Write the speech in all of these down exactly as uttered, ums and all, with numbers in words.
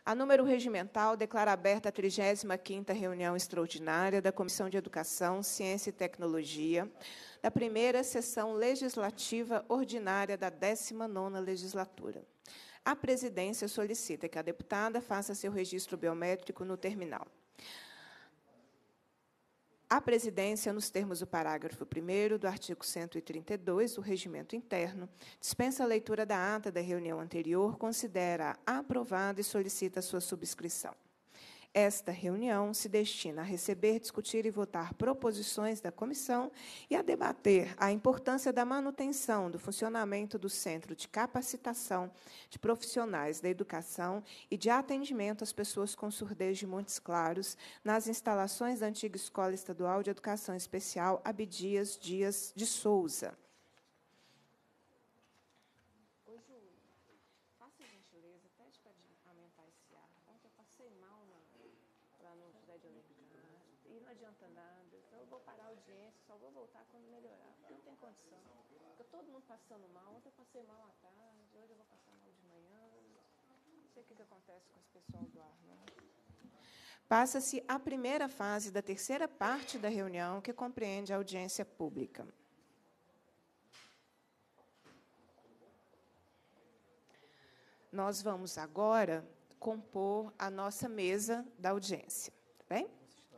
A número regimental, declara aberta a trigésima quinta reunião extraordinária da Comissão de Educação, Ciência e Tecnologia, da primeira sessão legislativa ordinária da décima nona legislatura. A presidência solicita que a deputada faça seu registro biométrico no terminal. A presidência, nos termos do parágrafo primeiro do artigo cento e trinta e dois do Regimento Interno, dispensa a leitura da ata da reunião anterior, considera aprovada e solicita a sua subscrição. Esta reunião se destina a receber, discutir e votar proposições da comissão e a debater a importância da manutenção do funcionamento do Centro de Capacitação de Profissionais da Educação e de atendimento às pessoas com surdez de Montes Claros, nas instalações da antiga Escola Estadual de Educação Especial Abdias Dias de Souza. E não adianta nada, então eu vou parar a audiência, só vou voltar quando melhorar, porque não tem condição. Fica todo mundo passando mal, ontem eu passei mal à tarde, hoje eu vou passar mal de manhã, não sei o que, que acontece com esse pessoal do ar, não. Passa-se a primeira fase da terceira parte da reunião, que compreende a audiência pública. Nós vamos agora compor a nossa mesa da audiência, tá bem?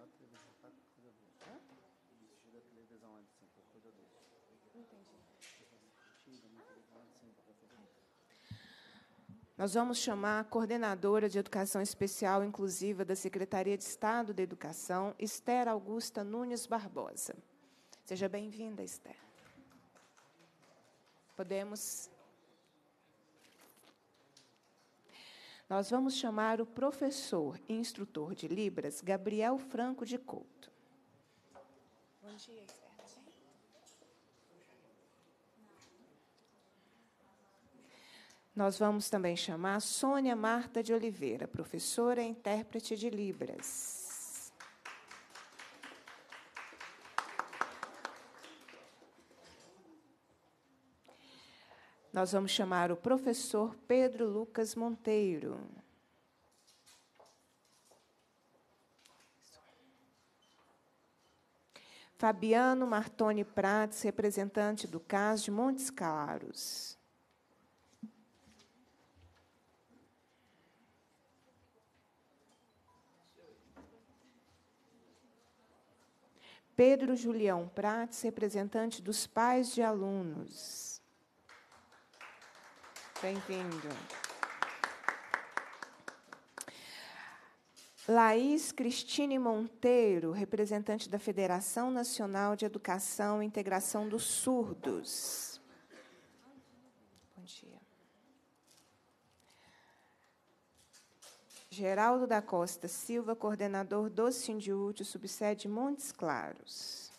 Nós vamos chamar a coordenadora de Educação Especial Inclusiva da Secretaria de Estado da Educação, Esther Augusta Nunes Barbosa. Seja bem-vinda, Esther. Podemos... Nós vamos chamar o professor e instrutor de Libras, Gabriel Franco de Couto. Bom dia, Esther. Nós vamos também chamar Sônia Marta de Oliveira, professora e intérprete de Libras. Nós vamos chamar o professor Pedro Lucas Monteiro. Fabiano Martoni Prates, representante do C A S de Montes Claros. Pedro Julião Prates, representante dos pais de alunos. Bem-vindo. Laís Cristine Monteiro, representante da Federação Nacional de Educação e Integração dos Surdos. Bom dia. Geraldo da Costa Silva, coordenador do Sindiúte, subsede Montes Claros.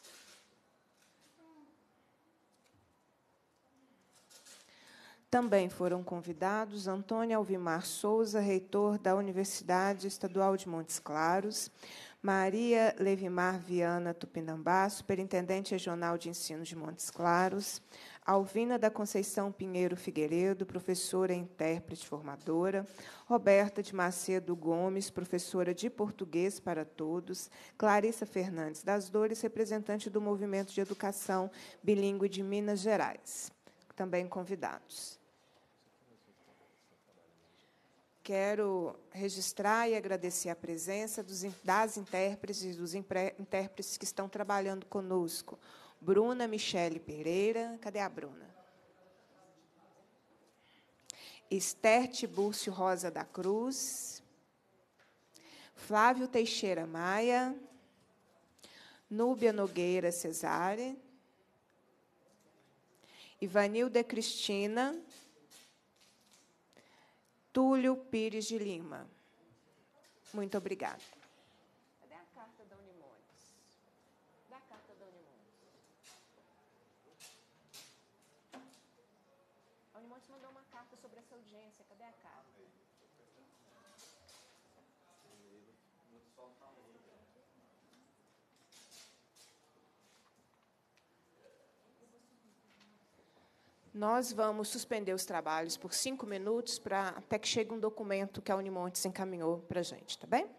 Também foram convidados Antônio Alvimar Souza, reitor da Universidade Estadual de Montes Claros, Maria Levimar Viana Tupinambá, superintendente regional de ensino de Montes Claros, Alvina da Conceição Pinheiro Figueiredo, professora e intérprete formadora, Roberta de Macedo Gomes, professora de português para todos, Clarissa Fernandes das Dores, representante do Movimento de Educação Bilíngue de Minas Gerais. Também convidados. Quero registrar e agradecer a presença dos, das intérpretes e dos intérpretes que estão trabalhando conosco. Bruna Michele Pereira. Cadê a Bruna? Esther Tibúrcio Rosa da Cruz. Flávio Teixeira Maia. Núbia Nogueira Cesare. Ivanilda Cristina. Túlio Pires de Lima. Muito obrigada. Cadê a carta da Unimontes? Cadê a carta da Unimontes? A Unimontes mandou uma carta sobre essa audiência. Cadê a carta? Nós vamos suspender os trabalhos por cinco minutos para até que chegue um documento que a Unimontes encaminhou para a gente, tá bem?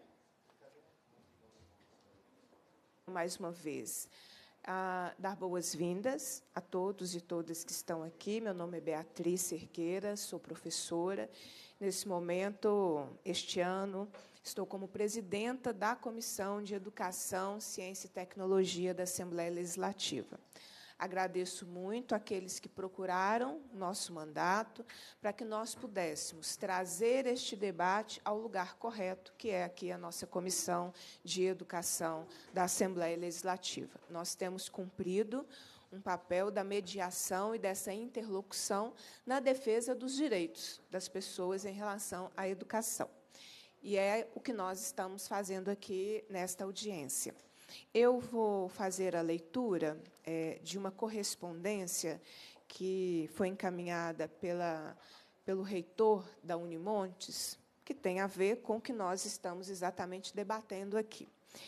Mais uma vez, a dar boas-vindas a todos e todas que estão aqui. Meu nome é Beatriz Cerqueira, sou professora. Nesse momento, este ano, estou como presidenta da Comissão de Educação, Ciência e Tecnologia da Assembleia Legislativa. Agradeço muito àqueles que procuraram nosso mandato para que nós pudéssemos trazer este debate ao lugar correto, que é aqui a nossa Comissão de Educação da Assembleia Legislativa. Nós temos cumprido um papel da mediação e dessa interlocução na defesa dos direitos das pessoas em relação à educação. E é o que nós estamos fazendo aqui nesta audiência. Eu vou fazer a leitura é, de uma correspondência que foi encaminhada pela, pelo reitor da Unimontes, que tem a ver com o que nós estamos exatamente debatendo aqui.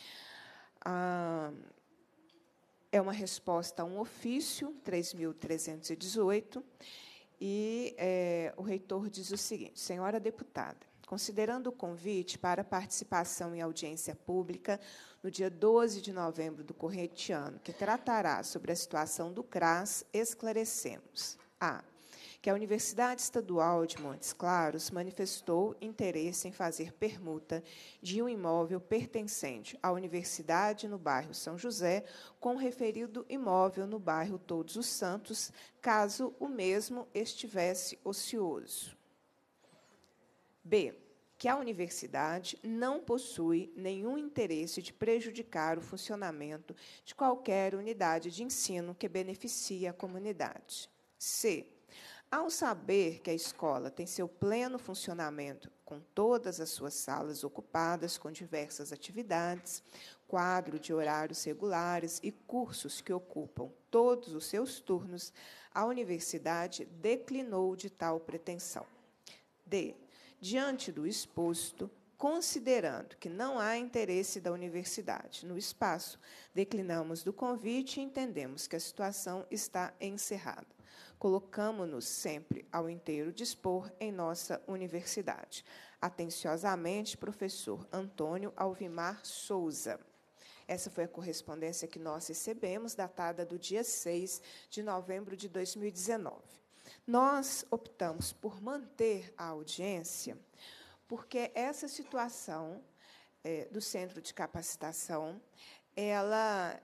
Ah, é uma resposta a um ofício, três mil trezentos e dezoito, e é, o reitor diz o seguinte: senhora deputada, considerando o convite para participação em audiência pública no dia doze de novembro do corrente ano, que tratará sobre a situação do CRAS, esclarecemos: a. que a Universidade Estadual de Montes Claros manifestou interesse em fazer permuta de um imóvel pertencente à Universidade no bairro São José, com o referido imóvel no bairro Todos os Santos, caso o mesmo estivesse ocioso. B. que a universidade não possui nenhum interesse de prejudicar o funcionamento de qualquer unidade de ensino que beneficie a comunidade. C. Ao saber que a escola tem seu pleno funcionamento, com todas as suas salas ocupadas com diversas atividades, quadro de horários regulares e cursos que ocupam todos os seus turnos, a universidade declinou de tal pretensão. D. Diante do exposto, considerando que não há interesse da universidade no espaço, declinamos do convite e entendemos que a situação está encerrada. Colocamo-nos sempre ao inteiro dispor em nossa universidade. Atenciosamente, professor Antônio Alvimar Souza. Essa foi a correspondência que nós recebemos, datada do dia seis de novembro de dois mil e dezenove. Nós optamos por manter a audiência, porque essa situação é, do centro de capacitação, ela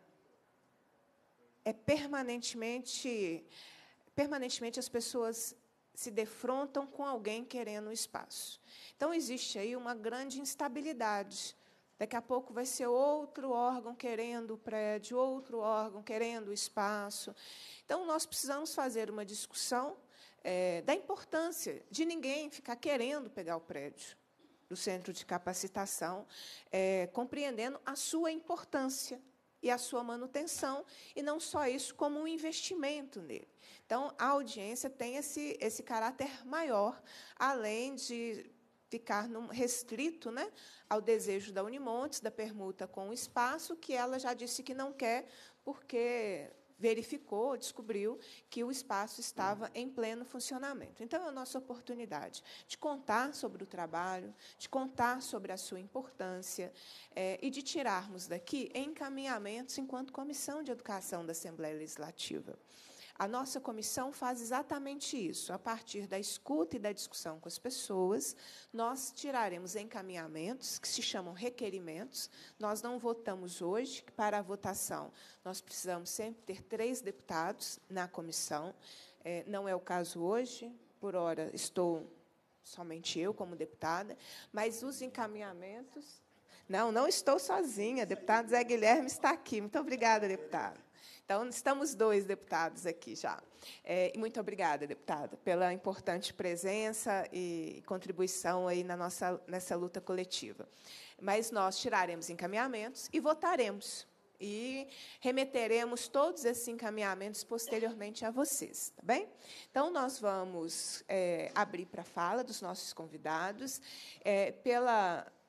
é permanentemente, permanentemente as pessoas se defrontam com alguém querendo o espaço. Então, existe aí uma grande instabilidade. Daqui a pouco vai ser outro órgão querendo o prédio, outro órgão querendo o espaço. Então, nós precisamos fazer uma discussão É, da importância de ninguém ficar querendo pegar o prédio do centro de capacitação, é, compreendendo a sua importância e a sua manutenção, e não só isso, como um investimento nele. Então, a audiência tem esse, esse caráter maior, além de ficar num, restrito, né, ao desejo da Unimontes, da permuta com o espaço, que ela já disse que não quer, porque verificou, descobriu que o espaço estava em pleno funcionamento. Então, é a nossa oportunidade de contar sobre o trabalho, de contar sobre a sua importância é, e de tirarmos daqui encaminhamentos enquanto Comissão de Educação da Assembleia Legislativa. A nossa comissão faz exatamente isso. A partir da escuta e da discussão com as pessoas, nós tiraremos encaminhamentos, que se chamam requerimentos. Nós não votamos hoje, que para a votação nós precisamos sempre ter três deputados na comissão. É, não é o caso hoje, por hora estou somente eu como deputada, mas os encaminhamentos... Não, não estou sozinha, deputado Zé Guilherme está aqui. Muito obrigada, deputado. Então, estamos dois deputados aqui já. É, e muito obrigada, deputada, pela importante presença e contribuição aí na nossa, nessa luta coletiva. Mas nós tiraremos encaminhamentos e votaremos. E remeteremos todos esses encaminhamentos posteriormente a vocês, tá bem? Então, nós vamos é, abrir para a fala dos nossos convidados. É, pela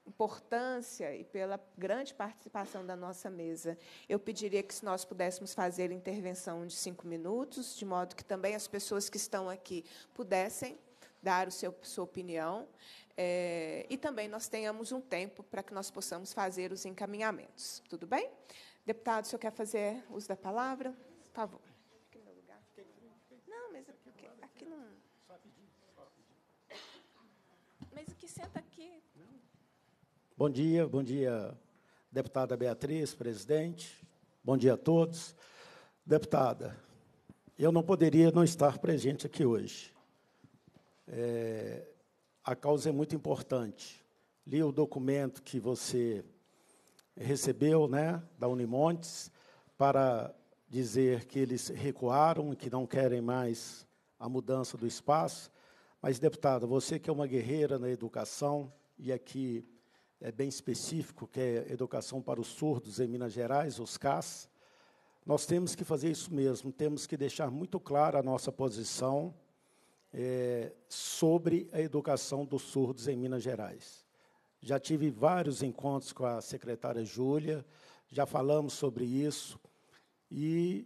importância e pela grande participação da nossa mesa. Eu pediria que, se nós pudéssemos fazer intervenção de cinco minutos, de modo que também as pessoas que estão aqui pudessem dar o seu, sua opinião, é, e também nós tenhamos um tempo para que nós possamos fazer os encaminhamentos. Tudo bem? Deputado, o senhor quer fazer uso da palavra? Por favor. Aqui no meu lugar. Não, mas aqui, aqui não... Mas aqui, senta aqui. Bom dia, bom dia, deputada Beatriz, presidente. Bom dia a todos. Deputada, eu não poderia não estar presente aqui hoje. É, a causa é muito importante. Li o documento que você recebeu, né, da Unimontes, para dizer que eles recuaram, que não querem mais a mudança do espaço. Mas, deputada, você que é uma guerreira na educação, e aqui é bem específico, que é Educação para os Surdos em Minas Gerais, os C A S, nós temos que fazer isso mesmo, temos que deixar muito clara a nossa posição é, sobre a educação dos surdos em Minas Gerais. Já tive vários encontros com a secretária Júlia, já falamos sobre isso, e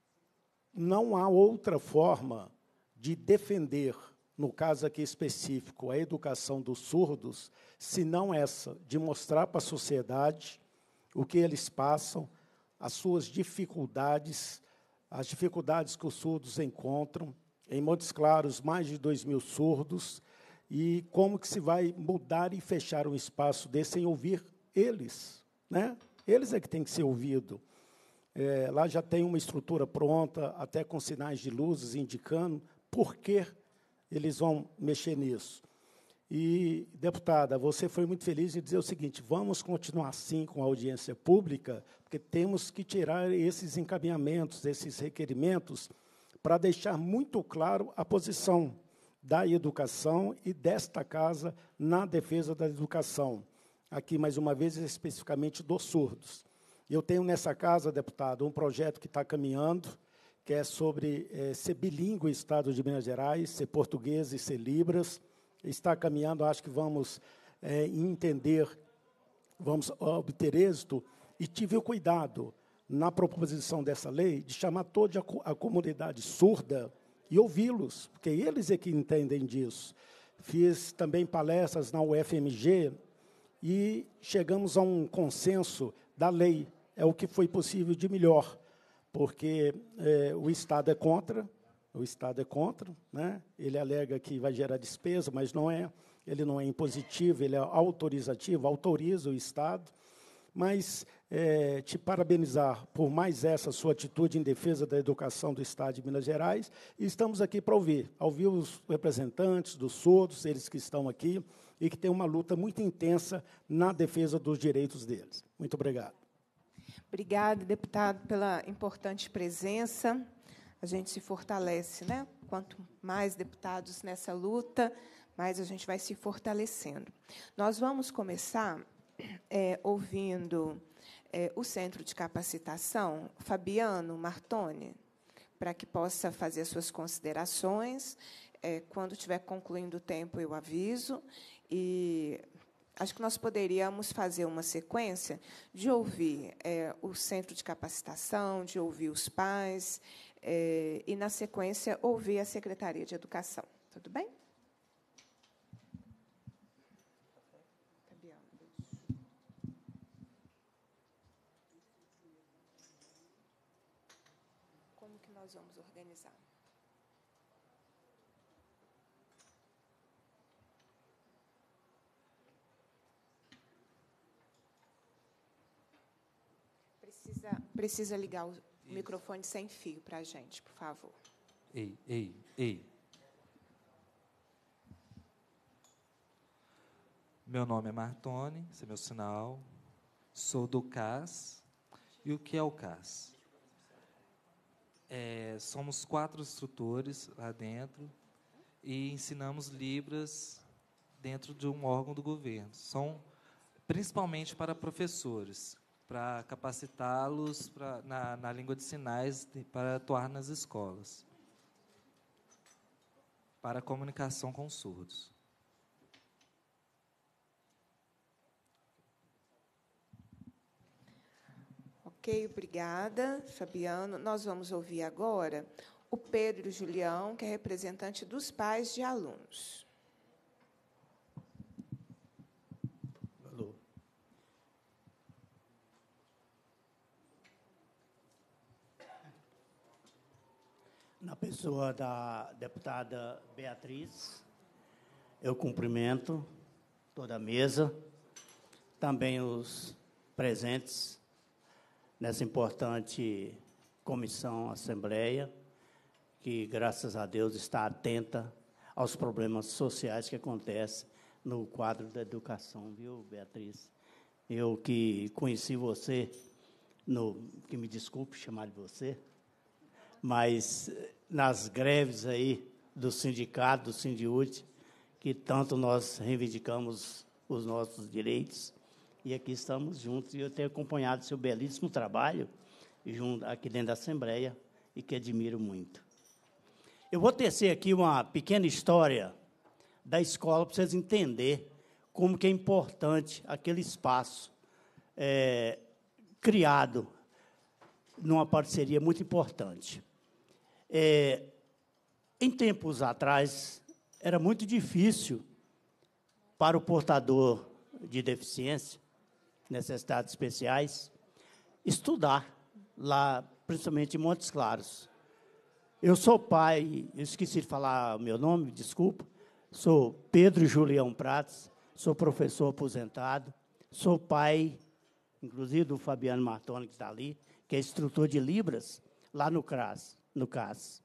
não há outra forma de defender, no caso aqui específico, a educação dos surdos, se não essa, de mostrar para a sociedade o que eles passam, as suas dificuldades, as dificuldades que os surdos encontram. Em Montes Claros, mais de dois mil surdos, e como que se vai mudar e fechar um espaço desse sem ouvir eles, né? Eles é que tem que ser ouvido. É, lá já tem uma estrutura pronta, até com sinais de luzes indicando por que eles vão mexer nisso. E, deputada, você foi muito feliz em dizer o seguinte: vamos continuar assim com a audiência pública, porque temos que tirar esses encaminhamentos, esses requerimentos, para deixar muito claro a posição da educação e desta casa na defesa da educação. Aqui, mais uma vez, especificamente dos surdos. Eu tenho nessa casa, deputado, um projeto que está caminhando, que é sobre é, ser bilíngue o Estado de Minas Gerais, ser português e ser libras. Está caminhando, acho que vamos é, entender, vamos obter êxito, e tive o cuidado, na proposição dessa lei, de chamar toda a, a comunidade surda e ouvi-los, porque eles é que entendem disso. Fiz também palestras na U F M G e chegamos a um consenso da lei, é o que foi possível de melhor, porque é, o Estado é contra, o Estado é contra, né? Ele alega que vai gerar despesa, mas não é, ele não é impositivo, ele é autorizativo, autoriza o Estado. Mas é, te parabenizar por mais essa sua atitude em defesa da educação do Estado de Minas Gerais, e estamos aqui para ouvir, ouvir os representantes dos surdos, eles que estão aqui, e que têm uma luta muito intensa na defesa dos direitos deles. Muito obrigado. Obrigada, deputado, pela importante presença. A gente se fortalece, né? Quanto mais deputados nessa luta, mais a gente vai se fortalecendo. Nós vamos começar é, ouvindo é, o Centro de Capacitação, Fabiano Martoni, para que possa fazer as suas considerações. É, quando estiver concluindo o tempo, eu aviso. E acho que nós poderíamos fazer uma sequência de ouvir é, o Centro de Capacitação, de ouvir os pais, é, e, na sequência, ouvir a Secretaria de Educação. Tudo bem? Como que nós vamos organizar? Precisa, precisa ligar o Isso. microfone sem fio para a gente, por favor. Ei, ei, ei. Meu nome é Martoni, esse é meu sinal. Sou do C A S. E o que é o C A S? É, somos quatro instrutores lá dentro e ensinamos Libras dentro de um órgão do governo. São principalmente para professores, para capacitá-los para, na, na língua de sinais para atuar nas escolas, para a comunicação com surdos. Ok, obrigada, Fabiano. Nós vamos ouvir agora o Pedro Julião, que é representante dos pais de alunos. Alô. Na pessoa da deputada Beatriz, eu cumprimento toda a mesa, também os presentes nessa importante comissão, assembleia, que, graças a Deus, está atenta aos problemas sociais que acontecem no quadro da educação, viu, Beatriz? Eu que conheci você, no, que me desculpe chamar de você, mas nas greves aí do sindicato, do Sindiúte, que tanto nós reivindicamos os nossos direitos, e aqui estamos juntos, e eu tenho acompanhado seu belíssimo trabalho junto, aqui dentro da Assembleia, e que admiro muito. Eu vou tecer aqui uma pequena história da escola, para vocês entenderem como que é importante aquele espaço é, criado numa parceria muito importante. É, em tempos atrás, era muito difícil para o portador de deficiência, necessidades especiais, estudar lá, principalmente em Montes Claros. Eu sou pai, eu esqueci de falar o meu nome, desculpa, sou Pedro Julião Prates, sou professor aposentado, sou pai, inclusive, do Fabiano Martoni, que está ali, que é instrutor de Libras, lá no C R A S. No C A S.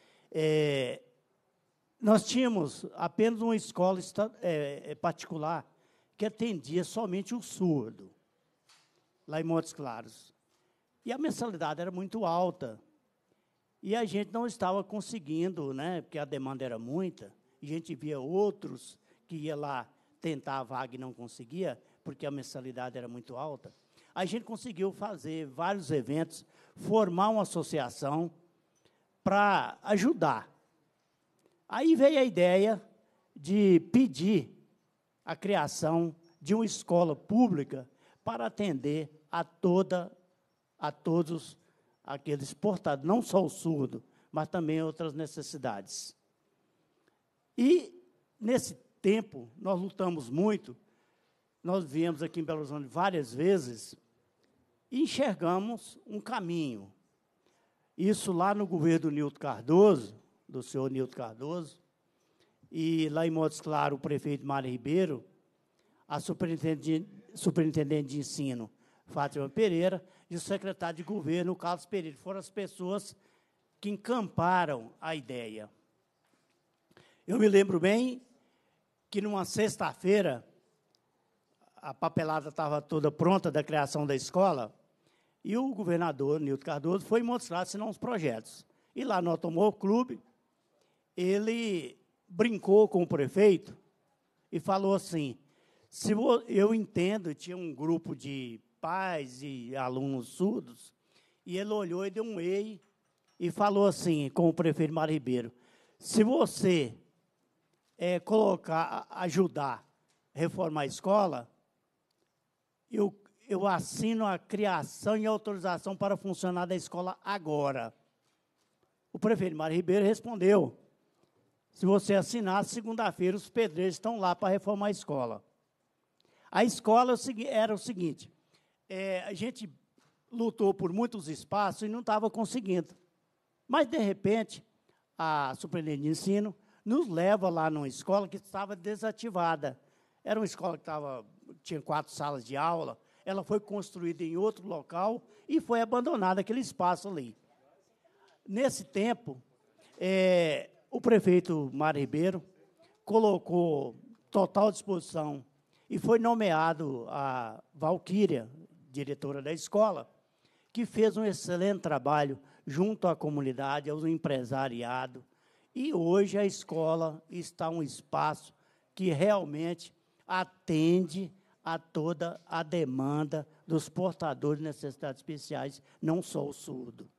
É, nós tínhamos apenas uma escola é, particular que atendia somente o surdo, lá em Montes Claros. E a mensalidade era muito alta. E a gente não estava conseguindo, né, porque a demanda era muita, e a gente via outros que ia lá tentar a vaga e não conseguia, porque a mensalidade era muito alta. A gente conseguiu fazer vários eventos, formar uma associação para ajudar. Aí veio a ideia de pedir a criação de uma escola pública para atender a, toda, a todos aqueles portados, não só o surdo, mas também outras necessidades. E, nesse tempo, nós lutamos muito, nós viemos aqui em Belo Horizonte várias vezes e enxergamos um caminho. Isso lá no governo do Nilton Cardoso, do senhor Nilton Cardoso, e lá em Montes Claros, o prefeito Mário Ribeiro, a superintendente, superintendente de ensino, Fátima Pereira, e o secretário de governo, Carlos Pereira, foram as pessoas que encamparam a ideia. Eu me lembro bem que, numa sexta-feira, a papelada estava toda pronta da criação da escola, e o governador, Nilton Cardoso, foi mostrar assinar uns projetos. E lá no Automóvel Clube, ele brincou com o prefeito e falou assim, se eu entendo, tinha um grupo de pais e alunos surdos, e ele olhou e deu um ei e falou assim, com o prefeito Mário Ribeiro, se você é, colocar, ajudar, reformar a escola, eu, eu assino a criação e autorização para funcionar da escola agora. O prefeito Mário Ribeiro respondeu, se você assinar, segunda-feira os pedreiros estão lá para reformar a escola. A escola era o seguinte, é, a gente lutou por muitos espaços e não estava conseguindo. Mas, de repente, a superintendente de ensino nos leva lá numa escola que estava desativada. Era uma escola que estava, tinha quatro salas de aula, ela foi construída em outro local e foi abandonada aquele espaço ali. Nesse tempo, é, o prefeito Mário Ribeiro colocou total disposição e foi nomeado a Valquíria, diretora da escola, que fez um excelente trabalho junto à comunidade, ao empresariado, e hoje a escola está um espaço que realmente atende a toda a demanda dos portadores de necessidades especiais, não só o surdo.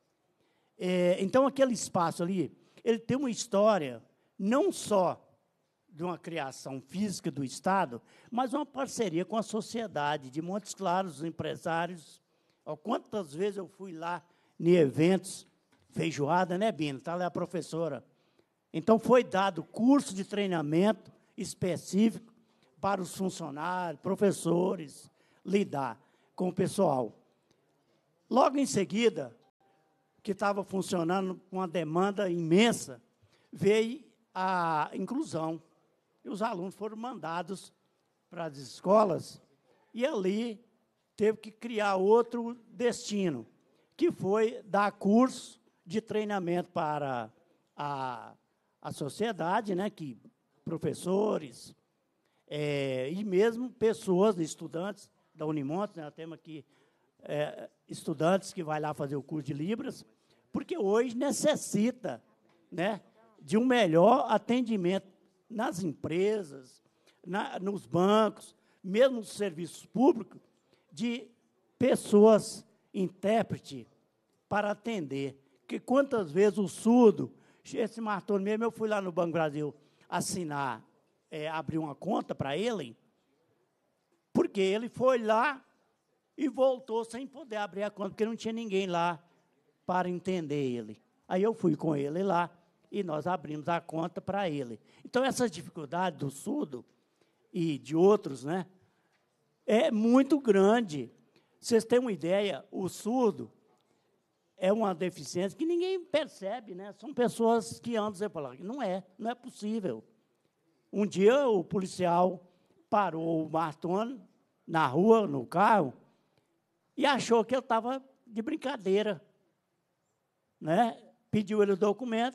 É, então, aquele espaço ali, ele tem uma história não só de uma criação física do Estado, mas uma parceria com a sociedade de Montes Claros, os empresários, Ó, quantas vezes eu fui lá em eventos, feijoada, né, Bina? Está lá a professora. Então, foi dado curso de treinamento específico para os funcionários, professores, lidar com o pessoal. Logo em seguida, que estava funcionando com uma demanda imensa, veio a inclusão. E os alunos foram mandados para as escolas, e ali teve que criar outro destino, que foi dar curso de treinamento para a, a sociedade, né, que professores, é, e mesmo pessoas, estudantes da Unimontes, né, nós temos aqui é, estudantes que vai lá fazer o curso de Libras, porque hoje necessita, né, de um melhor atendimento nas empresas, na, nos bancos, mesmo nos serviços públicos, de pessoas intérprete para atender. Porque quantas vezes o surdo, esse Martoni mesmo, eu fui lá no Banco Brasil assinar, é, abrir uma conta para ele, porque ele foi lá e voltou sem poder abrir a conta, porque não tinha ninguém lá para entender ele. Aí eu fui com ele lá e nós abrimos a conta para ele. Então, essas dificuldades do surdo e de outros, né, é muito grande. Vocês têm uma ideia, o surdo é uma deficiência que ninguém percebe, né? São pessoas que andam e falam, não é, não é possível. Um dia o policial parou o Martoni na rua, no carro, e achou que eu estava de brincadeira, né? Pediu ele o documento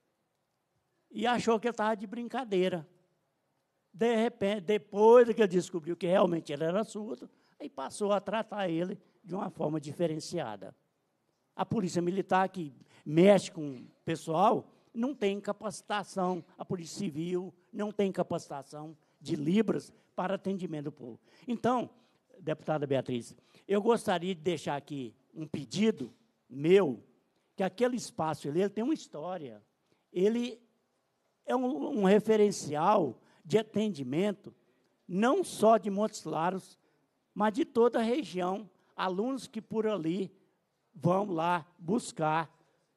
e achou que eu estava de brincadeira. De repente, depois que ele descobriu que realmente ele era surdo, aí passou a tratar ele de uma forma diferenciada. A polícia militar, que mexe com o pessoal, não tem capacitação, a polícia civil não tem capacitação de Libras para atendimento do povo. Então, deputada Beatriz, eu gostaria de deixar aqui um pedido meu, que aquele espaço ali, ele tem uma história, ele é um, um referencial de atendimento, não só de Montes Claros, mas de toda a região, alunos que por ali vão lá buscar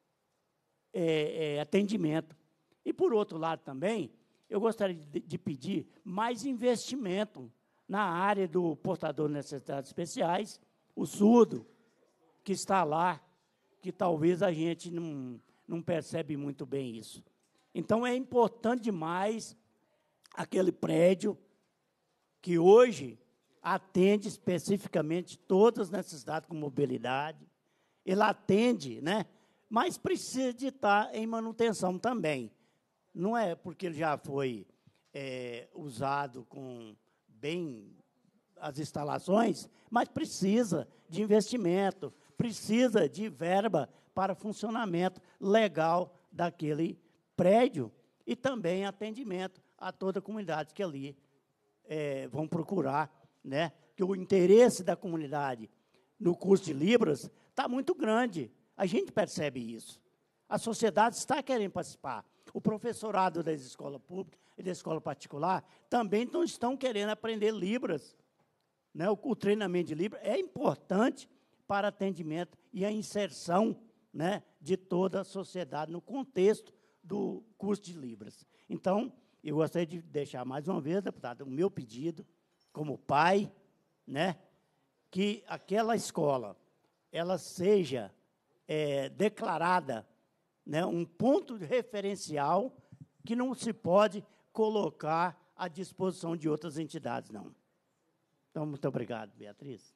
é, é, atendimento. E, por outro lado, também, eu gostaria de, de pedir mais investimento na área do portador de necessidades especiais, o surdo, que está lá, que talvez a gente não, não percebe muito bem isso. Então, é importante demais aquele prédio que hoje atende especificamente todas as necessidades com mobilidade. Ele atende, né? Mas precisa de estar em manutenção também. Não é porque ele já foi é, usado com bem as instalações, mas precisa de investimento, precisa de verba para funcionamento legal daquele prédio e também atendimento a toda a comunidade que ali é, vão procurar, né? Que o interesse da comunidade no curso de Libras está muito grande. A gente percebe isso. A sociedade está querendo participar. O professorado das escolas públicas e da escola particular também não estão querendo aprender Libras. Né? O, o treinamento de Libras é importante para atendimento e a inserção, né, de toda a sociedade no contexto do curso de Libras. Então, eu gostaria de deixar mais uma vez, deputado, o meu pedido, como pai, né, que aquela escola ela seja é, declarada, né, um ponto referencial que não se pode colocar à disposição de outras entidades, não. Então, muito obrigado, Beatriz.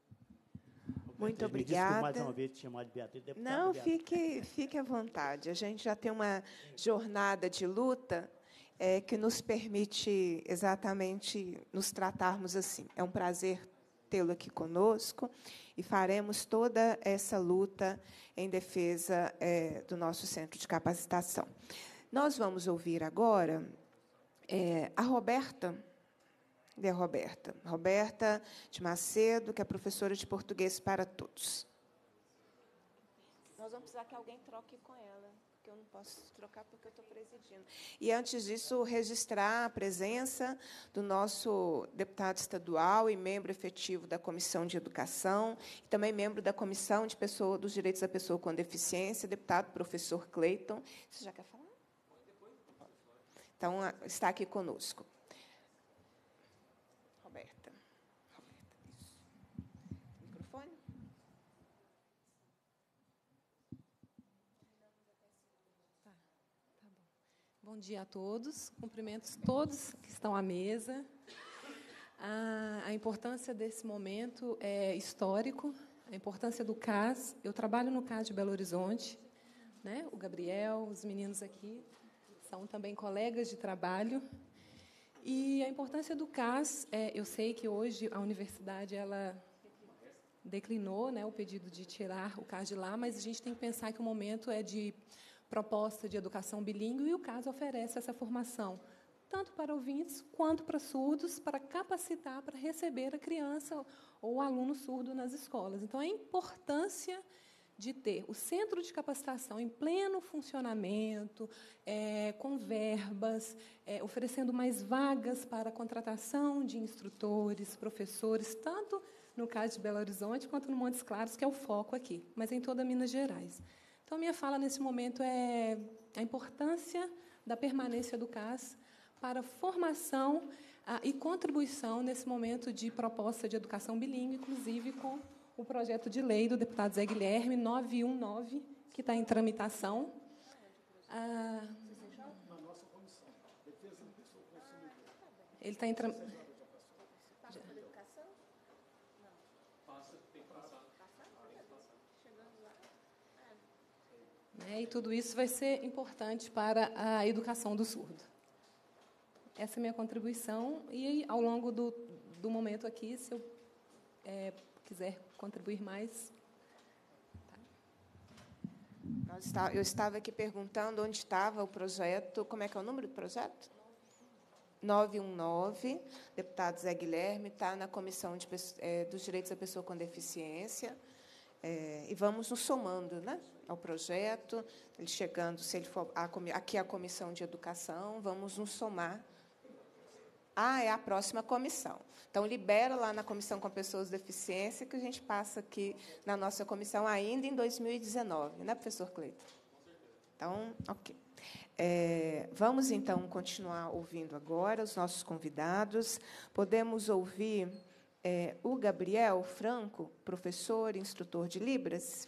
Muito Beatriz, obrigada. me mais uma vez te chamar de Beatriz. Deputada Não, Beatriz. fique, fique à vontade. A gente já tem uma jornada de luta é, que nos permite exatamente nos tratarmos assim. É um prazer tê-lo aqui conosco e faremos toda essa luta em defesa é, do nosso centro de capacitação. Nós vamos ouvir agora é, a Roberta, de Roberta, Roberta de Macedo, que é professora de português para todos. Nós vamos precisar que alguém troque com ela. porque eu não posso trocar porque eu estou presidindo. E, antes disso, registrar a presença do nosso deputado estadual e membro efetivo da Comissão de Educação, e também membro da Comissão de pessoa, dos Direitos da Pessoa com Deficiência, deputado professor Cleiton. Você já quer falar? Então, está aqui conosco. Roberta. Roberta, isso. Microfone? Tá, tá bom. Bom dia a todos. Cumprimentos todos que estão à mesa. A, a importância desse momento é histórico, a importância do C A S. Eu trabalho no C A S de Belo Horizonte, né? O Gabriel, os meninos aqui são também colegas de trabalho. E a importância do C A S, é, eu sei que hoje a universidade ela declinou, né, o pedido de tirar o C A S de lá, mas a gente tem que pensar que o momento é de proposta de educação bilíngue e o C A S oferece essa formação, tanto para ouvintes quanto para surdos, para capacitar, para receber a criança ou o aluno surdo nas escolas. Então, a importância de ter o centro de capacitação em pleno funcionamento, é, com verbas, é, oferecendo mais vagas para a contratação de instrutores, professores, tanto no C A S de Belo Horizonte quanto no Montes Claros, que é o foco aqui, mas em toda Minas Gerais. Então, a minha fala, nesse momento, é a importância da permanência do C A S para formação ah, e contribuição nesse momento de proposta de educação bilíngue, inclusive com o projeto de lei do deputado Zé Guilherme, nove um nove, que está em tramitação. Ah, ele está em tramitação. E tudo isso vai ser importante para a educação do surdo. Essa é a minha contribuição. E, ao longo do, do momento aqui, se eu é, quiser contribuir mais. Tá. Eu estava aqui perguntando onde estava o projeto. Como é que é o número do projeto? nove um nove, deputado Zé Guilherme, está na Comissão de, é, dos Direitos da Pessoa com Deficiência. É, e vamos nos somando, né, ao projeto, ele chegando, se ele for a, aqui a Comissão de Educação, vamos nos somar. Ah, é a próxima comissão. Então, libera lá na Comissão com Pessoas com Deficiência, que a gente passa aqui na nossa comissão ainda em dois mil e dezenove, né, professor Cleiton? Então, ok. É, vamos, então, continuar ouvindo agora os nossos convidados. Podemos ouvir é, o Gabriel Franco, professor e instrutor de Libras.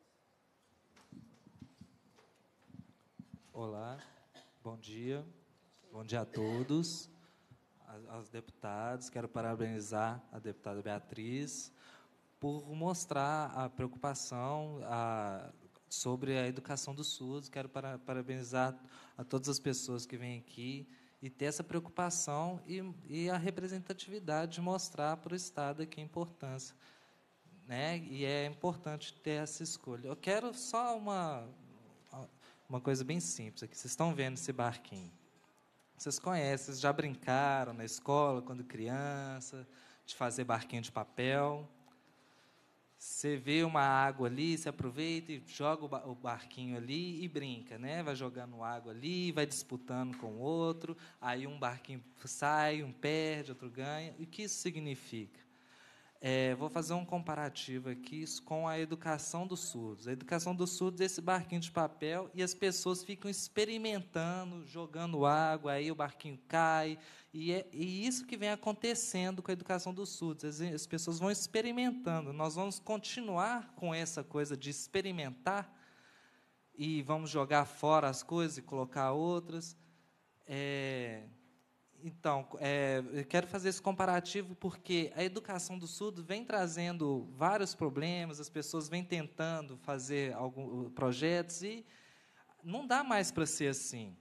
Olá, bom dia. Bom dia a todos. Aos deputados, quero parabenizar a deputada Beatriz por mostrar a preocupação a, sobre a educação dos surdos. Quero para, parabenizar a todas as pessoas que vêm aqui e ter essa preocupação e, e a representatividade de mostrar para o Estado aqui a importância, né? E é importante ter essa escolha. Eu quero só uma, uma coisa bem simples aqui. Vocês estão vendo esse barquinho? Vocês conhecem, vocês já brincaram na escola, quando criança, de fazer barquinho de papel. Você vê uma água ali, você aproveita e joga o barquinho ali e brinca, né? Vai jogando água ali, vai disputando com o outro, aí um barquinho sai, um perde, outro ganha. E o que isso significa? É, vou fazer um comparativo aqui com a educação dos surdos. A educação dos surdos é esse barquinho de papel e as pessoas ficam experimentando, jogando água, aí o barquinho cai. E é e isso que vem acontecendo com a educação dos surdos. As, as pessoas vão experimentando. Nós vamos continuar com essa coisa de experimentar e vamos jogar fora as coisas e colocar outras. É... Então, é, eu quero fazer esse comparativo porque a educação do surdo vem trazendo vários problemas, as pessoas vêm tentando fazer alguns projetos e não dá mais para ser assim.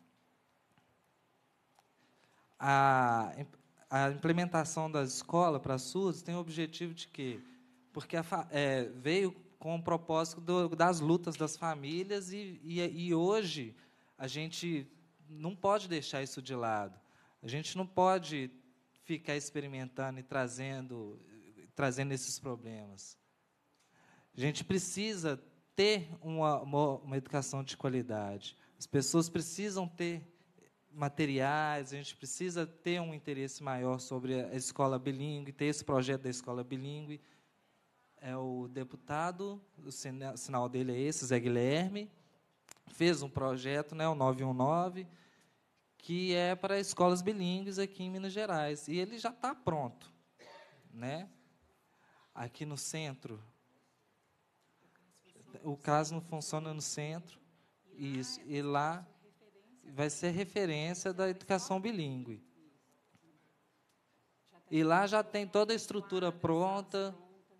A, a implementação da escola para surdos tem o objetivo de quê? Porque a, é, veio com o propósito do, das lutas das famílias e, e, e hoje a gente não pode deixar isso de lado. A gente não pode ficar experimentando e trazendo, trazendo esses problemas. A gente precisa ter uma, uma, uma educação de qualidade. As pessoas precisam ter materiais, a gente precisa ter um interesse maior sobre a escola bilíngue, ter esse projeto da escola bilíngue. É o deputado, o sinal dele é esse, Zé Guilherme, fez um projeto, né, o nove um nove, que é para escolas bilíngues aqui em Minas Gerais. E ele já está pronto. Né? Aqui no centro, o caso não funciona no centro, isso, e lá vai ser referência da educação bilíngue. E lá já tem toda a estrutura pronta,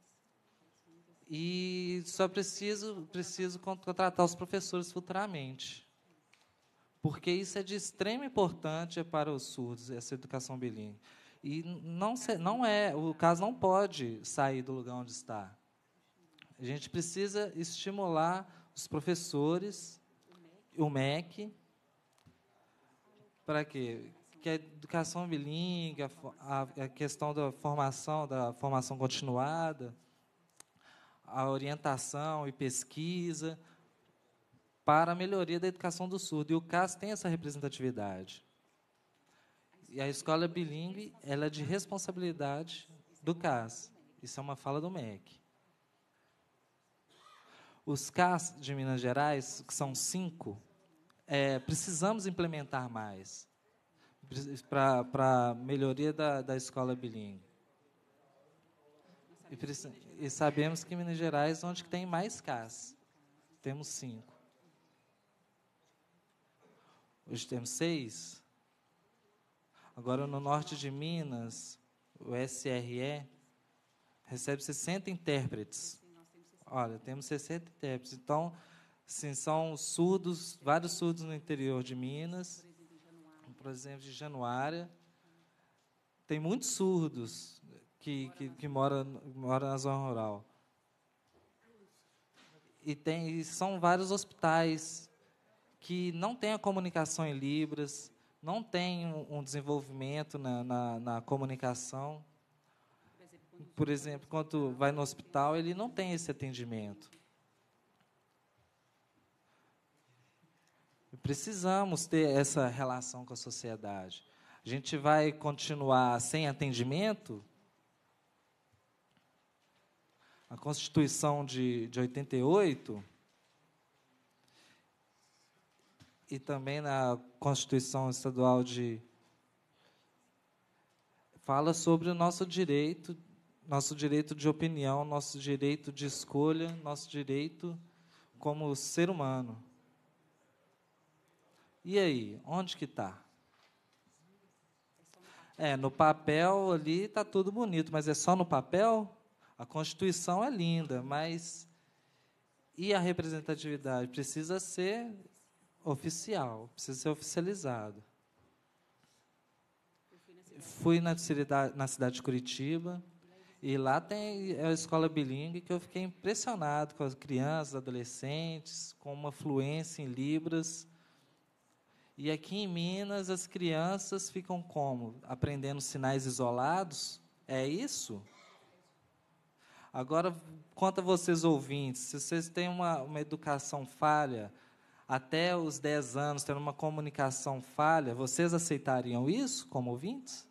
e só preciso, preciso contratar os professores futuramente. Porque isso é de extrema importância para os surdos, essa educação bilíngue. E não, não é, o caso não pode sair do lugar onde está. A gente precisa estimular os professores, o M E C, para quê? Que a educação bilíngue, a, a questão da formação, da formação continuada, a orientação e pesquisa, para a melhoria da educação do surdo. E o C A S tem essa representatividade. E a escola bilíngue ela é de responsabilidade do C A S. Isso é uma fala do M E C. Os C A S de Minas Gerais, que são cinco, é, precisamos implementar mais para a melhoria da, da escola bilíngue. E, e sabemos que em Minas Gerais é onde tem mais C A S. Temos cinco. Hoje temos seis. Agora, no norte de Minas, o S R E recebe sessenta intérpretes. Olha, temos sessenta intérpretes. Então, assim, são surdos, vários surdos no interior de Minas, por exemplo, de Januária. Tem muitos surdos que, que, que moram, moram na zona rural. E, tem, e são vários hospitais que não têm a comunicação em Libras, não tem um, um desenvolvimento na, na, na comunicação. Por exemplo, quando vai no hospital, ele não tem esse atendimento. Precisamos ter essa relação com a sociedade. A gente vai continuar sem atendimento? A Constituição de, de oitenta e oito... e também na Constituição Estadual de fala sobre o nosso direito, nosso direito de opinião, nosso direito de escolha, nosso direito como ser humano. E aí, onde que está? É, no papel ali está tudo bonito, mas é só no papel? A Constituição é linda, mas e a representatividade? Precisa ser oficial, precisa ser oficializado. Fui na cidade, na cidade de Curitiba, e lá tem a escola bilíngue, que eu fiquei impressionado com as crianças, adolescentes, com uma fluência em Libras. E aqui em Minas, as crianças ficam como? Aprendendo sinais isolados? É isso? Agora, quanto a vocês ouvintes, se vocês têm uma, uma educação falha, até os dez anos, tendo uma comunicação falha, vocês aceitariam isso como ouvintes?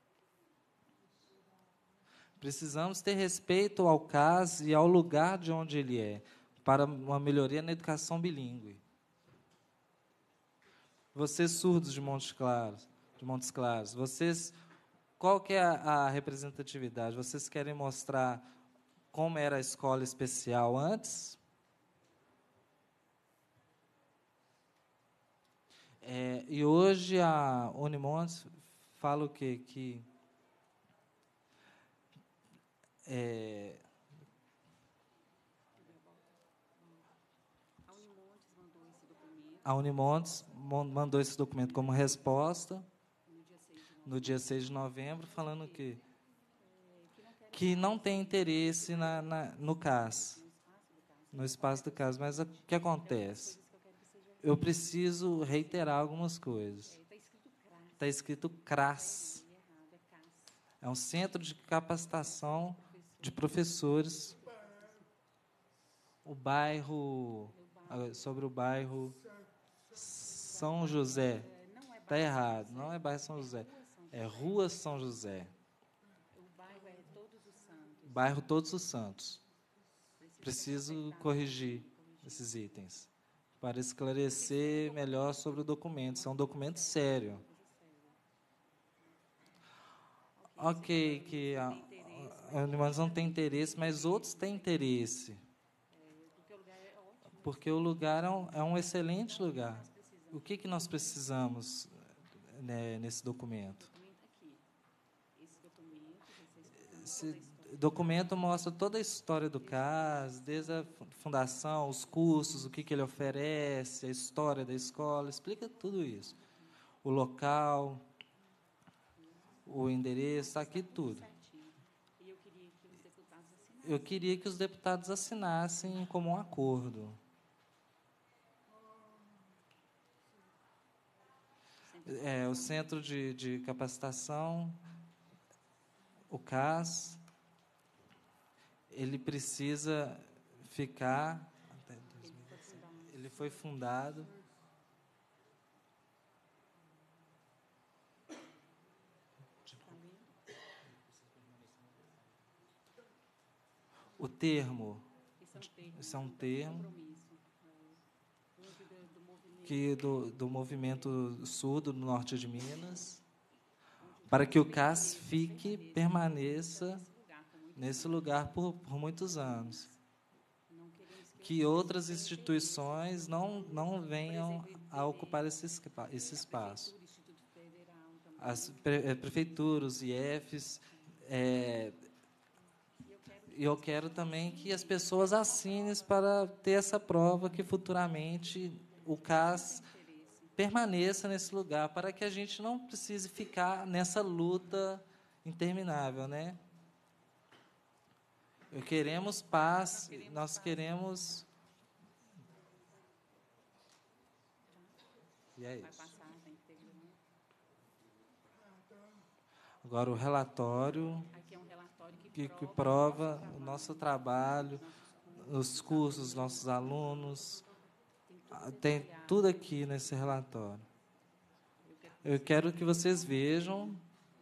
Precisamos ter respeito ao caso e ao lugar de onde ele é, para uma melhoria na educação bilíngue. Vocês surdos de Montes Claros, de Montes Claros, vocês, qual que é a, a representatividade? Vocês querem mostrar como era a escola especial antes? É, e hoje a Unimontes fala o quê? Que é, a Unimontes mandou esse documento como resposta no dia seis de novembro, falando que que não tem interesse na, na, no C A S, no espaço do C A S. Mas o que acontece? Eu preciso reiterar algumas coisas. Está escrito C R A S. É um centro de capacitação de professores. o bairro, sobre o bairro São José. Está errado, não é bairro São José, é Rua São José. O bairro é Todos os Santos. Bairro Todos os Santos. Preciso corrigir esses itens para esclarecer melhor sobre o documento. Isso é um documento sério. Ok, que a, a Unimanos não tem interesse, mas outros têm interesse. Porque o lugar é um, é um excelente lugar. O que, que nós precisamos, né, nesse documento? Esse documento mostra toda a história do C A S, desde a fundação, os cursos, o que, que ele oferece, a história da escola, explica tudo isso. O local, o endereço, está aqui tudo. Eu queria que os deputados assinassem em comum acordo. É, o Centro de, de Capacitação, o C A S, ele precisa ficar... Ele foi fundado... O termo, isso é um termo que do, do movimento sul, do norte de Minas, para que o C A S fique, permaneça nesse lugar por, por muitos anos. Que outras instituições não, não venham a ocupar esse, esse espaço. As pre, prefeituras, os I Efes... É, E eu quero também que as pessoas assinem para ter essa prova que futuramente o C A S permaneça nesse lugar, para que a gente não precise ficar nessa luta interminável, né? Eu queremos paz, nós queremos... E é isso. Agora o relatório... Que, que prova o nosso trabalho, os cursos dos nossos alunos, tem tudo aqui nesse relatório. Eu quero que vocês vejam.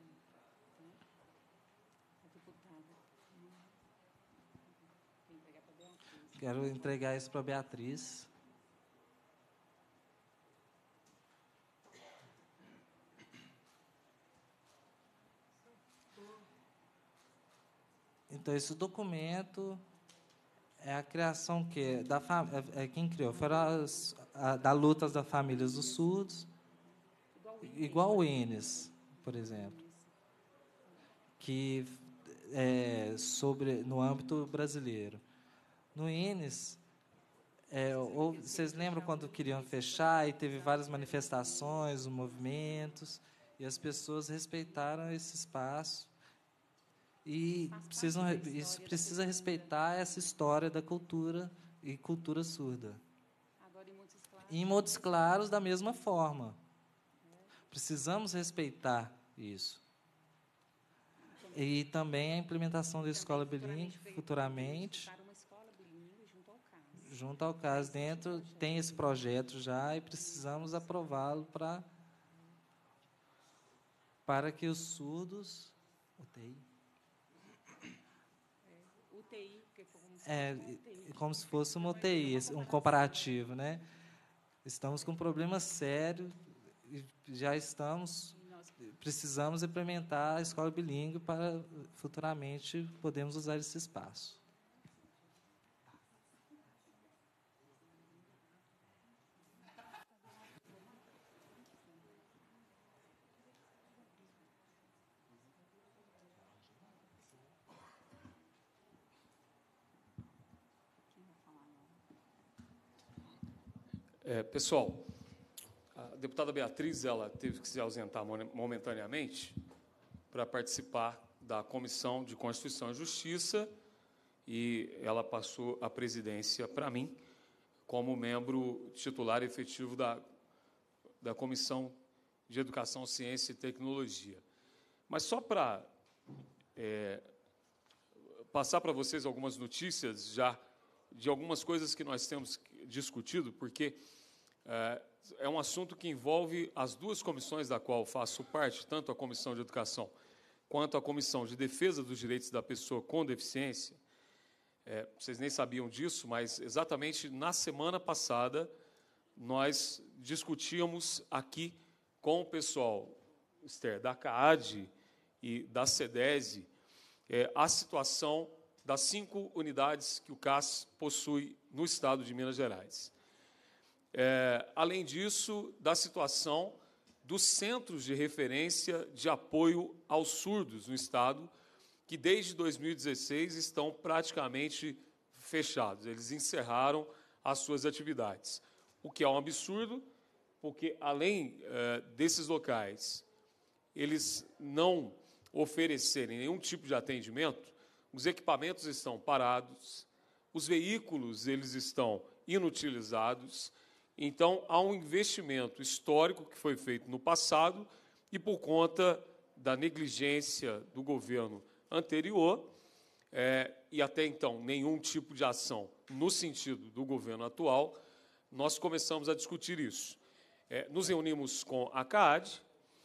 Quero entregar isso para a Beatriz. Então, esse documento é a criação que da é, é quem criou, foi as, a, da lutas das famílias dos surdos, igual o Enes, por exemplo, que é sobre no âmbito brasileiro. No Enes, é, ou, vocês lembram quando queriam fechar e teve várias manifestações, movimentos, e as pessoas respeitaram esse espaço. E precisam, isso precisa respeitar essa história da cultura e cultura surda. E em Montes Claros, da mesma forma. Precisamos respeitar isso. E também a implementação da escola bilíngue, futuramente, junto ao C A S. Dentro tem esse projeto já e precisamos aprová-lo para, para que os surdos... U T I, É, como se fosse uma U T I, um comparativo, né? Estamos com um problema sério e já estamos, precisamos implementar a escola bilíngue para futuramente podermos usar esse espaço. É, pessoal, a deputada Beatriz ela teve que se ausentar momentaneamente para participar da Comissão de Constituição e Justiça e ela passou a presidência para mim como membro titular efetivo da, da Comissão de Educação, Ciência e Tecnologia. Mas só para é, passar para vocês algumas notícias já de algumas coisas que nós temos discutido, porque é, é um assunto que envolve as duas comissões da qual faço parte, tanto a Comissão de Educação quanto a Comissão de Defesa dos Direitos da Pessoa com Deficiência. É, vocês nem sabiam disso, mas exatamente na semana passada nós discutíamos aqui com o pessoal, Esther, da CAAD e da SEDESE, é, a situação das cinco unidades que o C A S possui no estado de Minas Gerais. É, além disso, da situação dos centros de referência de apoio aos surdos no estado, que desde dois mil e dezesseis estão praticamente fechados. Eles encerraram as suas atividades, o que é um absurdo, porque, além é, desses locais, eles não oferecerem nenhum tipo de atendimento, os equipamentos estão parados, os veículos eles estão inutilizados. Então, há um investimento histórico que foi feito no passado e, por conta da negligência do governo anterior, é, e até então nenhum tipo de ação no sentido do governo atual, nós começamos a discutir isso. É, nos reunimos com a CAAD,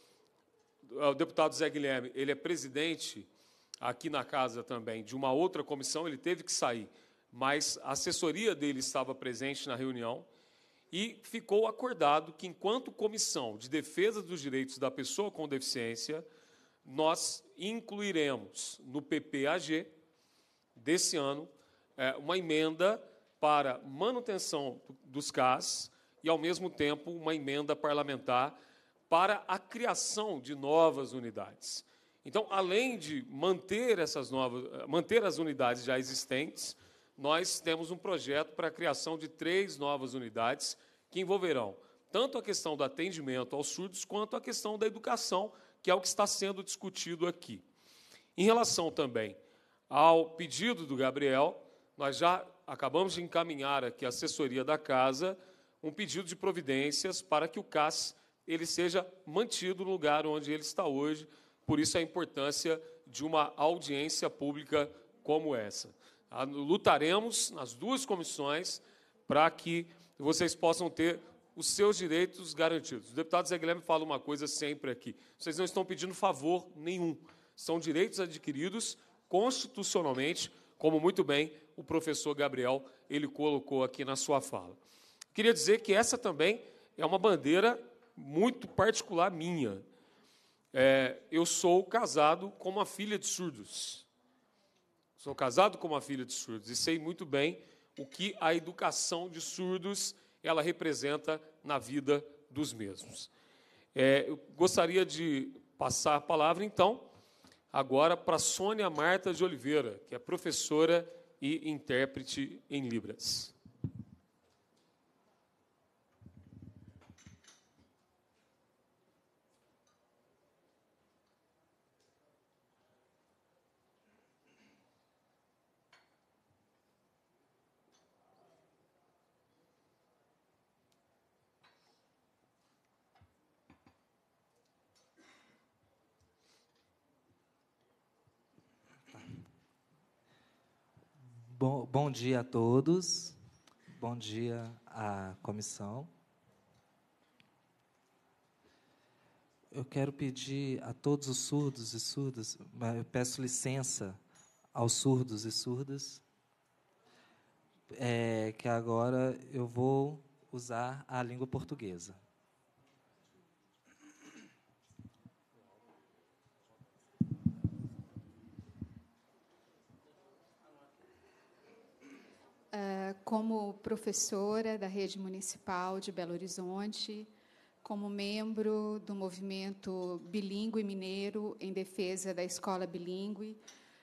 o deputado Zé Guilherme, ele é presidente aqui na casa também de uma outra comissão, ele teve que sair, mas a assessoria dele estava presente na reunião e ficou acordado que, enquanto Comissão de Defesa dos Direitos da Pessoa com Deficiência, nós incluiremos no P P A G desse ano uma emenda para manutenção dos C A S e, ao mesmo tempo, uma emenda parlamentar para a criação de novas unidades. Então, além de manter essas novas, manter as unidades já existentes, nós temos um projeto para a criação de três novas unidades que envolverão tanto a questão do atendimento aos surdos quanto a questão da educação, que é o que está sendo discutido aqui. Em relação também ao pedido do Gabriel, nós já acabamos de encaminhar aqui à assessoria da casa um pedido de providências para que o C A S ele seja mantido no lugar onde ele está hoje. Por isso a importância de uma audiência pública como essa. Lutaremos nas duas comissões para que vocês possam ter os seus direitos garantidos. O deputado Zé Guilherme fala uma coisa sempre aqui. Vocês não estão pedindo favor nenhum. São direitos adquiridos constitucionalmente, como muito bem o professor Gabriel ele colocou aqui na sua fala. Queria dizer que essa também é uma bandeira muito particular minha. É, eu sou casado com uma filha de surdos. Sou casado com uma filha de surdos e sei muito bem o que a educação de surdos ela representa na vida dos mesmos. É, eu gostaria de passar a palavra, então, agora para Sônia Marta de Oliveira, que é professora e intérprete em Libras. Bom, bom dia a todos, bom dia à comissão. Eu quero pedir a todos os surdos e surdas, eu peço licença aos surdos e surdas, é, que agora eu vou usar a língua portuguesa. Como professora da Rede Municipal de Belo Horizonte, como membro do movimento bilíngue mineiro em defesa da escola bilíngue,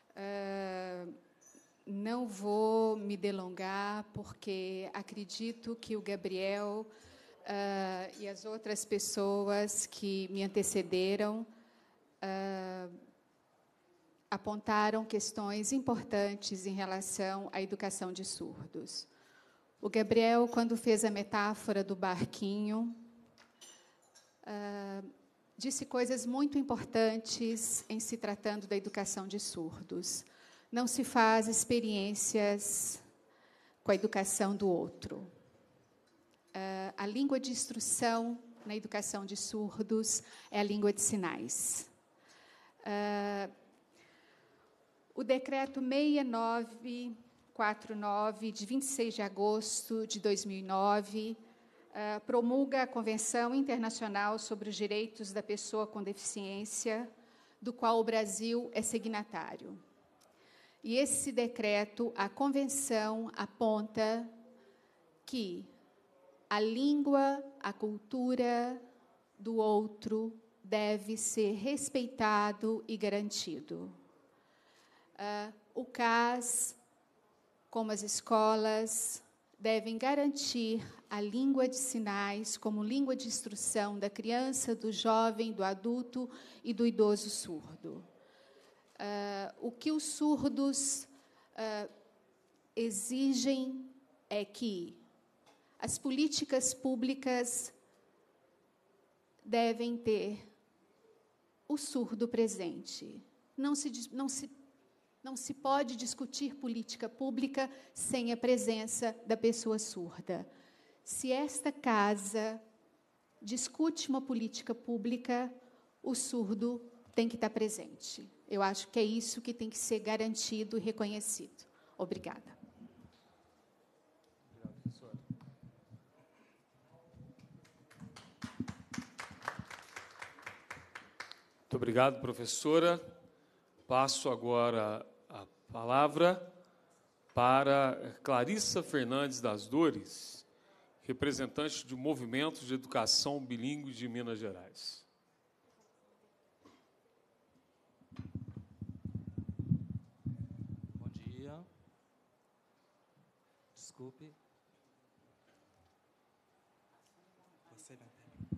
não vou me delongar, porque acredito que o Gabriel e as outras pessoas que me antecederam apontaram questões importantes em relação à educação de surdos. O Gabriel, quando fez a metáfora do barquinho, uh, disse coisas muito importantes em se tratando da educação de surdos. Não se faz experiências com a educação do outro. Uh, a língua de instrução na educação de surdos é a língua de sinais. Uh, o decreto seis mil novecentos e quarenta e nove, de vinte e seis de agosto de dois mil e nove, uh, promulga a Convenção Internacional sobre os Direitos da Pessoa com Deficiência, do qual o Brasil é signatário. E esse decreto, a convenção, aponta que a língua, a cultura do outro deve ser respeitado e garantido. Uh, o C A S, como as escolas, devem garantir a língua de sinais como língua de instrução da criança, do jovem, do adulto e do idoso surdo. Uh, o que os surdos uh, exigem é que as políticas públicas devem ter o surdo presente. Não se, não se, não se pode discutir política pública sem a presença da pessoa surda. Se esta casa discute uma política pública, o surdo tem que estar presente. Eu acho que é isso que tem que ser garantido e reconhecido. Obrigada. Obrigado, professora. Muito obrigado, professora. Passo agora a palavra para Clarissa Fernandes das Dores, representante do Movimento de Educação Bilíngue de Minas Gerais. Desculpe. Você não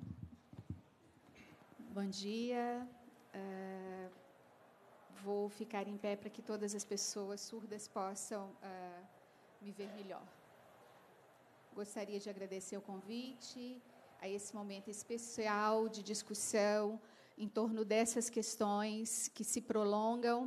Bom dia. Uh, vou ficar em pé para que todas as pessoas surdas possam uh, me ver melhor. Gostaria de agradecer o convite a esse momento especial de discussão em torno dessas questões que se prolongam.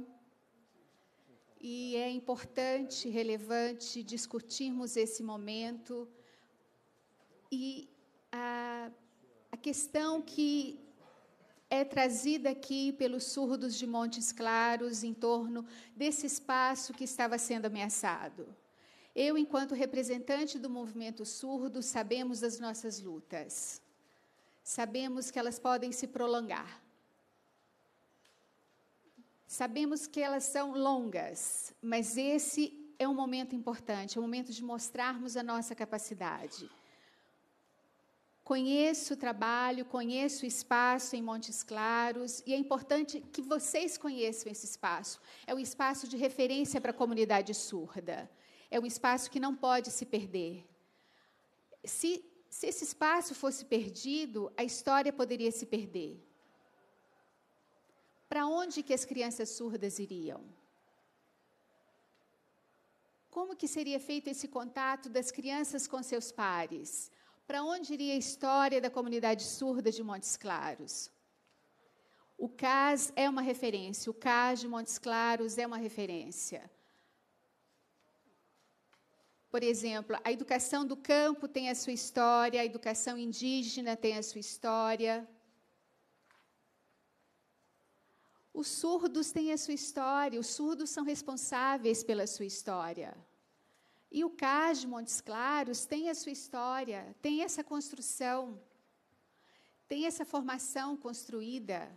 E é importante, relevante, discutirmos esse momento. E a, a questão que é trazida aqui pelos surdos de Montes Claros em torno desse espaço que estava sendo ameaçado. Eu, enquanto representante do movimento surdo, sabemos das nossas lutas. Sabemos que elas podem se prolongar. Sabemos que elas são longas, mas esse é um momento importante, é um momento de mostrarmos a nossa capacidade. Conheço o trabalho, conheço o espaço em Montes Claros, e é importante que vocês conheçam esse espaço. É um espaço de referência para a comunidade surda. É um espaço que não pode se perder. Se, se esse espaço fosse perdido, a história poderia se perder. Para onde que as crianças surdas iriam? Como que seria feito esse contato das crianças com seus pares? Para onde iria a história da comunidade surda de Montes Claros? O C A S é uma referência, o C A S de Montes Claros é uma referência. Por exemplo, a educação do campo tem a sua história, a educação indígena tem a sua história. Os surdos têm a sua história, os surdos são responsáveis pela sua história. E o C A S de Montes Claros tem a sua história, tem essa construção, tem essa formação construída.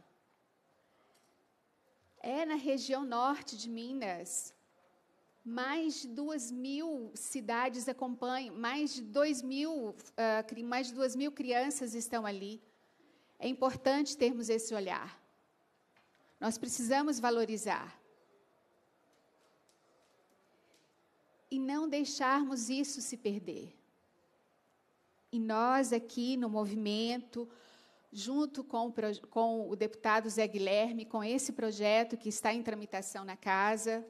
É na região norte de Minas. Mais de duas mil cidades acompanham, mais de dois mil, uh, mais de duas mil crianças estão ali. É importante termos esse olhar. Nós precisamos valorizar. E não deixarmos isso se perder. E nós aqui no movimento, junto com o, com o deputado Zé Guilherme, com esse projeto que está em tramitação na casa,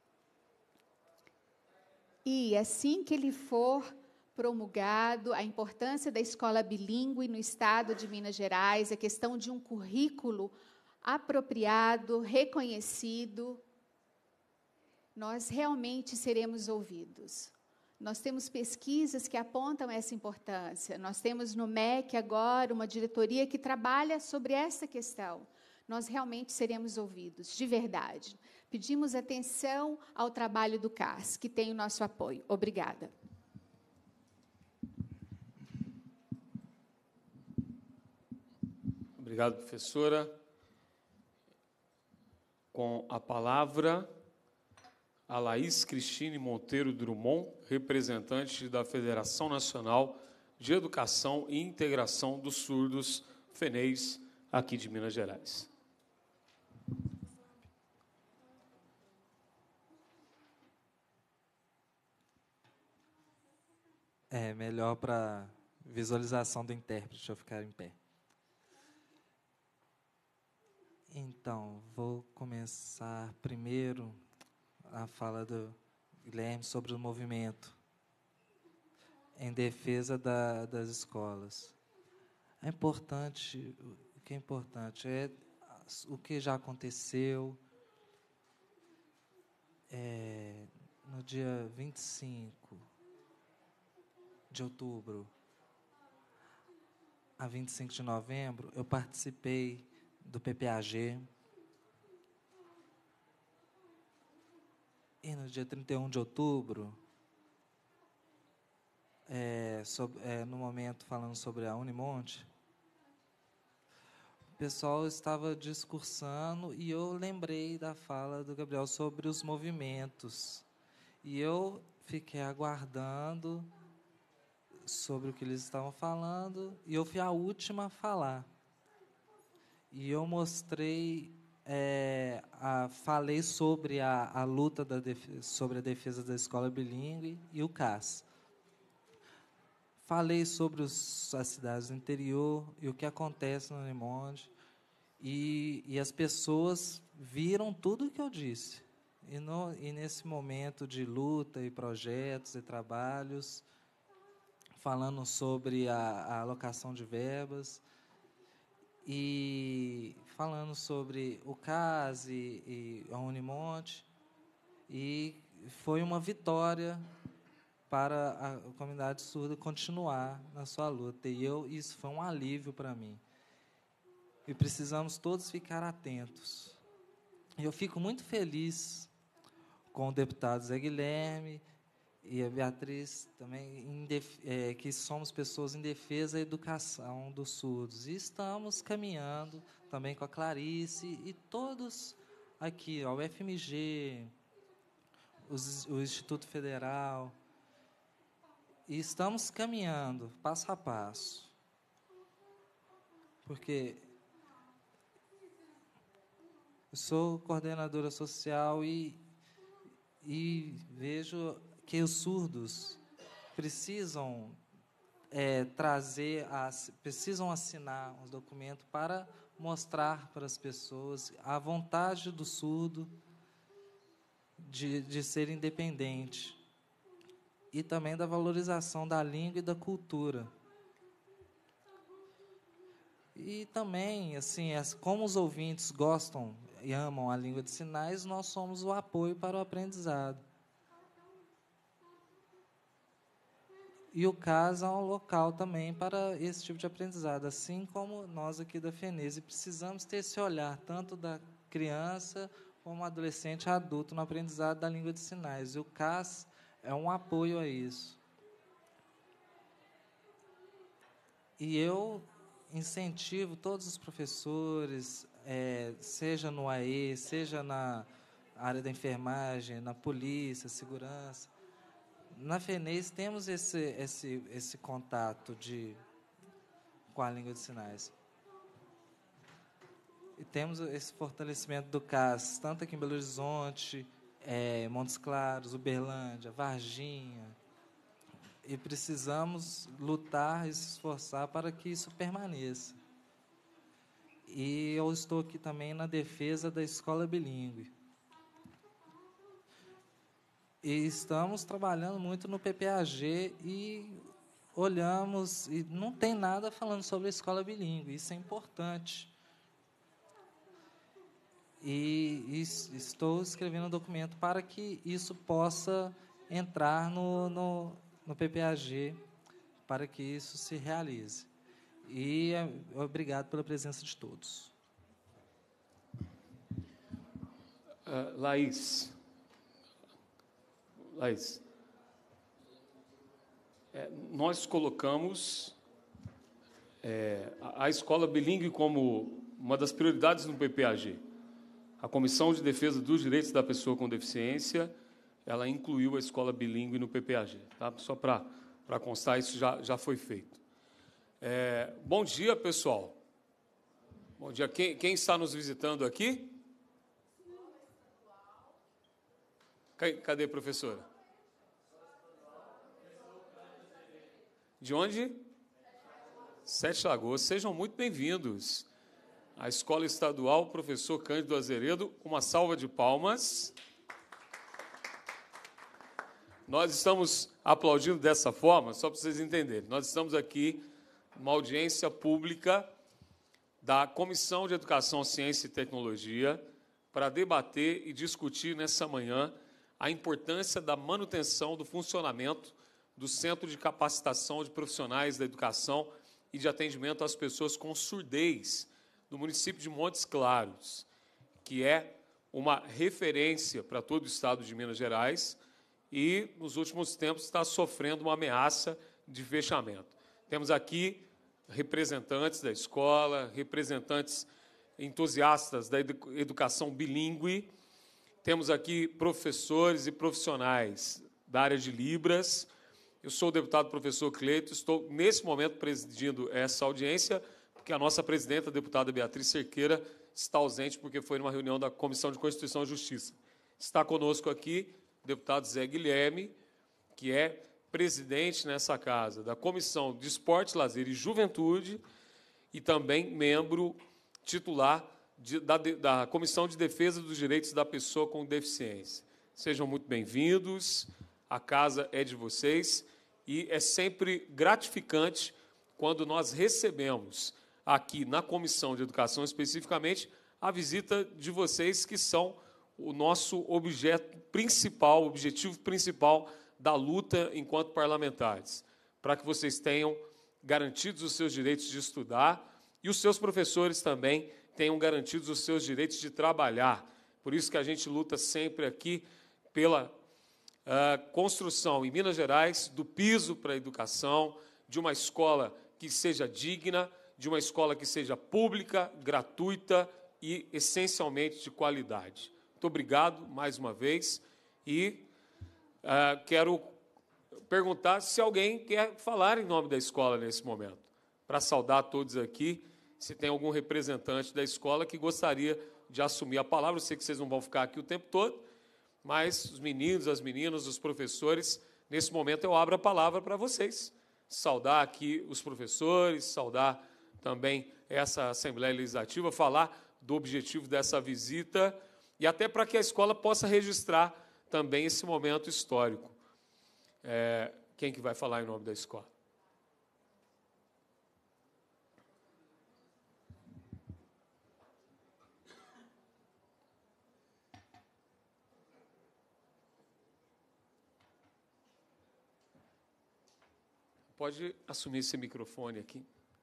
e assim que ele for promulgado, a importância da escola bilíngue no estado de Minas Gerais, a questão de um currículo apropriado, reconhecido, nós realmente seremos ouvidos. Nós temos pesquisas que apontam essa importância. Nós temos no M E C agora uma diretoria que trabalha sobre essa questão. Nós realmente seremos ouvidos, de verdade. Pedimos atenção ao trabalho do C A S, que tem o nosso apoio. Obrigada. Obrigado, professora. Com a palavra, a Laís Cristine Monteiro Drummond, representante da Federação Nacional de Educação e Integração dos Surdos, FENEIS, aqui de Minas Gerais. É melhor para visualização do intérprete eu ficar em pé. Então, vou começar primeiro a fala do Guilherme sobre o movimento em defesa da, das escolas. É importante, o que é importante é o que já aconteceu. É, no dia vinte e cinco de outubro a vinte e cinco de novembro, eu participei do P P A G. E no dia trinta e um de outubro, é, sobre, é, no momento falando sobre a Unimonte, o pessoal estava discursando e eu lembrei da fala do Gabriel sobre os movimentos. E eu fiquei aguardando sobre o que eles estavam falando e eu fui a última a falar. E eu mostrei, é, a, falei sobre a, a luta da defesa, sobre a defesa da escola bilíngue e o C A S. Falei sobre os, as cidades do interior e o que acontece no Unimonte. E, e as pessoas viram tudo o que eu disse. E, no, e nesse momento de luta e projetos e trabalhos, falando sobre a, a alocação de verbas, e falando sobre o C A S e, e a Unimonte, e foi uma vitória para a comunidade surda continuar na sua luta. E eu, isso foi um alívio para mim. E precisamos todos ficar atentos. E eu fico muito feliz com o deputado Zé Guilherme e a Beatriz também, em def, é, que somos pessoas em defesa da educação dos surdos. E estamos caminhando também com a Clarice e todos aqui, ó, o F M G, os, o Instituto Federal. E estamos caminhando passo a passo. Porque eu sou coordenadora social e, e vejo que os surdos precisam é, trazer, as, precisam assinar um documento para mostrar para as pessoas a vontade do surdo de, de ser independente e também da valorização da língua e da cultura. E também, assim, como os ouvintes gostam e amam a língua de sinais, nós somos o apoio para o aprendizado. E o C A S é um local também para esse tipo de aprendizado, assim como nós aqui da FENEIS. E precisamos ter esse olhar, tanto da criança como adolescente e adulto, no aprendizado da língua de sinais. E o C A S é um apoio a isso. E eu incentivo todos os professores, é, seja no A E, seja na área da enfermagem, na polícia, segurança. Na FENEIS temos esse, esse, esse contato de, com a língua de sinais. E temos esse fortalecimento do C A S, tanto aqui em Belo Horizonte, é, Montes Claros, Uberlândia, Varginha. E precisamos lutar e se esforçar para que isso permaneça. E eu estou aqui também na defesa da escola bilíngue. E estamos trabalhando muito no P P A G e olhamos, e não tem nada falando sobre a escola bilíngue, isso é importante. E, e estou escrevendo um documento para que isso possa entrar no, no, no P P A G para que isso se realize. E é, obrigado pela presença de todos. Uh, Laís. Laís. É, nós colocamos é, a, a escola bilíngue como uma das prioridades no P P A G. A Comissão de Defesa dos Direitos da Pessoa com Deficiência, ela incluiu a escola bilíngue no P P A G. Tá? Só para para constar, isso já, já foi feito. É, bom dia, pessoal. Bom dia. Quem, quem está nos visitando aqui? Cadê a professora? De onde? Sete Lagoas. Sejam muito bem-vindos. A Escola Estadual Professor Cândido Azeredo, uma salva de palmas. Nós estamos aplaudindo dessa forma, só para vocês entenderem. Nós estamos aqui numa audiência pública da Comissão de Educação, Ciência e Tecnologia para debater e discutir nessa manhã a importância da manutenção do funcionamento do Centro de Capacitação de Profissionais da Educação e de Atendimento às Pessoas com Surdez, do município de Montes Claros, que é uma referência para todo o estado de Minas Gerais e, nos últimos tempos, está sofrendo uma ameaça de fechamento. Temos aqui representantes da escola, representantes entusiastas da educação bilíngue, temos aqui professores e profissionais da área de Libras. Eu sou o deputado professor Cleito, estou, nesse momento, presidindo essa audiência, porque a nossa presidenta, a deputada Beatriz Cerqueira, está ausente porque foi numa reunião da Comissão de Constituição e Justiça. Está conosco aqui o deputado Zé Guilherme, que é presidente nessa casa da Comissão de Esporte, Lazer e Juventude e também membro titular de, da, da Comissão de Defesa dos Direitos da Pessoa com Deficiência. Sejam muito bem-vindos, a casa é de vocês e é sempre gratificante quando nós recebemos aqui na Comissão de Educação, especificamente, a visita de vocês que são o nosso objeto principal, o objetivo principal da luta enquanto parlamentares, para que vocês tenham garantidos os seus direitos de estudar e os seus professores também tenham garantidos os seus direitos de trabalhar. Por isso que a gente luta sempre aqui pela uh, construção em Minas Gerais do piso para a educação, de uma escola que seja digna, de uma escola que seja pública, gratuita e, essencialmente, de qualidade. Muito obrigado, mais uma vez, e uh, quero perguntar se alguém quer falar em nome da escola nesse momento, para saudar todos aqui, se tem algum representante da escola que gostaria de assumir a palavra. Eu sei que vocês não vão ficar aqui o tempo todo, mas os meninos, as meninas, os professores, nesse momento eu abro a palavra para vocês. Saudar aqui os professores, saudar também essa Assembleia Legislativa, falar do objetivo dessa visita e até para que a escola possa registrar também esse momento histórico. É, quem que vai falar em nome da escola? Pode assumir esse microfone aqui.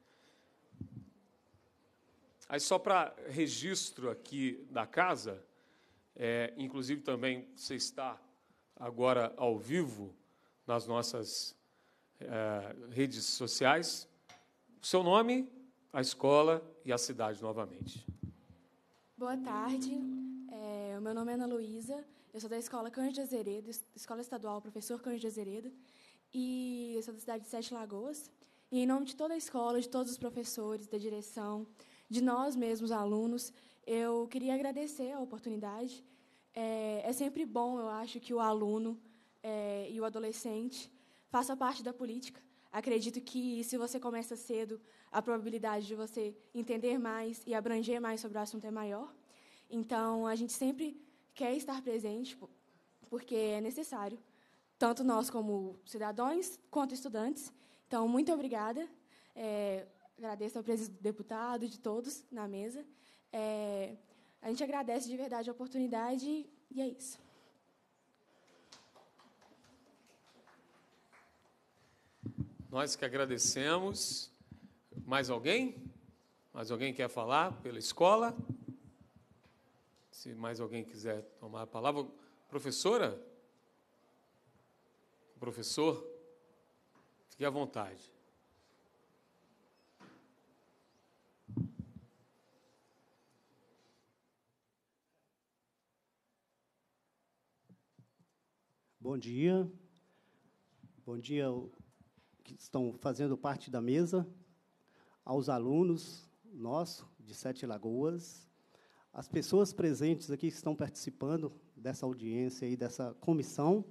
Aí, só para registro aqui da casa, é, inclusive também você está agora ao vivo nas nossas é, redes sociais, o seu nome, a escola e a cidade novamente. Boa tarde, é, o meu nome é Ana Luísa, eu sou da Escola Cândido Azeredo, Escola Estadual Professor Cândido Azeredo, e eu sou da cidade de Sete Lagoas. E, em nome de toda a escola, de todos os professores, da direção, de nós mesmos, alunos, eu queria agradecer a oportunidade. É, é sempre bom, eu acho, que o aluno é, e o adolescente façam parte da política. Acredito que, se você começa cedo, a probabilidade de você entender mais e abranger mais sobre o assunto é maior. Então, a gente sempre quer estar presente, porque é necessário, tanto nós como cidadãos, quanto estudantes. Então, muito obrigada. É, agradeço ao presidente do deputado, de todos na mesa. É, a gente agradece de verdade a oportunidade e é isso. Nós que agradecemos. Mais alguém? Mais alguém quer falar pela escola? Se mais alguém quiser tomar a palavra. Professora? Professor? Fique à vontade. Bom dia. Bom dia que estão fazendo parte da mesa, aos alunos nossos de Sete Lagoas, as pessoas presentes aqui que estão participando dessa audiência e dessa comissão.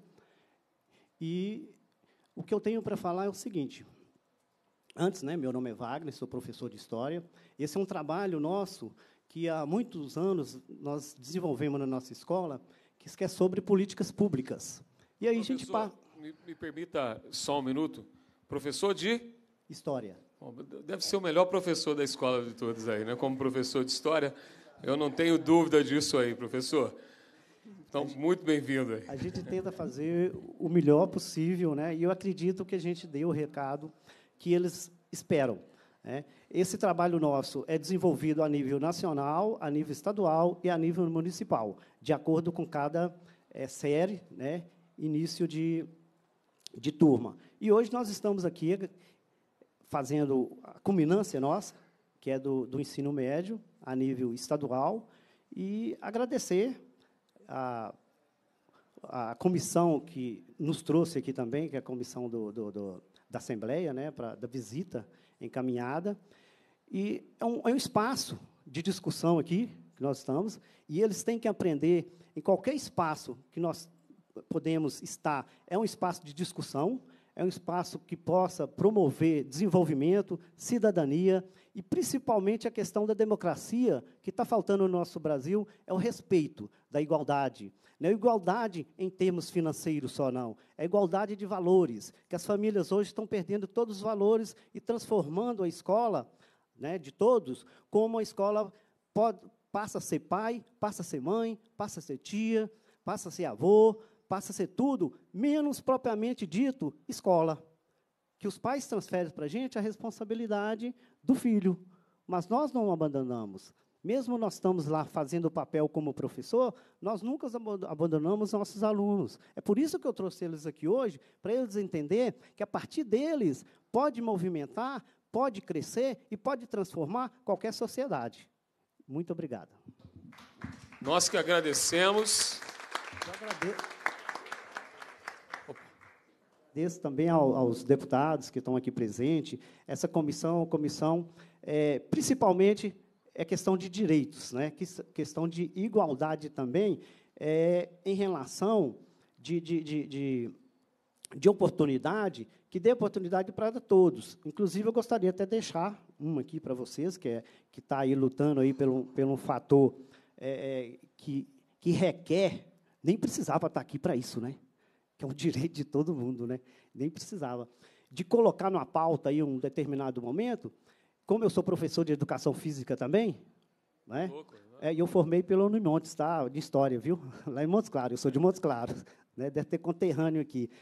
E o que eu tenho para falar é o seguinte. Antes, né, meu nome é Wagner, sou professor de História. Esse é um trabalho nosso que há muitos anos nós desenvolvemos na nossa escola, que é sobre políticas públicas. E aí Professor, a gente pa... me, me permita só um minuto. Professor de História. Bom, deve ser o melhor professor da escola de todos aí, né? Como professor de História, eu não tenho dúvida disso aí, professor. Então, muito bem-vindo aí. A gente tenta fazer o melhor possível, né? E eu acredito que a gente deu o recado que eles esperam, né? Esse trabalho nosso é desenvolvido a nível nacional, a nível estadual e a nível municipal, de acordo com cada é, série, né? Início de, de turma. E hoje nós estamos aqui fazendo a culminância nossa, que é do, do ensino médio, a nível estadual, e agradecer a, a comissão que nos trouxe aqui também, que é a comissão do, do, do, da Assembleia, né, pra, da visita encaminhada. E é um, é um espaço de discussão aqui, que nós estamos, e eles têm que aprender, em qualquer espaço que nós podemos estar, é um espaço de discussão, é um espaço que possa promover desenvolvimento, cidadania e, principalmente, a questão da democracia, que está faltando no nosso Brasil, é o respeito da igualdade. Não é igualdade em termos financeiros só, não. É igualdade de valores, que as famílias hoje estão perdendo todos os valores e transformando a escola, né, de todos, como a escola pode, passa a ser pai, passa a ser mãe, passa a ser tia, passa a ser avô, passa a ser tudo, menos propriamente dito, escola. Que os pais transferem para a gente a responsabilidade do filho, mas nós não abandonamos. Mesmo nós estamos lá fazendo o papel como professor, nós nunca abandonamos nossos alunos. É por isso que eu trouxe eles aqui hoje, para eles entenderem que, a partir deles, pode movimentar, pode crescer e pode transformar qualquer sociedade. Muito obrigado. Nós que agradecemos. Eu agradeço. Agradeço também ao, aos deputados que estão aqui presentes. Essa comissão, comissão é, principalmente, é questão de direitos, né? Questão de igualdade também, é, em relação de, de, de, de, de oportunidade, que dê oportunidade para todos. Inclusive, eu gostaria até de deixar uma aqui para vocês, que é, que está aí lutando aí pelo, pelo fator é, que, que requer, nem precisava estar aqui para isso, né? Que é um direito de todo mundo, né? Nem precisava. De colocar numa pauta aí um determinado momento, como eu sou professor de educação física também, né? É, e eu formei pelo Unimontes, tá? De História, viu? Lá em Montes Claros, eu sou de Montes Claros, né? Deve ter conterrâneo aqui.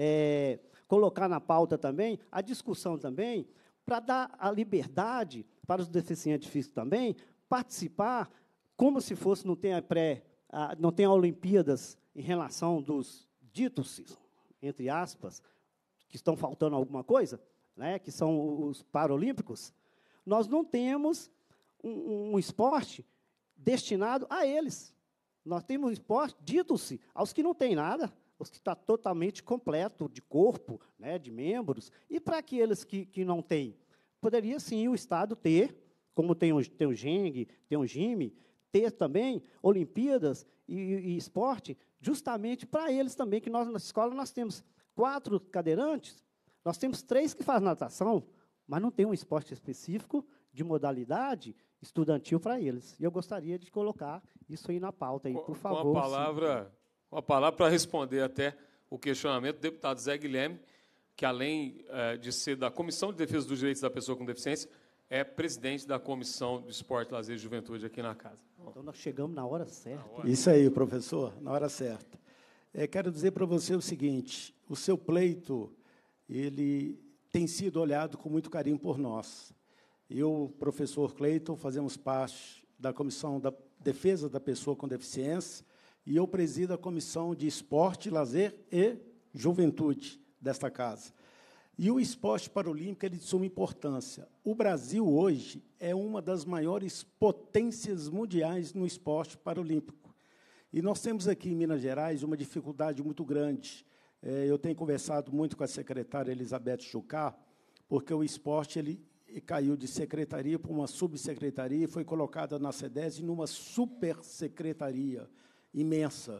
É, colocar na pauta também, a discussão também, para dar a liberdade para os deficientes físicos também participar, como se fosse, não tem a pré, a, não tem a Olimpíadas em relação dos ditos, entre aspas, que estão faltando alguma coisa, né, que são os Paralímpicos, nós não temos um, um esporte destinado a eles. Nós temos um esporte, dito-se, aos que não têm nada, os que estão totalmente completo de corpo, né, de membros, e para aqueles que, que não têm. Poderia, sim, o Estado ter, como tem o, tem o Geng, tem o Gime, ter também Olimpíadas e, e esporte, justamente para eles também, que nós, na escola, nós temos quatro cadeirantes, nós temos três que fazem natação, mas não tem um esporte específico de modalidade estudantil para eles. E eu gostaria de colocar isso aí na pauta, aí, por favor. Com a palavra, com a palavra para responder até o questionamento do deputado Zé Guilherme, que, além eh, de ser da Comissão de Defesa dos Direitos da Pessoa com Deficiência, é presidente da Comissão de Esporte, Lazer e Juventude aqui na casa. Então, nós chegamos na hora certa. Na hora. Isso aí, professor, na hora certa. É, quero dizer para você o seguinte, o seu pleito, ele tem sido olhado com muito carinho por nós. Eu, professor Cleiton, fazemos parte da Comissão da Defesa da Pessoa com Deficiência, e eu presido a Comissão de Esporte, Lazer e Juventude desta casa. E o esporte paralímpico é de suma importância. O Brasil, hoje, é uma das maiores potências mundiais no esporte paralímpico. E nós temos aqui, em Minas Gerais, uma dificuldade muito grande. Eu tenho conversado muito com a secretária Elizabeth Jucá, porque o esporte ele caiu de secretaria para uma subsecretaria e foi colocada na SEDES numa supersecretaria imensa.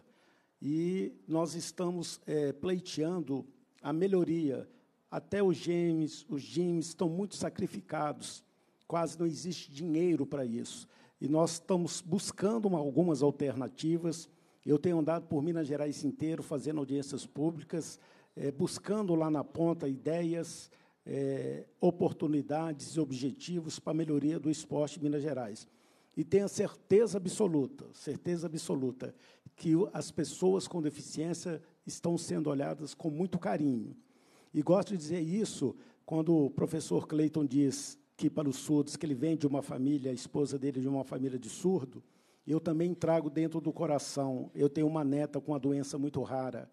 E nós estamos é, pleiteando a melhoria. Até os gyms, os gyms estão muito sacrificados, quase não existe dinheiro para isso. E nós estamos buscando uma, algumas alternativas. Eu tenho andado por Minas Gerais inteiro, fazendo audiências públicas, é, buscando lá na ponta ideias, é, oportunidades e objetivos para a melhoria do esporte em Minas Gerais. E tenho a certeza absoluta, certeza absoluta, que as pessoas com deficiência estão sendo olhadas com muito carinho. E gosto de dizer isso quando o professor Cleiton diz que, para os surdos, que ele vem de uma família, a esposa dele de uma família de surdo, eu também trago dentro do coração. Eu tenho uma neta com uma doença muito rara,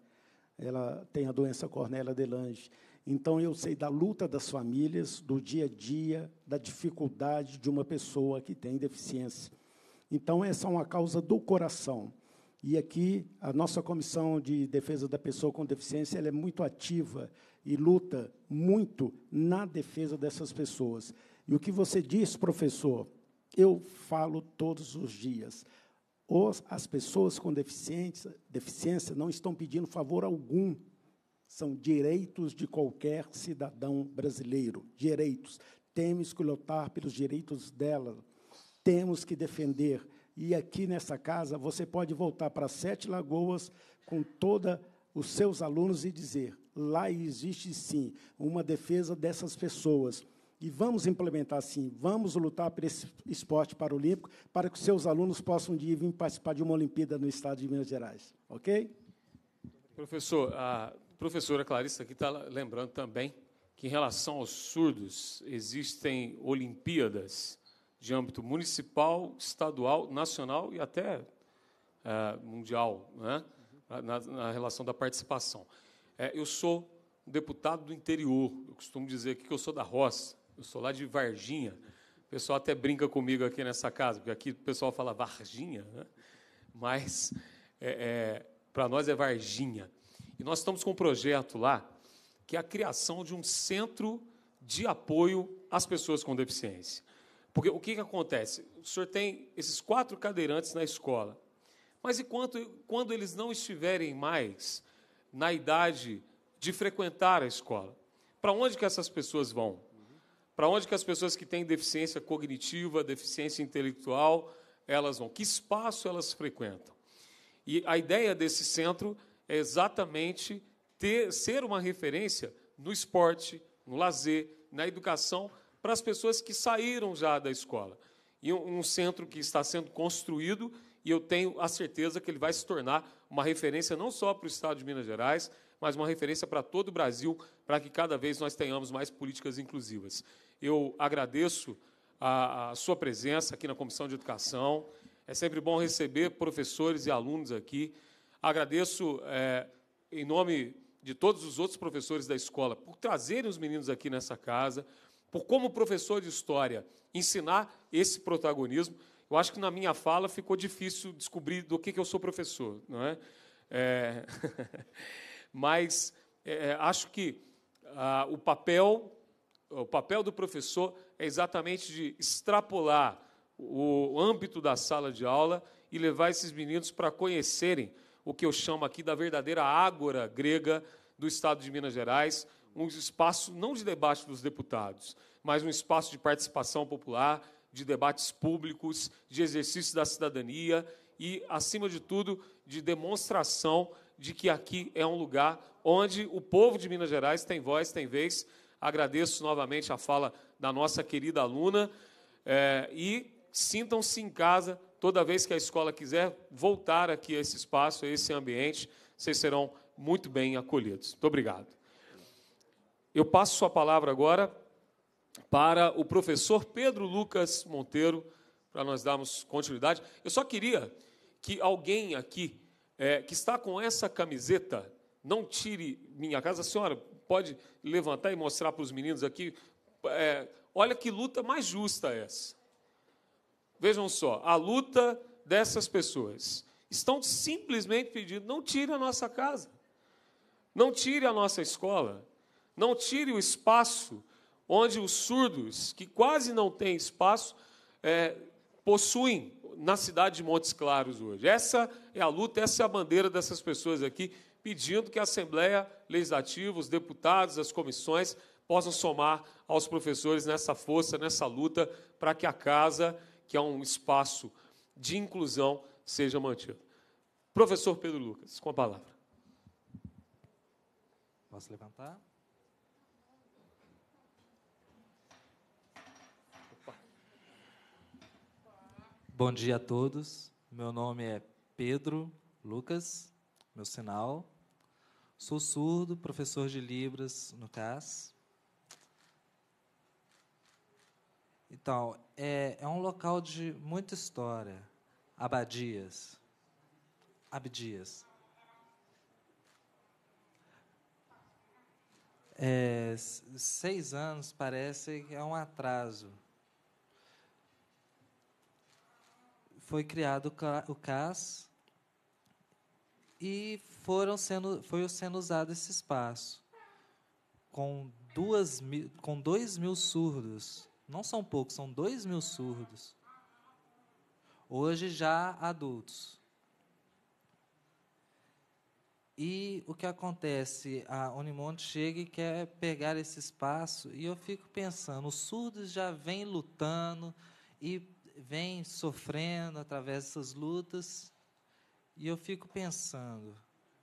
ela tem a doença Cornélia de Lange. Então, eu sei da luta das famílias, do dia a dia, da dificuldade de uma pessoa que tem deficiência. Então, essa é uma causa do coração. E aqui, a nossa Comissão de Defesa da Pessoa com Deficiência ela é muito ativa e luta muito na defesa dessas pessoas. E o que você diz, professor, eu falo todos os dias. Os, as pessoas com deficiência, deficiência não estão pedindo favor algum. São direitos de qualquer cidadão brasileiro. Direitos. Temos que lutar pelos direitos dela. Temos que defender. E aqui, nessa casa, você pode voltar para Sete Lagoas com todos os seus alunos e dizer, lá existe, sim, uma defesa dessas pessoas. E vamos implementar, sim, vamos lutar por esse esporte paralímpico para que os seus alunos possam um dia vir participar de uma Olimpíada no estado de Minas Gerais. Ok? Professor, a professora Clarissa aqui está lembrando também que, em relação aos surdos, existem Olimpíadas de âmbito municipal, estadual, nacional e até é, mundial, né? na, na relação da participação. É, eu sou um deputado do interior, eu costumo dizer aqui que eu sou da roça, eu sou lá de Varginha. O pessoal até brinca comigo aqui nessa casa, porque aqui o pessoal fala Varginha, né? Mas é, é, para nós é Varginha. E nós estamos com um projeto lá, que é a criação de um centro de apoio às pessoas com deficiência. Porque o que, que acontece? O senhor tem esses quatro cadeirantes na escola, mas e quando, quando eles não estiverem mais na idade de frequentar a escola? Para onde que essas pessoas vão? Para onde que as pessoas que têm deficiência cognitiva, deficiência intelectual, elas vão? Que espaço elas frequentam? E a ideia desse centro é exatamente ter, ser uma referência no esporte, no lazer, na educação, para as pessoas que saíram já da escola. E um, um centro que está sendo construído, e eu tenho a certeza que ele vai se tornar uma referência não só para o estado de Minas Gerais, mas uma referência para todo o Brasil, para que cada vez nós tenhamos mais políticas inclusivas. Eu agradeço a, a sua presença aqui na Comissão de Educação. É sempre bom receber professores e alunos aqui. Agradeço, é, em nome de todos os outros professores da escola, por trazerem os meninos aqui nessa casa, por, como professor de História, ensinar esse protagonismo. Eu acho que, na minha fala, ficou difícil descobrir do que, que eu sou professor, não é? É... Mas é, acho que ah, o, papel, o papel do professor é exatamente de extrapolar o âmbito da sala de aula e levar esses meninos para conhecerem o que eu chamo aqui da verdadeira ágora grega do estado de Minas Gerais, um espaço não de debate dos deputados, mas um espaço de participação popular, de debates públicos, de exercício da cidadania e, acima de tudo, de demonstração de que aqui é um lugar onde o povo de Minas Gerais tem voz, tem vez. Agradeço novamente a fala da nossa querida aluna é, e sintam-se em casa toda vez que a escola quiser voltar aqui a esse espaço, a esse ambiente, vocês serão muito bem acolhidos. Muito obrigado. eu passo a palavra agora para o professor Pedro Lucas Monteiro, para nós darmos continuidade. Eu só queria que alguém aqui, é, que está com essa camiseta, não tire minha casa. A senhora pode levantar e mostrar para os meninos aqui. É, olha que luta mais justa essa. Vejam só, a luta dessas pessoas. Estão simplesmente pedindo, não tire a nossa casa, não tire a nossa escola, não tire o espaço onde os surdos, que quase não têm espaço, é, possuem na cidade de Montes Claros hoje. Essa é a luta, essa é a bandeira dessas pessoas aqui, pedindo que a Assembleia Legislativa, os deputados, as comissões, possam somar aos professores nessa força, nessa luta, para que a casa, que é um espaço de inclusão, seja mantido. Professor Pedro Lucas, com a palavra. Posso levantar? Opa. Bom dia a todos. Meu nome é Pedro Lucas, meu sinal. Sou surdo, professor de Libras no C A S. Então, é, é um local de muita história. Abadias. Abdias. É, seis anos parece que é um atraso. Foi criado o C A S e foram sendo, foi sendo usado esse espaço com, duas mil, com dois mil surdos. Não são poucos, são dois mil surdos. Hoje já adultos. E o que acontece? A Unimonte chega e quer pegar esse espaço, e eu fico pensando, os surdos já vêm lutando e vêm sofrendo através dessas lutas, e eu fico pensando,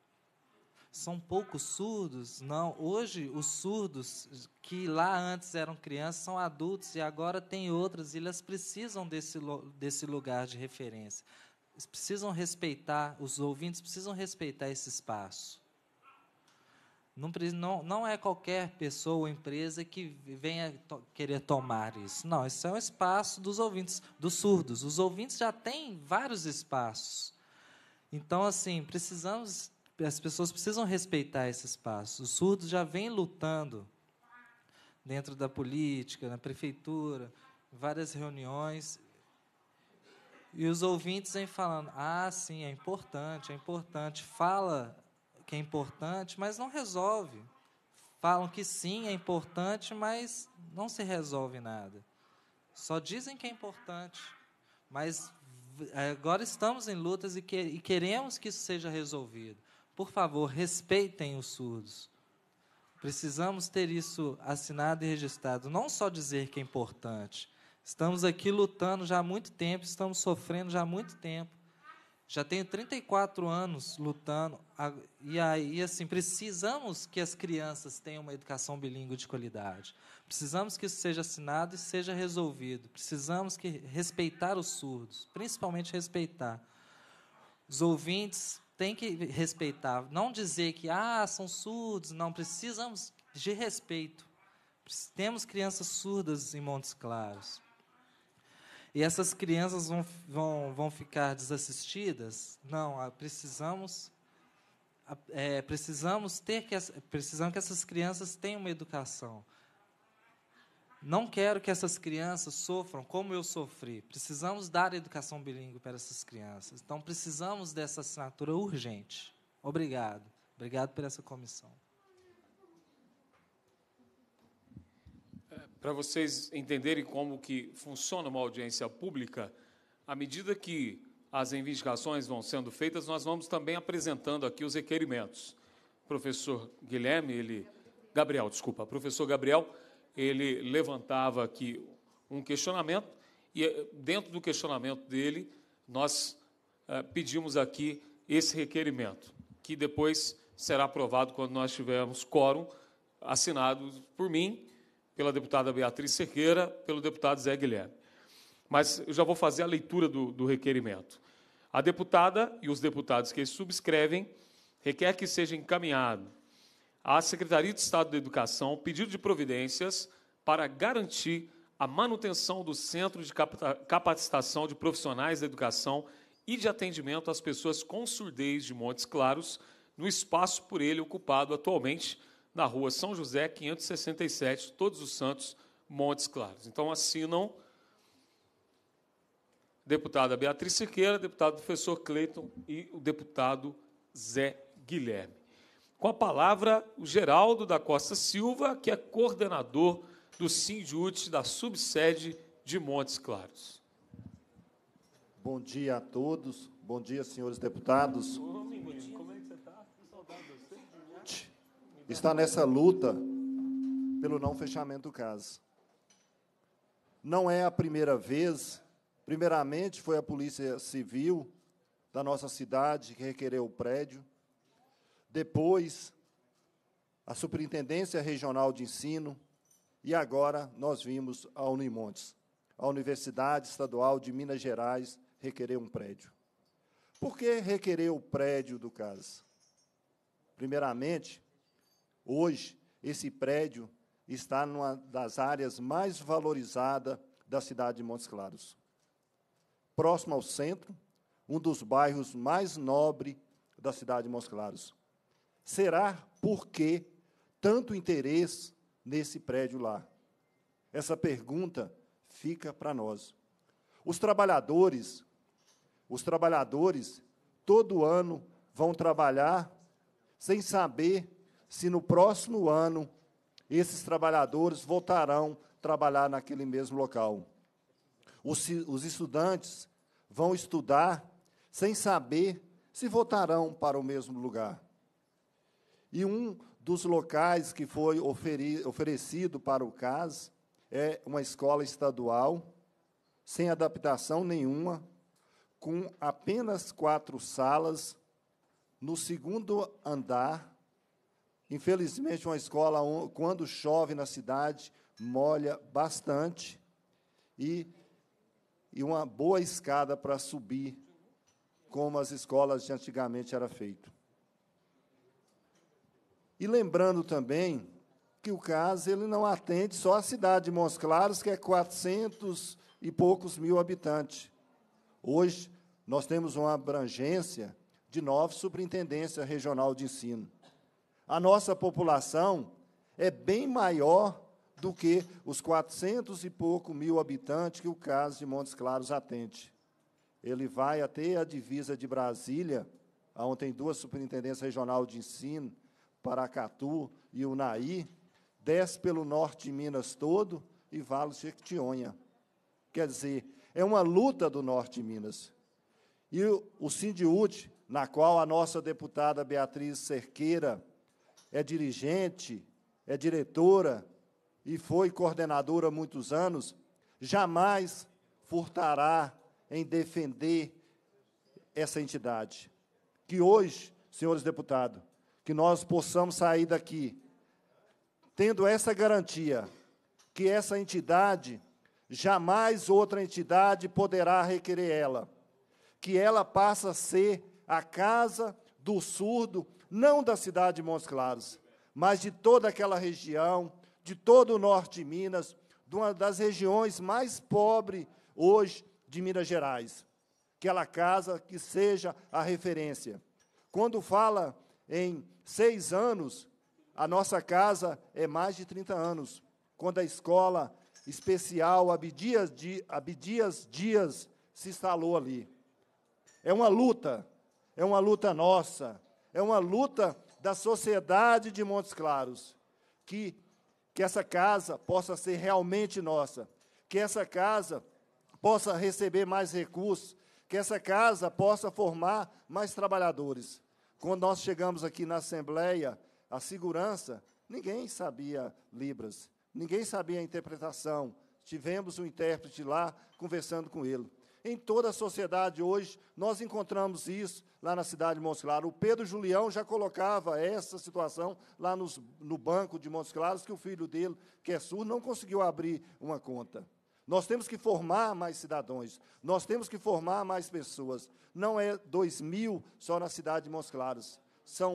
são poucos surdos? Não, hoje os surdos que lá antes eram crianças são adultos e agora tem outras, e elas precisam desse, desse lugar de referência. Eles precisam respeitar, os ouvintes precisam respeitar esse espaço. Não, não, não é qualquer pessoa ou empresa que venha to, querer tomar isso. Não, isso é um espaço dos ouvintes, dos surdos. Os ouvintes já têm vários espaços. Então, assim, precisamos, as pessoas precisam respeitar esse espaço. Os surdos já vêm lutando dentro da política, na prefeitura, em várias reuniões. E os ouvintes vêm falando, ah, sim, é importante, é importante. Fala que é importante, mas não resolve. Falam que sim, é importante, mas não se resolve nada. Só dizem que é importante, mas agora estamos em lutas e, que, e queremos que isso seja resolvido. Por favor, respeitem os surdos. Precisamos ter isso assinado e registrado. Não só dizer que é importante. Estamos aqui lutando já há muito tempo, estamos sofrendo já há muito tempo. Já tenho trinta e quatro anos lutando. E aí, assim, precisamos que as crianças tenham uma educação bilíngue de qualidade. Precisamos que isso seja assinado e seja resolvido. Precisamos que respeitar os surdos, principalmente respeitar. Os ouvintes têm que respeitar. Não dizer que ah, são surdos, não. Precisamos de respeito. Temos crianças surdas em Montes Claros. E essas crianças vão, vão, vão ficar desassistidas? Não, precisamos, é, precisamos, ter que, precisamos que essas crianças tenham uma educação. Não quero que essas crianças sofram como eu sofri. Precisamos dar educação bilíngue para essas crianças. Então, precisamos dessa assinatura urgente. Obrigado. Obrigado por essa comissão. Para vocês entenderem como que funciona uma audiência pública, à medida que as reivindicações vão sendo feitas, nós vamos também apresentando aqui os requerimentos. O professor Guilherme, ele, Gabriel, desculpa, o professor Gabriel, ele levantava aqui um questionamento, e dentro do questionamento dele, nós eh, pedimos aqui esse requerimento, que depois será aprovado quando nós tivermos quórum assinado por mim, pela deputada Beatriz Cerqueira, pelo deputado Zé Guilherme. Mas eu já vou fazer a leitura do, do requerimento. A deputada e os deputados que subscrevem requer que seja encaminhado à Secretaria de Estado da Educação pedido de providências para garantir a manutenção do Centro de Capacitação de Profissionais da Educação e de atendimento às pessoas com surdez de Montes Claros, no espaço por ele ocupado atualmente na Rua São José, quinhentos e sessenta e sete, Todos os Santos, Montes Claros. Então, assinam deputada Beatriz Siqueira, deputado professor Cleiton e o deputado Zé Guilherme. Com a palavra, o Geraldo da Costa Silva, que é coordenador do Sindiúte da subsede de Montes Claros. Bom dia a todos. Bom dia, senhores deputados. Ô, menino, como é que você está? Está nessa luta pelo não fechamento do caso. Não é a primeira vez. Primeiramente, foi a Polícia Civil da nossa cidade que requereu o prédio. Depois, a Superintendência Regional de Ensino. E agora nós vimos a Unimontes, a Universidade Estadual de Minas Gerais, requerer um prédio. Por que requerer o prédio do CAS? Primeiramente, hoje, esse prédio está numa das áreas mais valorizadas da cidade de Montes Claros. Próximo ao centro, um dos bairros mais nobres da cidade de Montes Claros. Será por que tanto interesse nesse prédio lá? Essa pergunta fica para nós. Os trabalhadores, os trabalhadores, todo ano vão trabalhar sem saber se no próximo ano esses trabalhadores voltarão a trabalhar naquele mesmo local. Os, os estudantes vão estudar sem saber se voltarão para o mesmo lugar. E um dos locais que foi oferi, oferecido para o CAS é uma escola estadual, sem adaptação nenhuma, com apenas quatro salas, no segundo andar. Infelizmente, uma escola, quando chove na cidade, molha bastante, e, e uma boa escada para subir, como as escolas de antigamente era feito. E lembrando também que o CAS ele não atende só a cidade de Montes Claros, que é quatrocentos e poucos mil habitantes. Hoje, nós temos uma abrangência de nove superintendências regional de ensino. A nossa população é bem maior do que os quatrocentos e pouco mil habitantes que o CAS de Montes Claros atende. Ele vai até a divisa de Brasília, onde tem duas superintendências regional de ensino, Paracatu e Unaí, desce pelo norte de Minas todo e Vale de Jequitinhonha. Quer dizer, é uma luta do norte de Minas. E o, o Sindiúte, na qual a nossa deputada Beatriz Cerqueira é dirigente, é diretora e foi coordenadora há muitos anos, jamais furtará em defender essa entidade. Que hoje, senhores deputados, que nós possamos sair daqui tendo essa garantia, que essa entidade, jamais outra entidade poderá requerer ela, que ela passa a ser a casa do surdo, não da cidade de Montes Claros, mas de toda aquela região, de todo o norte de Minas, de uma das regiões mais pobres hoje de Minas Gerais. Aquela casa que seja a referência. Quando fala em seis anos, a nossa casa é mais de trinta anos. Quando a escola especial Abdias, Abdias Dias se instalou ali. É uma luta, é uma luta nossa, é uma luta da sociedade de Montes Claros, que, que essa casa possa ser realmente nossa, que essa casa possa receber mais recursos, que essa casa possa formar mais trabalhadores. Quando nós chegamos aqui na Assembleia, a segurança, ninguém sabia Libras, ninguém sabia a interpretação. Tivemos um intérprete lá, conversando com ele. Em toda a sociedade hoje, nós encontramos isso lá na cidade de Montes Claros. O Pedro Julião já colocava essa situação lá nos, no banco de Montes Claros, que o filho dele, que é surdo, não conseguiu abrir uma conta. Nós temos que formar mais cidadãos, nós temos que formar mais pessoas. Não é dois mil só na cidade de Montes Claros, são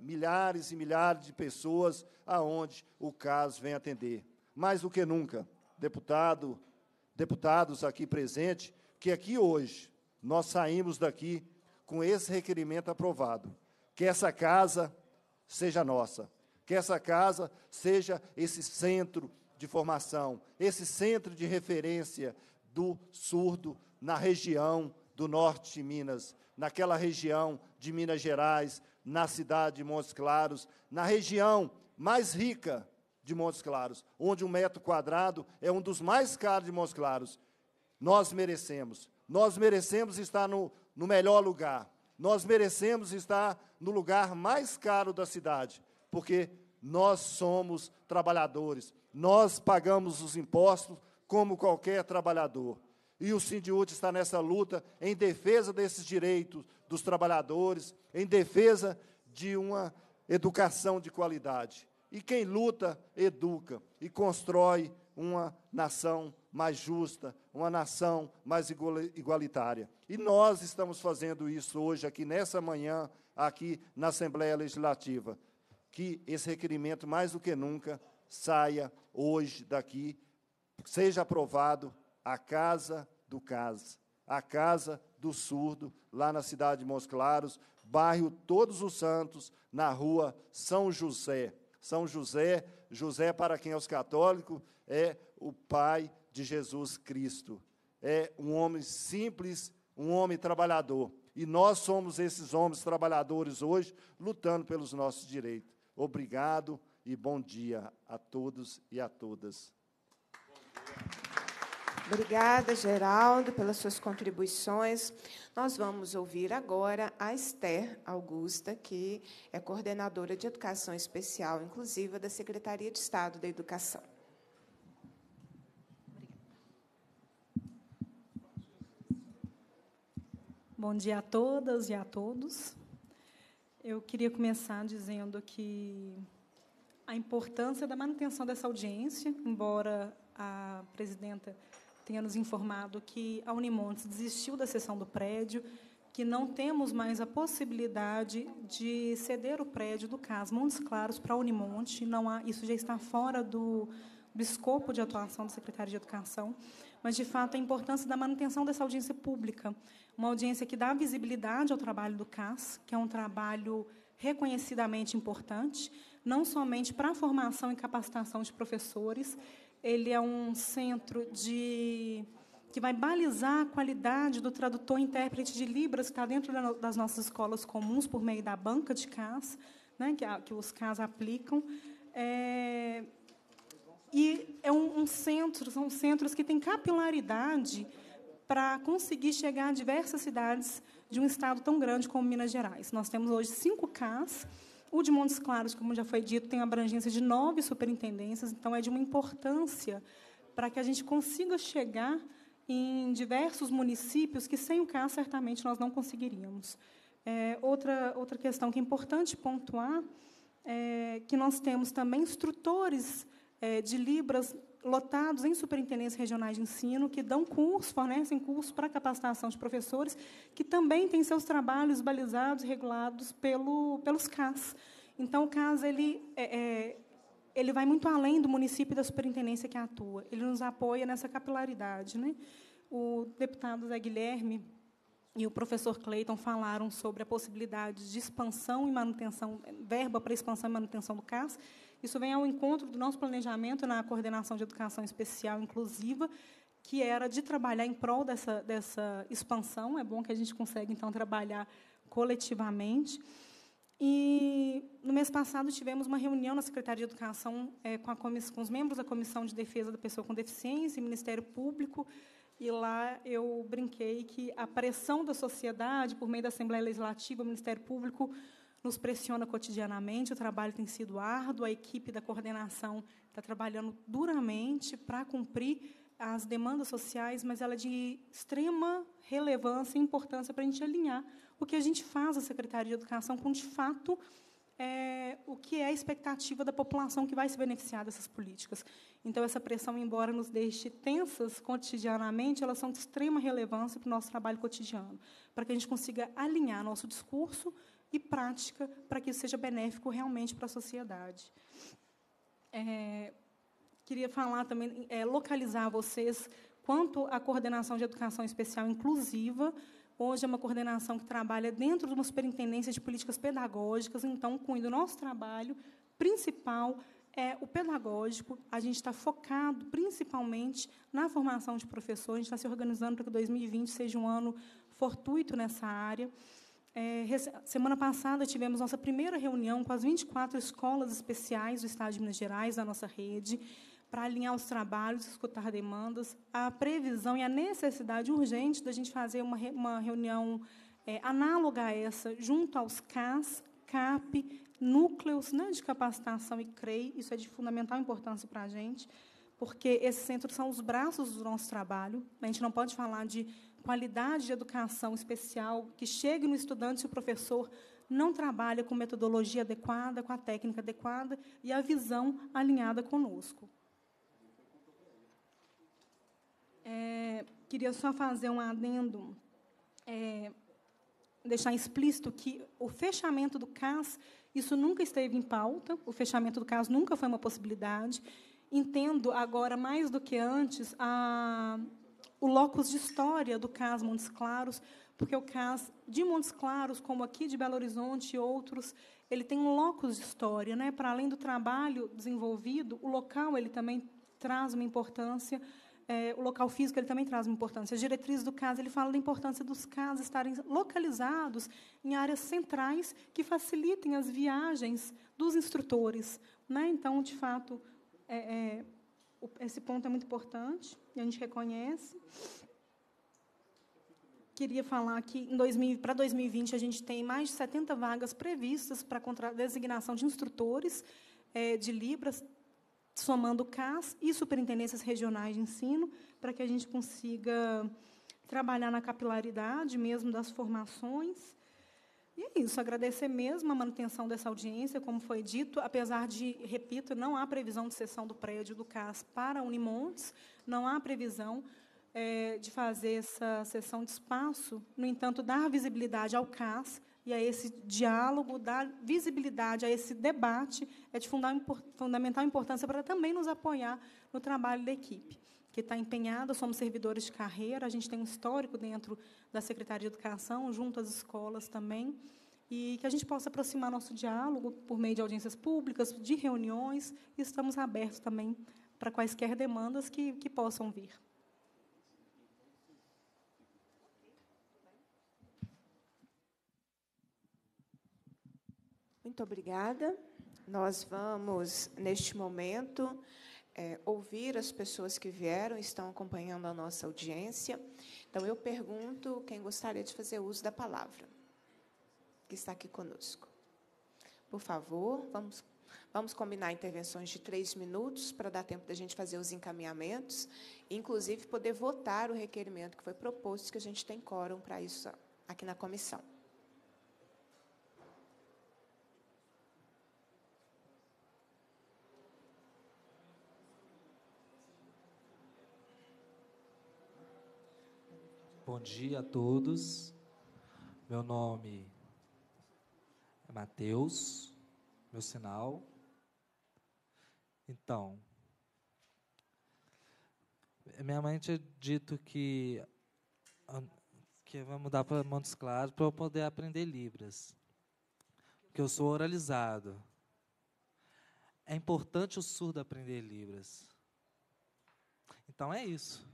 milhares e milhares de pessoas aonde o CAS vem atender. Mais do que nunca, deputado, deputados aqui presentes, que aqui hoje nós saímos daqui com esse requerimento aprovado, que essa casa seja nossa, que essa casa seja esse centro de formação, esse centro de referência do surdo na região do norte de Minas, naquela região de Minas Gerais, na cidade de Montes Claros, na região mais rica de Montes Claros, onde um metro quadrado é um dos mais caros de Montes Claros. Nós merecemos, nós merecemos estar no, no melhor lugar, nós merecemos estar no lugar mais caro da cidade, porque nós somos trabalhadores, nós pagamos os impostos como qualquer trabalhador. E o Sindiúti está nessa luta em defesa desses direitos dos trabalhadores, em defesa de uma educação de qualidade. E quem luta, educa e constrói uma nação mais justa, uma nação mais igualitária. E nós estamos fazendo isso hoje, aqui nessa manhã, aqui na Assembleia Legislativa. Que esse requerimento, mais do que nunca, saia hoje daqui, seja aprovado a Casa do CAS, a Casa do Surdo, lá na cidade de Montes Claros, bairro Todos os Santos, na rua São José. São José, José, para quem é os católicos, é o pai de Jesus Cristo. É um homem simples, um homem trabalhador. E nós somos esses homens trabalhadores hoje, lutando pelos nossos direitos. Obrigado e bom dia a todos e a todas. Obrigada, Geraldo, pelas suas contribuições. Nós vamos ouvir agora a Esther Augusta, que é coordenadora de Educação Especial Inclusiva da Secretaria de Estado da Educação. Bom dia a todas e a todos. Eu queria começar dizendo que a importância da manutenção dessa audiência, embora a presidenta tenha nos informado que a Unimontes desistiu da cessão do prédio, que não temos mais a possibilidade de ceder o prédio do CAS Montes Claros para a Unimonte, não há, isso já está fora do, do escopo de atuação do secretário de Educação, mas, de fato, a importância da manutenção dessa audiência pública, uma audiência que dá visibilidade ao trabalho do CAS, que é um trabalho reconhecidamente importante, não somente para a formação e capacitação de professores. Ele é um centro de, que vai balizar a qualidade do tradutor e intérprete de Libras que está dentro das nossas escolas comuns, por meio da banca de CAS, né, que, a, que os CAS aplicam. É, e é um, um centro, são centros que têm capilaridade para conseguir chegar a diversas cidades de um estado tão grande como Minas Gerais. Nós temos hoje cinco CAS. O de Montes Claros, como já foi dito, tem abrangência de nove superintendências, então é de uma importância para que a gente consiga chegar em diversos municípios que, sem o CAS, certamente nós não conseguiríamos. É, outra, outra questão que é importante pontuar é que nós temos também instrutores é, de Libras lotados em superintendências regionais de ensino, que dão curso, fornecem curso para capacitação de professores, que também têm seus trabalhos balizados e regulados pelo, pelos CAS. Então, o CAS ele, é, é, ele vai muito além do município e da superintendência que atua. Ele nos apoia nessa capilaridade, né? O deputado Zé Guilherme e o professor Cleiton falaram sobre a possibilidade de expansão e manutenção, verba para expansão e manutenção do CAS. Isso vem ao encontro do nosso planejamento na Coordenação de Educação Especial Inclusiva, que era de trabalhar em prol dessa, dessa expansão. É bom que a gente consiga, então, trabalhar coletivamente. E, no mês passado, tivemos uma reunião na Secretaria de Educação é, com, a com os membros da Comissão de Defesa da Pessoa com Deficiência e Ministério Público, e lá eu brinquei que a pressão da sociedade, por meio da Assembleia Legislativa, o Ministério Público, nos pressiona cotidianamente, o trabalho tem sido árduo, a equipe da coordenação está trabalhando duramente para cumprir as demandas sociais, mas ela é de extrema relevância e importância para a gente alinhar o que a gente faz, a Secretaria de Educação, com, de fato, é, o que é a expectativa da população que vai se beneficiar dessas políticas. Então, essa pressão, embora nos deixe tensas cotidianamente, elas são de extrema relevância para o nosso trabalho cotidiano, para que a gente consiga alinhar nosso discurso e prática para que isso seja benéfico realmente para a sociedade. É, queria falar também, é, localizar vocês quanto à coordenação de educação especial inclusiva. Hoje é uma coordenação que trabalha dentro de uma superintendência de políticas pedagógicas, então, cunho do nosso trabalho principal é o pedagógico. A gente está focado principalmente na formação de professores, a gente está se organizando para que dois mil e vinte seja um ano fortuito nessa área. É, semana passada, tivemos nossa primeira reunião com as vinte e quatro escolas especiais do Estado de Minas Gerais, da nossa rede, para alinhar os trabalhos, escutar demandas, a previsão e a necessidade urgente da gente fazer uma, uma reunião é, análoga a essa, junto aos C A S, C A P, núcleos, né, de capacitação e C R E I. Isso é de fundamental importância para a gente, porque esses centros são os braços do nosso trabalho. A gente não pode falar de qualidade de educação especial que chegue no estudante se o professor não trabalha com metodologia adequada, com a técnica adequada e a visão alinhada conosco. É, queria só fazer um adendo, é, deixar explícito que o fechamento do C A S, isso nunca esteve em pauta, o fechamento do C A S nunca foi uma possibilidade. Entendo agora, mais do que antes, a... o locus de história do C A S Montes Claros, porque o C A S de Montes Claros, como aqui de Belo Horizonte e outros, ele tem um locus de história, né? Para além do trabalho desenvolvido, o local ele também traz uma importância, é, o local físico ele também traz uma importância. As diretrizes do C A S ele fala da importância dos C A S estarem localizados em áreas centrais que facilitem as viagens dos instrutores, né? Então, de fato, é, é, esse ponto é muito importante, e a gente reconhece. Queria falar que, para dois mil e vinte, a gente tem mais de setenta vagas previstas para a designação de instrutores é, de Libras, somando C A S e superintendências regionais de ensino, para que a gente consiga trabalhar na capilaridade mesmo das formações. E é isso, agradecer mesmo a manutenção dessa audiência, como foi dito, apesar de, repito, não há previsão de cessão do prédio do C A S para a Unimontes, não há previsão é, de fazer essa cessão de espaço, no entanto, dar visibilidade ao C A S e a esse diálogo, dar visibilidade a esse debate é de fundamental importância para também nos apoiar no trabalho da equipe, que está empenhada, somos servidores de carreira, a gente tem um histórico dentro da Secretaria de Educação, junto às escolas também, e que a gente possa aproximar nosso diálogo por meio de audiências públicas, de reuniões, e estamos abertos também para quaisquer demandas que, que possam vir. Muito obrigada. Nós vamos, neste momento, é, ouvir as pessoas que vieram e estão acompanhando a nossa audiência. Então, eu pergunto quem gostaria de fazer uso da palavra, que está aqui conosco. Por favor, vamos, vamos combinar intervenções de três minutos para dar tempo da gente fazer os encaminhamentos, e, inclusive, poder votar o requerimento que foi proposto, que a gente tem quórum para isso aqui na comissão. Bom dia a todos. Meu nome é Matheus, meu sinal. Então, minha mãe tinha dito que, que vai mudar para Montes Claros para eu poder aprender Libras, porque eu sou oralizado. É importante o surdo aprender Libras. Então, é isso.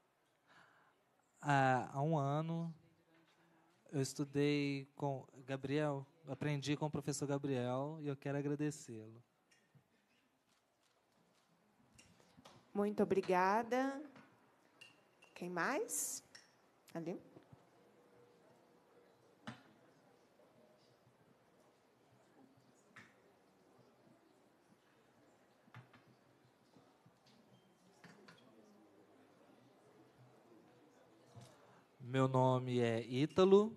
Há um ano, eu estudei com Gabriel, aprendi com o professor Gabriel, e eu quero agradecê-lo. Muito obrigada. Quem mais? Ali. Meu nome é Ítalo.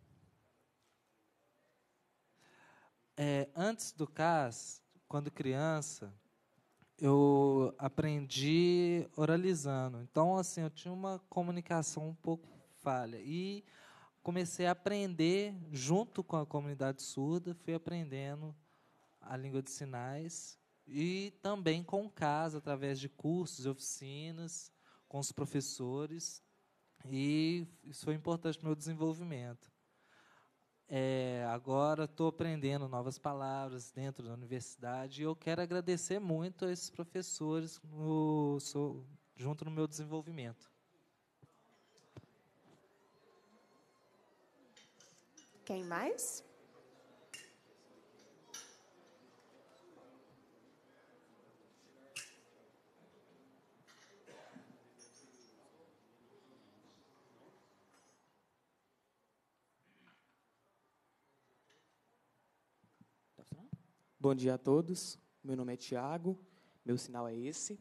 É, antes do C A S, quando criança, eu aprendi oralizando. Então, assim, eu tinha uma comunicação um pouco falha. E, comecei a aprender, junto com a comunidade surda, fui aprendendo a língua de sinais, e também com o C A S, através de cursos e oficinas, com os professores, e isso foi importante para o meu desenvolvimento. É, agora estou aprendendo novas palavras dentro da universidade, e eu quero agradecer muito a esses professores no, sou, junto no meu desenvolvimento. Quem mais? Bom dia a todos. Meu nome é Tiago, meu sinal é esse.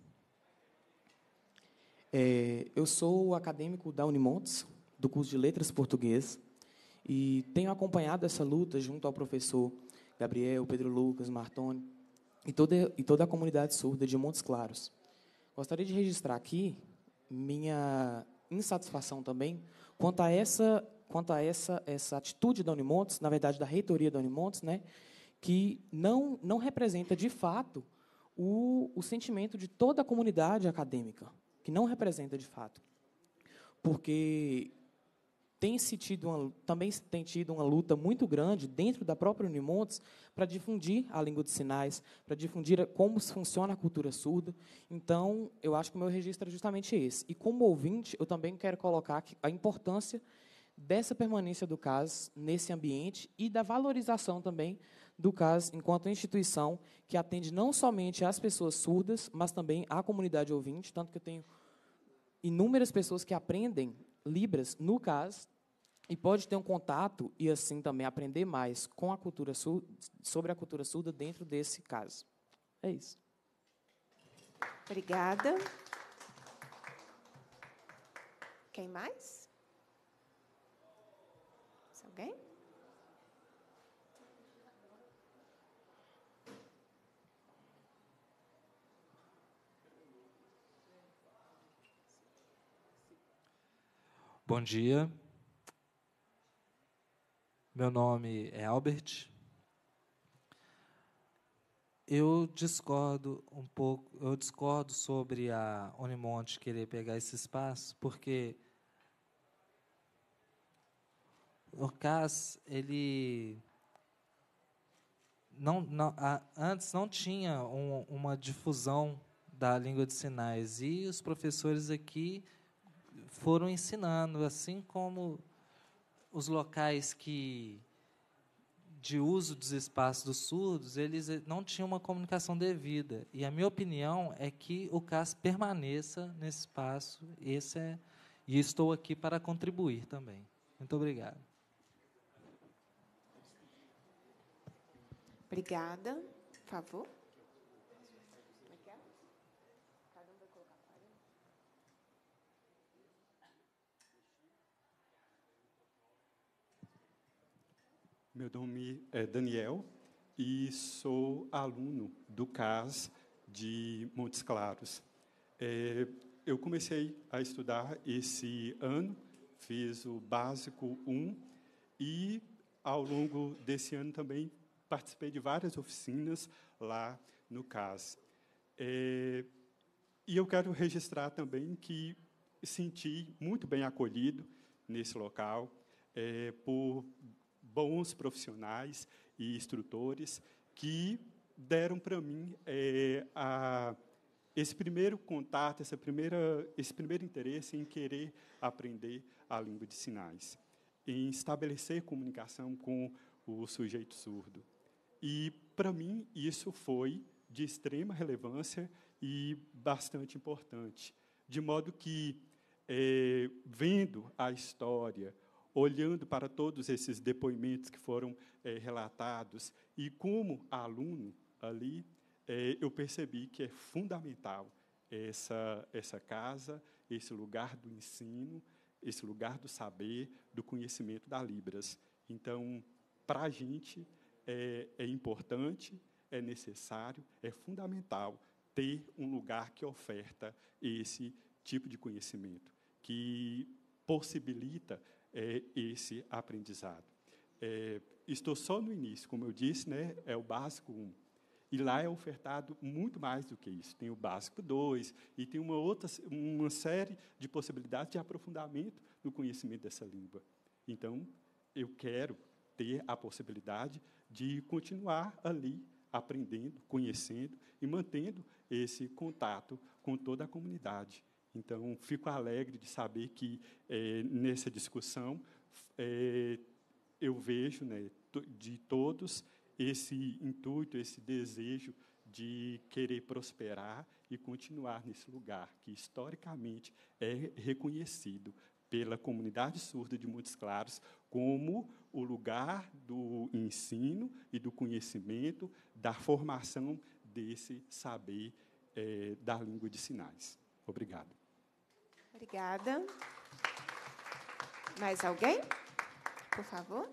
É, eu sou acadêmico da Unimontes, do curso de Letras Português, e tenho acompanhado essa luta junto ao professor Gabriel, Pedro Lucas, Martoni e toda, e toda a comunidade surda de Montes Claros. Gostaria de registrar aqui minha insatisfação também quanto a essa, quanto a essa, essa atitude da Unimontes, na verdade, da reitoria da Unimontes, né, que não, não representa, de fato, o, o sentimento de toda a comunidade acadêmica, que não representa, de fato. Porque tem se tido uma, também tem tido uma luta muito grande dentro da própria Unimontes para difundir a língua de sinais, para difundir como funciona a cultura surda. Então, eu acho que o meu registro é justamente esse. E, como ouvinte, eu também quero colocar a importância dessa permanência do C A S nesse ambiente e da valorização também do C A S enquanto instituição que atende não somente às pessoas surdas, mas também à comunidade ouvinte, tanto que eu tenho inúmeras pessoas que aprendem Libras no C A S e pode ter um contato e, assim, também aprender mais com a cultura surda, sobre a cultura surda dentro desse C A S. É isso. Obrigada. Quem mais? Alguém? Bom dia. Meu nome é Albert. Eu discordo um pouco, eu discordo sobre a Unimonte querer pegar esse espaço, porque o C A S, ele não, não, a, antes não tinha um, uma difusão da língua de sinais, e os professores aqui foram ensinando, assim como os locais que de uso dos espaços dos surdos, eles não tinham uma comunicação devida. E a minha opinião é que o C A S permaneça nesse espaço. Esse é, e estou aqui para contribuir também. Muito obrigado. Obrigada. Por favor. Meu nome é Daniel e sou aluno do C A S de Montes Claros. É, eu comecei a estudar esse ano, fiz o básico um e, ao longo desse ano, também participei de várias oficinas lá no C A S. É, e eu quero registrar também que senti muito bem acolhido nesse local, é, por bons profissionais e instrutores que deram para mim é, a, esse primeiro contato, essa primeira, esse primeiro interesse em querer aprender a língua de sinais, em estabelecer comunicação com o sujeito surdo. E, para mim, isso foi de extrema relevância e bastante importante, de modo que, é, vendo a história, olhando para todos esses depoimentos que foram é, relatados, e como aluno ali, é, eu percebi que é fundamental essa, essa casa, esse lugar do ensino, esse lugar do saber, do conhecimento da Libras. Então, para a gente, é, é importante, é necessário, é fundamental ter um lugar que oferta esse tipo de conhecimento, que possibilita é, esse aprendizado. É, estou só no início, como eu disse, né, é o básico um. E lá é ofertado muito mais do que isso. Tem o básico dois e tem uma, outra, uma série de possibilidades de aprofundamento no conhecimento dessa língua. Então, eu quero ter a possibilidade de continuar ali, aprendendo, conhecendo e mantendo esse contato com toda a comunidade. Então, fico alegre de saber que, é, nessa discussão, é, eu vejo, né, de todos esse intuito, esse desejo de querer prosperar e continuar nesse lugar que, historicamente, é reconhecido pela comunidade surda de Montes Claros como o lugar do ensino e do conhecimento, da formação desse saber é, da língua de sinais. Obrigado. Obrigada. Mais alguém? Por favor.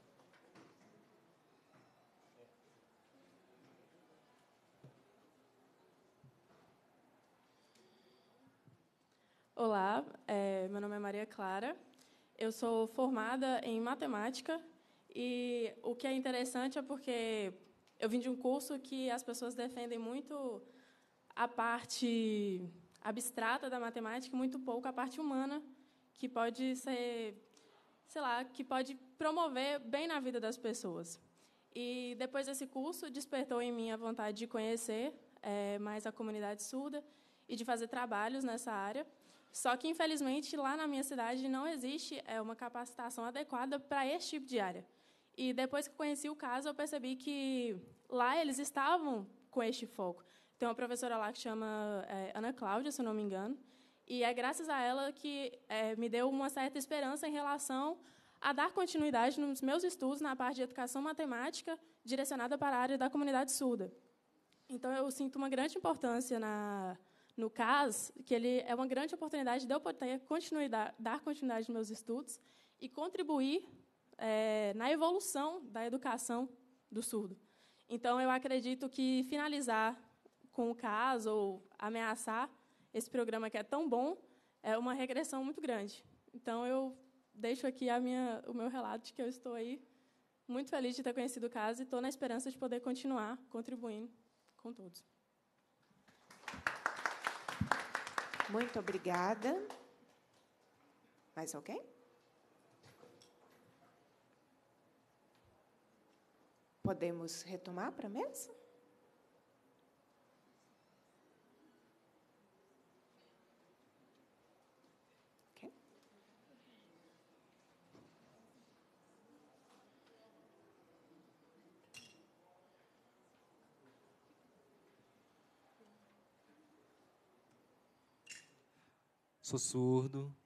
Olá, é, meu nome é Maria Clara. Eu sou formada em matemática e o que é interessante é porque eu vim de um curso que as pessoas defendem muito a parte abstrata da matemática e muito pouco a parte humana, que pode ser, sei lá, que pode promover bem na vida das pessoas. E depois desse curso despertou em mim a vontade de conhecer é, mais a comunidade surda e de fazer trabalhos nessa área. Só que, infelizmente, lá na minha cidade não existe é, uma capacitação adequada para esse tipo de área. E depois que conheci o caso, eu percebi que lá eles estavam com este foco. Tem uma professora lá que chama é, Ana Cláudia, se eu não me engano, e é graças a ela que é, me deu uma certa esperança em relação a dar continuidade nos meus estudos na parte de educação matemática direcionada para a área da comunidade surda. Então, eu sinto uma grande importância na... no C A S, que ele é uma grande oportunidade de eu poder continuidade, dar continuidade nos meus estudos e contribuir é, na evolução da educação do surdo. Então, eu acredito que finalizar com o C A S ou ameaçar esse programa que é tão bom é uma regressão muito grande. Então, eu deixo aqui a minha, o meu relato de que eu estou aí muito feliz de ter conhecido o C A S e estou na esperança de poder continuar contribuindo com todos. Muito obrigada. Mais alguém? Podemos retomar para a mesa? Okay. Sou surdo.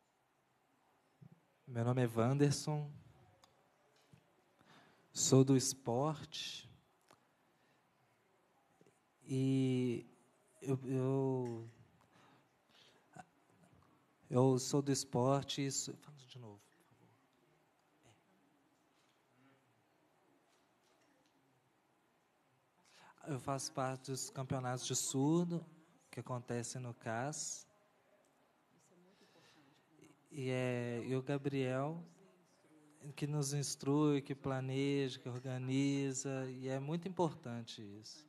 Meu nome é Wanderson. Sou do esporte. E eu, eu, eu sou do esporte. E sou, fala de novo, por favor. Eu faço parte dos campeonatos de surdo que acontecem no C A S. E é e o Gabriel que nos instrui, que planeja, que organiza, e é muito importante isso.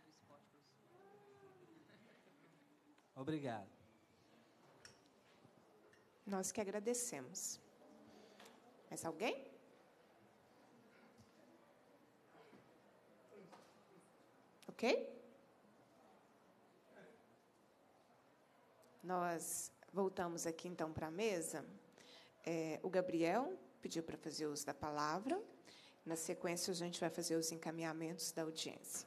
Obrigado. Nós que agradecemos. Mais alguém? Ok? Nós voltamos aqui, então, para a mesa. É, o Gabriel pediu para fazer uso da palavra. Na sequência, a gente vai fazer os encaminhamentos da audiência.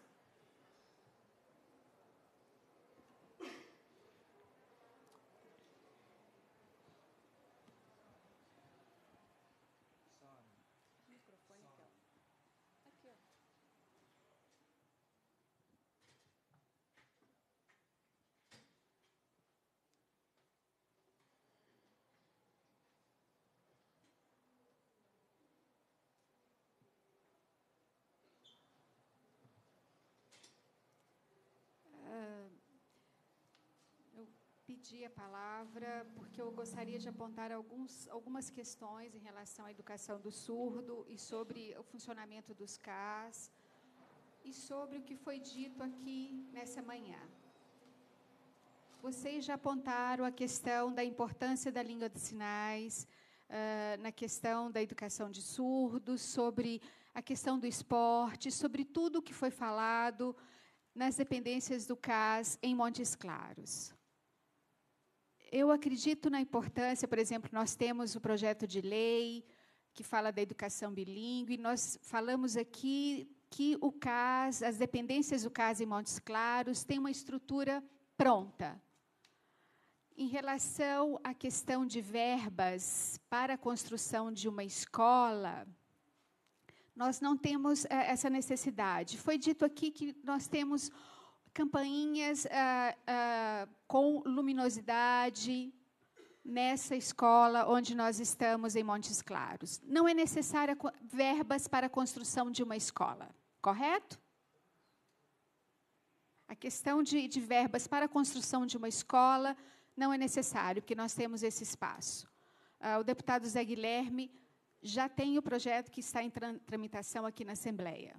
pedi a palavra porque eu gostaria de apontar alguns, algumas questões em relação à educação do surdo e sobre o funcionamento dos C A S e sobre o que foi dito aqui nessa manhã. Vocês já apontaram a questão da importância da língua de sinais, uh, na questão da educação de surdos, sobre a questão do esporte, sobre tudo o que foi falado nas dependências do C A S em Montes Claros. Eu acredito na importância, por exemplo, nós temos o projeto de lei que fala da educação bilíngue, nós falamos aqui que o C A S, as dependências do C A S em Montes Claros têm uma estrutura pronta. Em relação à questão de verbas para a construção de uma escola, nós não temos uh, essa necessidade. Foi dito aqui que nós temos campainhas uh, uh, com luminosidade nessa escola onde nós estamos em Montes Claros. Não é necessária verbas para a construção de uma escola, correto? A questão de, de verbas para a construção de uma escola não é necessário, porque nós temos esse espaço. Uh, o deputado Zé Guilherme já tem o projeto que está em tra tramitação aqui na Assembleia.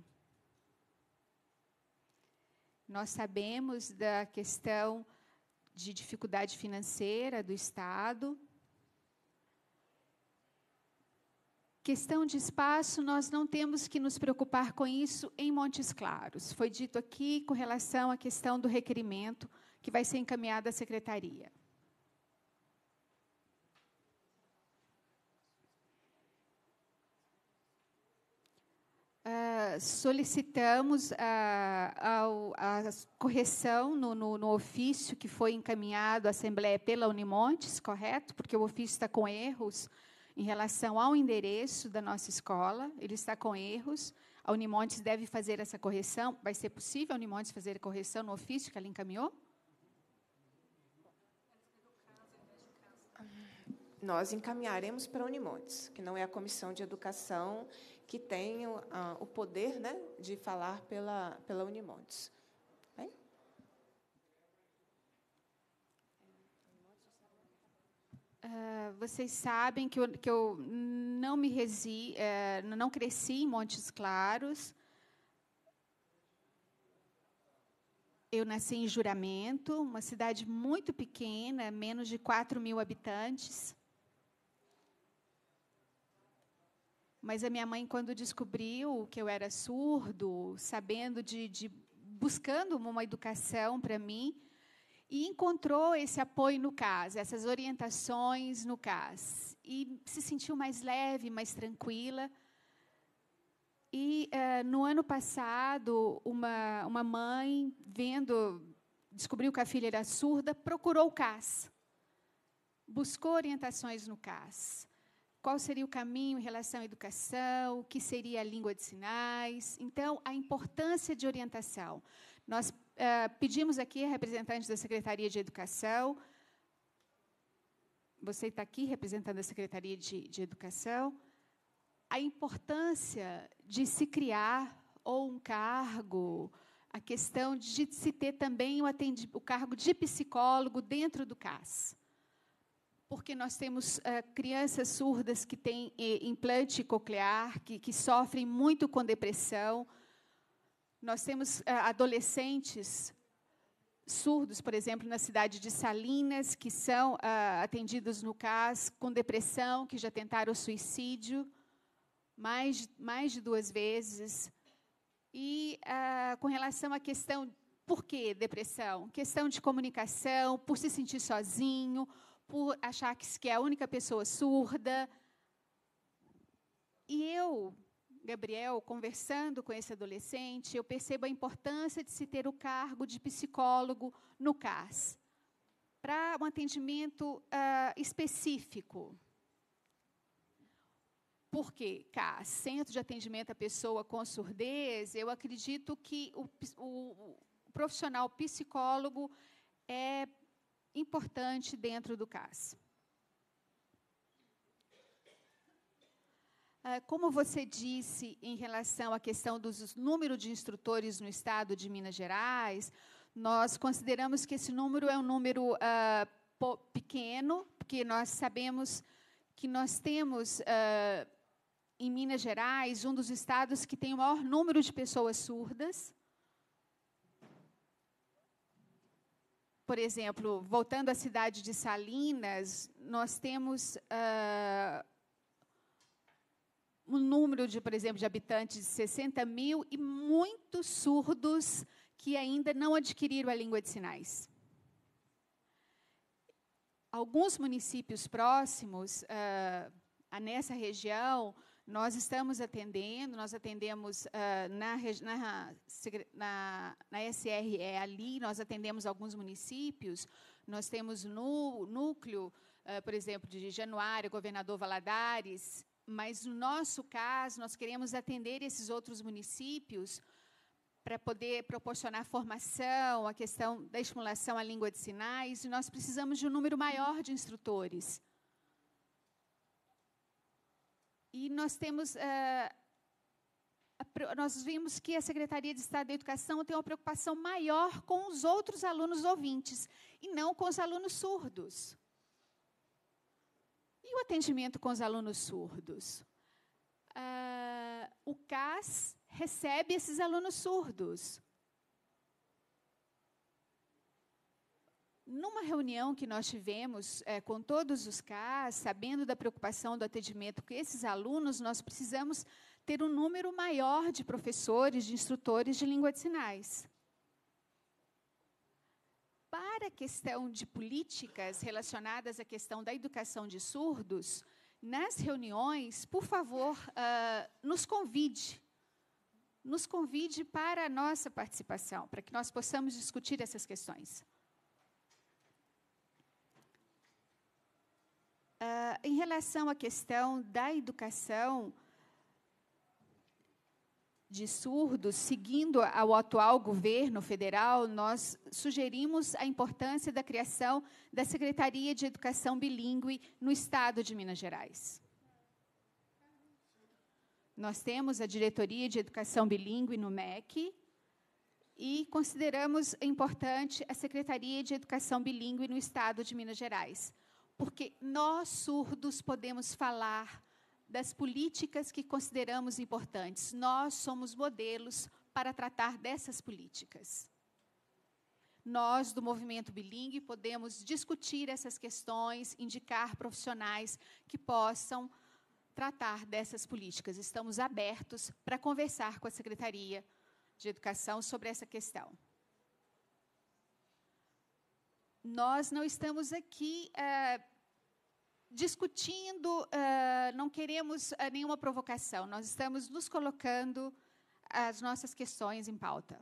Nós sabemos da questão de dificuldade financeira do Estado. Questão de espaço, nós não temos que nos preocupar com isso em Montes Claros. Foi dito aqui com relação à questão do requerimento que vai ser encaminhado à Secretaria. Uh, solicitamos a, a, a correção no, no, no ofício que foi encaminhado à Assembleia pela Unimontes, correto? Porque o ofício está com erros em relação ao endereço da nossa escola, ele está com erros. A Unimontes deve fazer essa correção. Vai ser possível a Unimontes fazer a correção no ofício que ela encaminhou? Nós encaminharemos para a Unimontes, que não é a Comissão de Educação que tem uh, o poder, né, de falar pela, pela Unimontes. Bem? Uh, vocês sabem que eu, que eu não me resi, uh, não cresci em Montes Claros. Eu nasci em Juramento, uma cidade muito pequena, menos de quatro mil habitantes. Mas a minha mãe, quando descobriu que eu era surdo, sabendo de, de buscando uma educação para mim, e encontrou esse apoio no C A S, essas orientações no C A S, e se sentiu mais leve, mais tranquila. E uh, no ano passado, uma, uma mãe, vendo, descobriu que a filha era surda, procurou o C A S, buscou orientações no C A S. Qual seria o caminho em relação à educação, o que seria a língua de sinais. Então, a importância de orientação. Nós uh, pedimos aqui a representante da Secretaria de Educação, você está aqui representando a Secretaria de, de Educação, a importância de se criar ou um cargo, a questão de se ter também o, atendi, o cargo de psicólogo dentro do C A S. Porque nós temos uh, crianças surdas que têm eh, implante coclear, que, que sofrem muito com depressão. Nós temos uh, adolescentes surdos, por exemplo, na cidade de Salinas, que são uh, atendidos no C A S com depressão, que já tentaram suicídio mais, mais de duas vezes. E uh, com relação à questão, por que depressão? Questão de comunicação, por se sentir sozinho, por achar que é a única pessoa surda. E eu, Gabriel, conversando com esse adolescente, eu percebo a importância de se ter o cargo de psicólogo no C A S, para um atendimento uh, específico. Por quê? C A S, Centro de Atendimento à Pessoa com Surdez, eu acredito que o, o, o profissional psicólogo é importante dentro do C A S. Como você disse em relação à questão do número de instrutores no estado de Minas Gerais, nós consideramos que esse número é um número uh, pequeno, porque nós sabemos que nós temos, uh, em Minas Gerais, um dos estados que tem o maior número de pessoas surdas. Por exemplo, voltando à cidade de Salinas, nós temos uh, um número de, por exemplo, de habitantes de sessenta mil e muitos surdos que ainda não adquiriram a língua de sinais. Alguns municípios próximos, uh, a nessa região, nós estamos atendendo, nós atendemos uh, na, na, na, na S R E ali, nós atendemos alguns municípios, nós temos no núcleo, uh, por exemplo, de Januário, Governador Valadares, mas, no nosso caso, nós queremos atender esses outros municípios para poder proporcionar formação, a questão da estimulação à língua de sinais, e nós precisamos de um número maior de instrutores. E nós temos, uh, a, nós vimos que a Secretaria de Estado da Educação tem uma preocupação maior com os outros alunos ouvintes, e não com os alunos surdos. E o atendimento com os alunos surdos? Uh, o C A S recebe esses alunos surdos. Numa reunião que nós tivemos é, com todos os C A S, sabendo da preocupação do atendimento com esses alunos, nós precisamos ter um número maior de professores, de instrutores de língua de sinais. Para a questão de políticas relacionadas à questão da educação de surdos, nas reuniões, por favor, uh, nos convide. Nos convide para a nossa participação, para que nós possamos discutir essas questões. Uh, em relação à questão da educação de surdos, seguindo ao atual governo federal, nós sugerimos a importância da criação da Secretaria de Educação Bilíngue no Estado de Minas Gerais. Nós temos a Diretoria de Educação Bilíngue no M E C e consideramos importante a Secretaria de Educação Bilíngue no Estado de Minas Gerais, porque nós, surdos, podemos falar das políticas que consideramos importantes. Nós somos modelos para tratar dessas políticas. Nós, do movimento bilíngue, podemos discutir essas questões, indicar profissionais que possam tratar dessas políticas. Estamos abertos para conversar com a Secretaria de Educação sobre essa questão. Nós não estamos aqui uh, discutindo, uh, não queremos uh, nenhuma provocação, nós estamos nos colocando as nossas questões em pauta.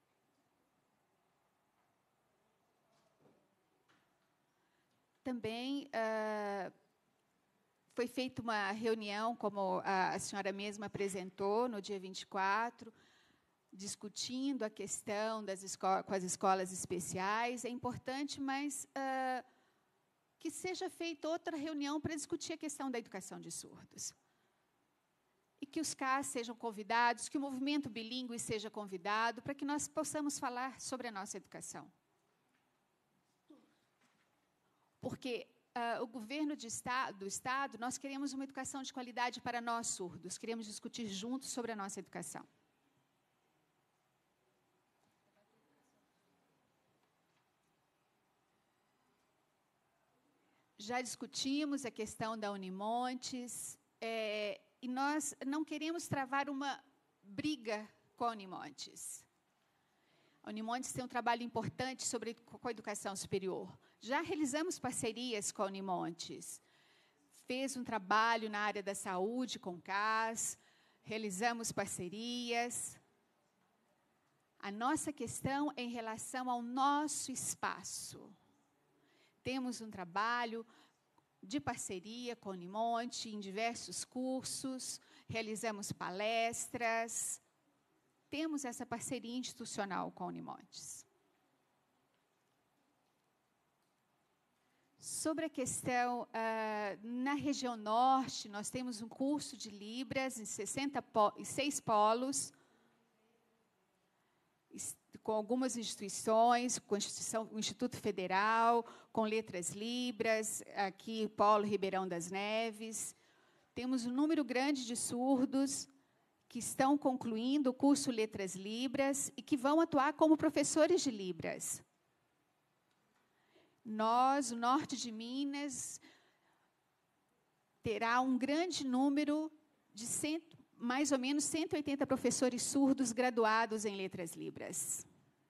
Também uh, foi feita uma reunião, como a, a senhora mesma apresentou, no dia vinte e quatro, discutindo a questão das escolas, com as escolas especiais. É importante, mas uh, que seja feita outra reunião para discutir a questão da educação de surdos. E que os C A S sejam convidados, que o movimento bilíngue seja convidado, para que nós possamos falar sobre a nossa educação. Porque uh, o governo de estado, do Estado, nós queremos uma educação de qualidade para nós, surdos. Queremos discutir juntos sobre a nossa educação. Já discutimos a questão da Unimontes, é, e nós não queremos travar uma briga com a Unimontes. A Unimontes tem um trabalho importante sobre, com a educação superior. Já realizamos parcerias com a Unimontes. Fez um trabalho na área da saúde com o C A S, realizamos parcerias. A nossa questão é em relação ao nosso espaço. Temos um trabalho de parceria com a Unimonte em diversos cursos, realizamos palestras, temos essa parceria institucional com a Unimontes. Sobre a questão, uh, na região norte, nós temos um curso de Libras em sessenta po- seis polos, com algumas instituições, com a instituição, o Instituto Federal, com Letras Libras, aqui Polo Ribeirão das Neves. Temos um número grande de surdos que estão concluindo o curso Letras Libras e que vão atuar como professores de Libras. Nós, o norte de Minas, terá um grande número de cento, mais ou menos cento e oitenta professores surdos graduados em Letras Libras.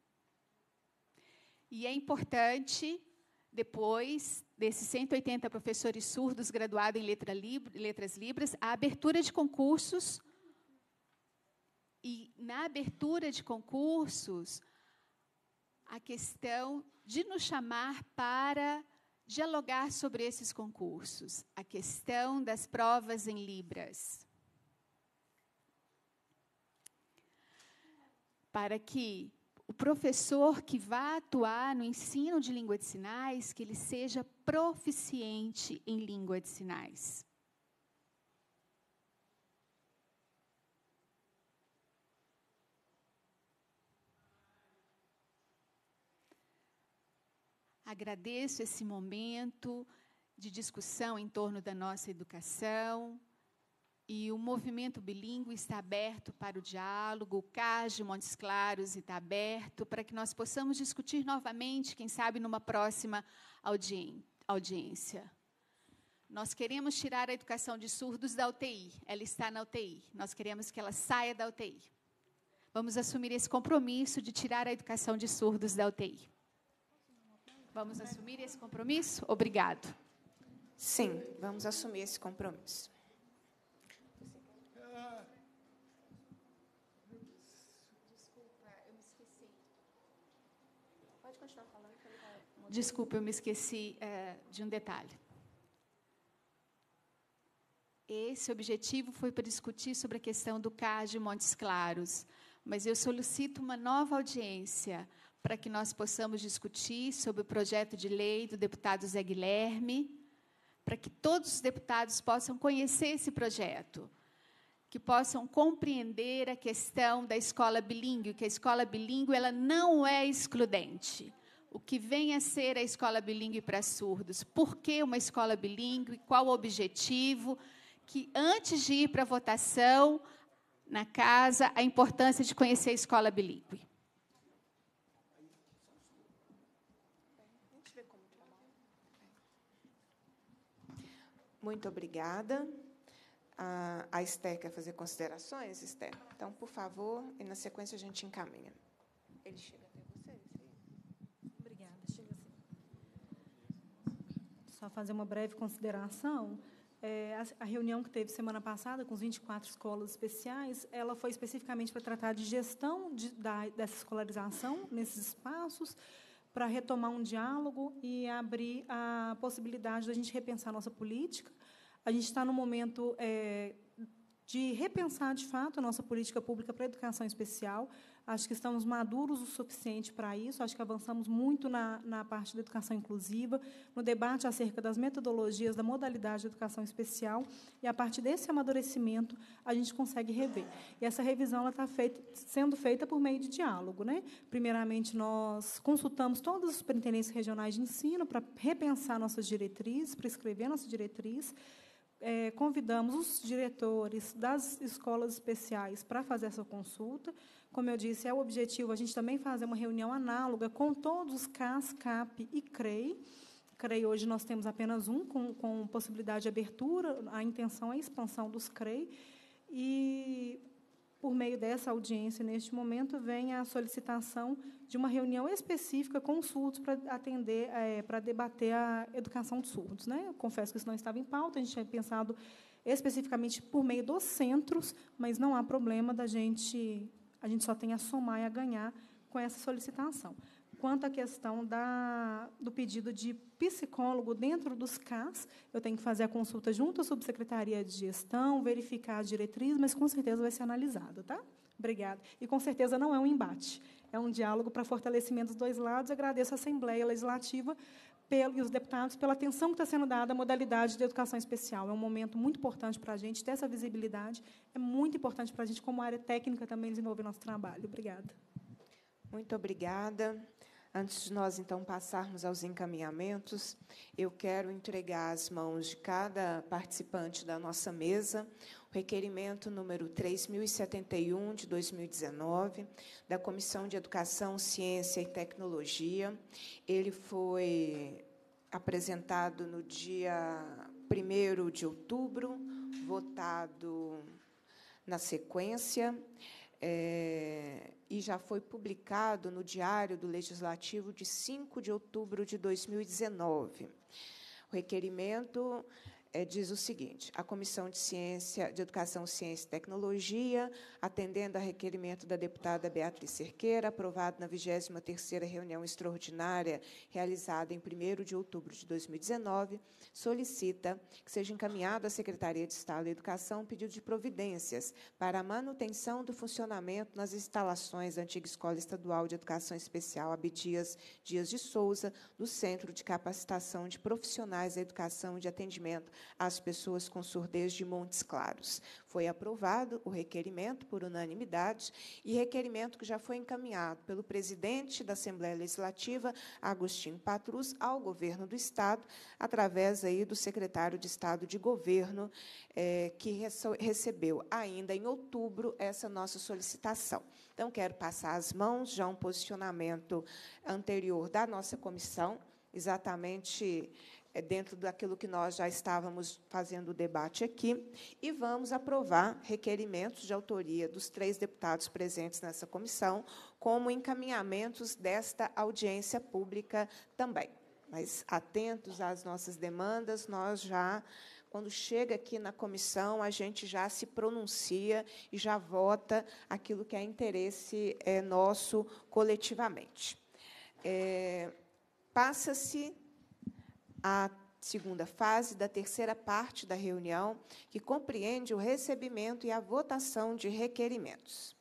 E é importante, depois desses cento e oitenta professores surdos graduados em letra Libra, Letras Libras, a abertura de concursos. E, na abertura de concursos, a questão de nos chamar para dialogar sobre esses concursos, a questão das provas em Libras. Para que o professor que vá atuar no ensino de língua de sinais, que ele seja proficiente em língua de sinais. Agradeço esse momento de discussão em torno da nossa educação. E o movimento bilíngue está aberto para o diálogo, o C A S de Montes Claros está aberto para que nós possamos discutir novamente, quem sabe, numa próxima audien audiência. Nós queremos tirar a educação de surdos da U T I. Ela está na U T I. Nós queremos que ela saia da U T I. Vamos assumir esse compromisso de tirar a educação de surdos da U T I. Vamos assumir esse compromisso? Obrigado. Sim, vamos assumir esse compromisso. Desculpa, eu me esqueci é, de um detalhe. Esse objetivo foi para discutir sobre a questão do C A S de Montes Claros, mas eu solicito uma nova audiência para que nós possamos discutir sobre o projeto de lei do deputado Zé Guilherme, para que todos os deputados possam conhecer esse projeto, que possam compreender a questão da escola bilíngue, que a escola bilíngue ela não é excludente. O que vem a ser a escola bilíngue para surdos? Por que uma escola bilíngue? Qual o objetivo? Que, antes de ir para a votação, na casa, a importância de conhecer a escola bilíngue. Muito obrigada. A, a Esther quer fazer considerações, Esther? Então, por favor, e na sequência a gente encaminha. Ele chega até você. Obrigada, chega assim. Só fazer uma breve consideração. É, a, a reunião que teve semana passada com os vinte e quatro escolas especiais, ela foi especificamente para tratar de gestão de, da, dessa escolarização nesses espaços, para retomar um diálogo e abrir a possibilidade da gente repensar a nossa política. A gente está no momento é, de repensar, de fato, a nossa política pública para a educação especial. Acho que estamos maduros o suficiente para isso. Acho que avançamos muito na, na parte da educação inclusiva, no debate acerca das metodologias, da modalidade de educação especial. E, a partir desse amadurecimento, a gente consegue rever. E essa revisão está feita, sendo feita por meio de diálogo, né? Primeiramente, nós consultamos todas as superintendências regionais de ensino para repensar nossas diretrizes, para escrever nossa diretriz. É, convidamos os diretores das escolas especiais para fazer essa consulta. Como eu disse, é o objetivo a gente também fazer uma reunião análoga com todos os C A S, C A P e C R E I. C R E I, hoje, nós temos apenas um, com, com possibilidade de abertura. A intenção é a expansão dos C R E I. E, por meio dessa audiência, neste momento, vem a solicitação de uma reunião específica com os surdos para atender, é, para debater a educação dos surdos, né? Eu confesso que isso não estava em pauta, a gente tinha pensado especificamente por meio dos centros, mas não há problema da gente, a gente só tem a somar e a ganhar com essa solicitação. Quanto à questão da, do pedido de psicólogo dentro dos C A S, eu tenho que fazer a consulta junto à Subsecretaria de Gestão, verificar as diretrizes, mas, com certeza, vai ser analisado. Tá? Obrigada. E, com certeza, não é um embate. É um diálogo para fortalecimento dos dois lados. Agradeço à Assembleia Legislativa pelo, e os deputados pela atenção que está sendo dada à modalidade de educação especial. É um momento muito importante para a gente ter essa visibilidade. É muito importante para a gente, como área técnica, também desenvolver nosso trabalho. Obrigada. Muito obrigada. Antes de nós, então, passarmos aos encaminhamentos, eu quero entregar às mãos de cada participante da nossa mesa o requerimento número três mil e setenta e um, de dois mil e dezenove, da Comissão de Educação, Ciência e Tecnologia. Ele foi apresentado no dia primeiro de outubro, votado na sequência, É, e já foi publicado no Diário do Legislativo de cinco de outubro de dois mil e dezenove. O requerimento é, diz o seguinte: a Comissão de, Ciência, de Educação, Ciência e Tecnologia, atendendo a requerimento da deputada Beatriz Cerqueira, aprovado na vigésima terceira reunião extraordinária, realizada em primeiro de outubro de dois mil e dezenove, solicita que seja encaminhado à Secretaria de Estado da Educação um pedido de providências para a manutenção do funcionamento nas instalações da antiga Escola Estadual de Educação Especial Abdias Dias de Souza, do Centro de Capacitação de Profissionais da Educação e de Atendimento às Pessoas com Surdez de Montes Claros. Foi aprovado o requerimento por unanimidade, e requerimento que já foi encaminhado pelo presidente da Assembleia Legislativa, Agostinho Patrus, ao Governo do Estado, através aí do secretário de Estado de Governo, eh, que recebeu ainda em outubro essa nossa solicitação. Então, quero passar às mãos já um posicionamento anterior da nossa comissão, exatamente dentro daquilo que nós já estávamos fazendo o debate aqui, e vamos aprovar requerimentos de autoria dos três deputados presentes nessa comissão, como encaminhamentos desta audiência pública também. Mas, atentos às nossas demandas, nós já, quando chega aqui na comissão, a gente já se pronuncia e já vota aquilo que é interesse é, nosso coletivamente. É, passa-se a segunda fase da terceira parte da reunião, que compreende o recebimento e a votação de requerimentos.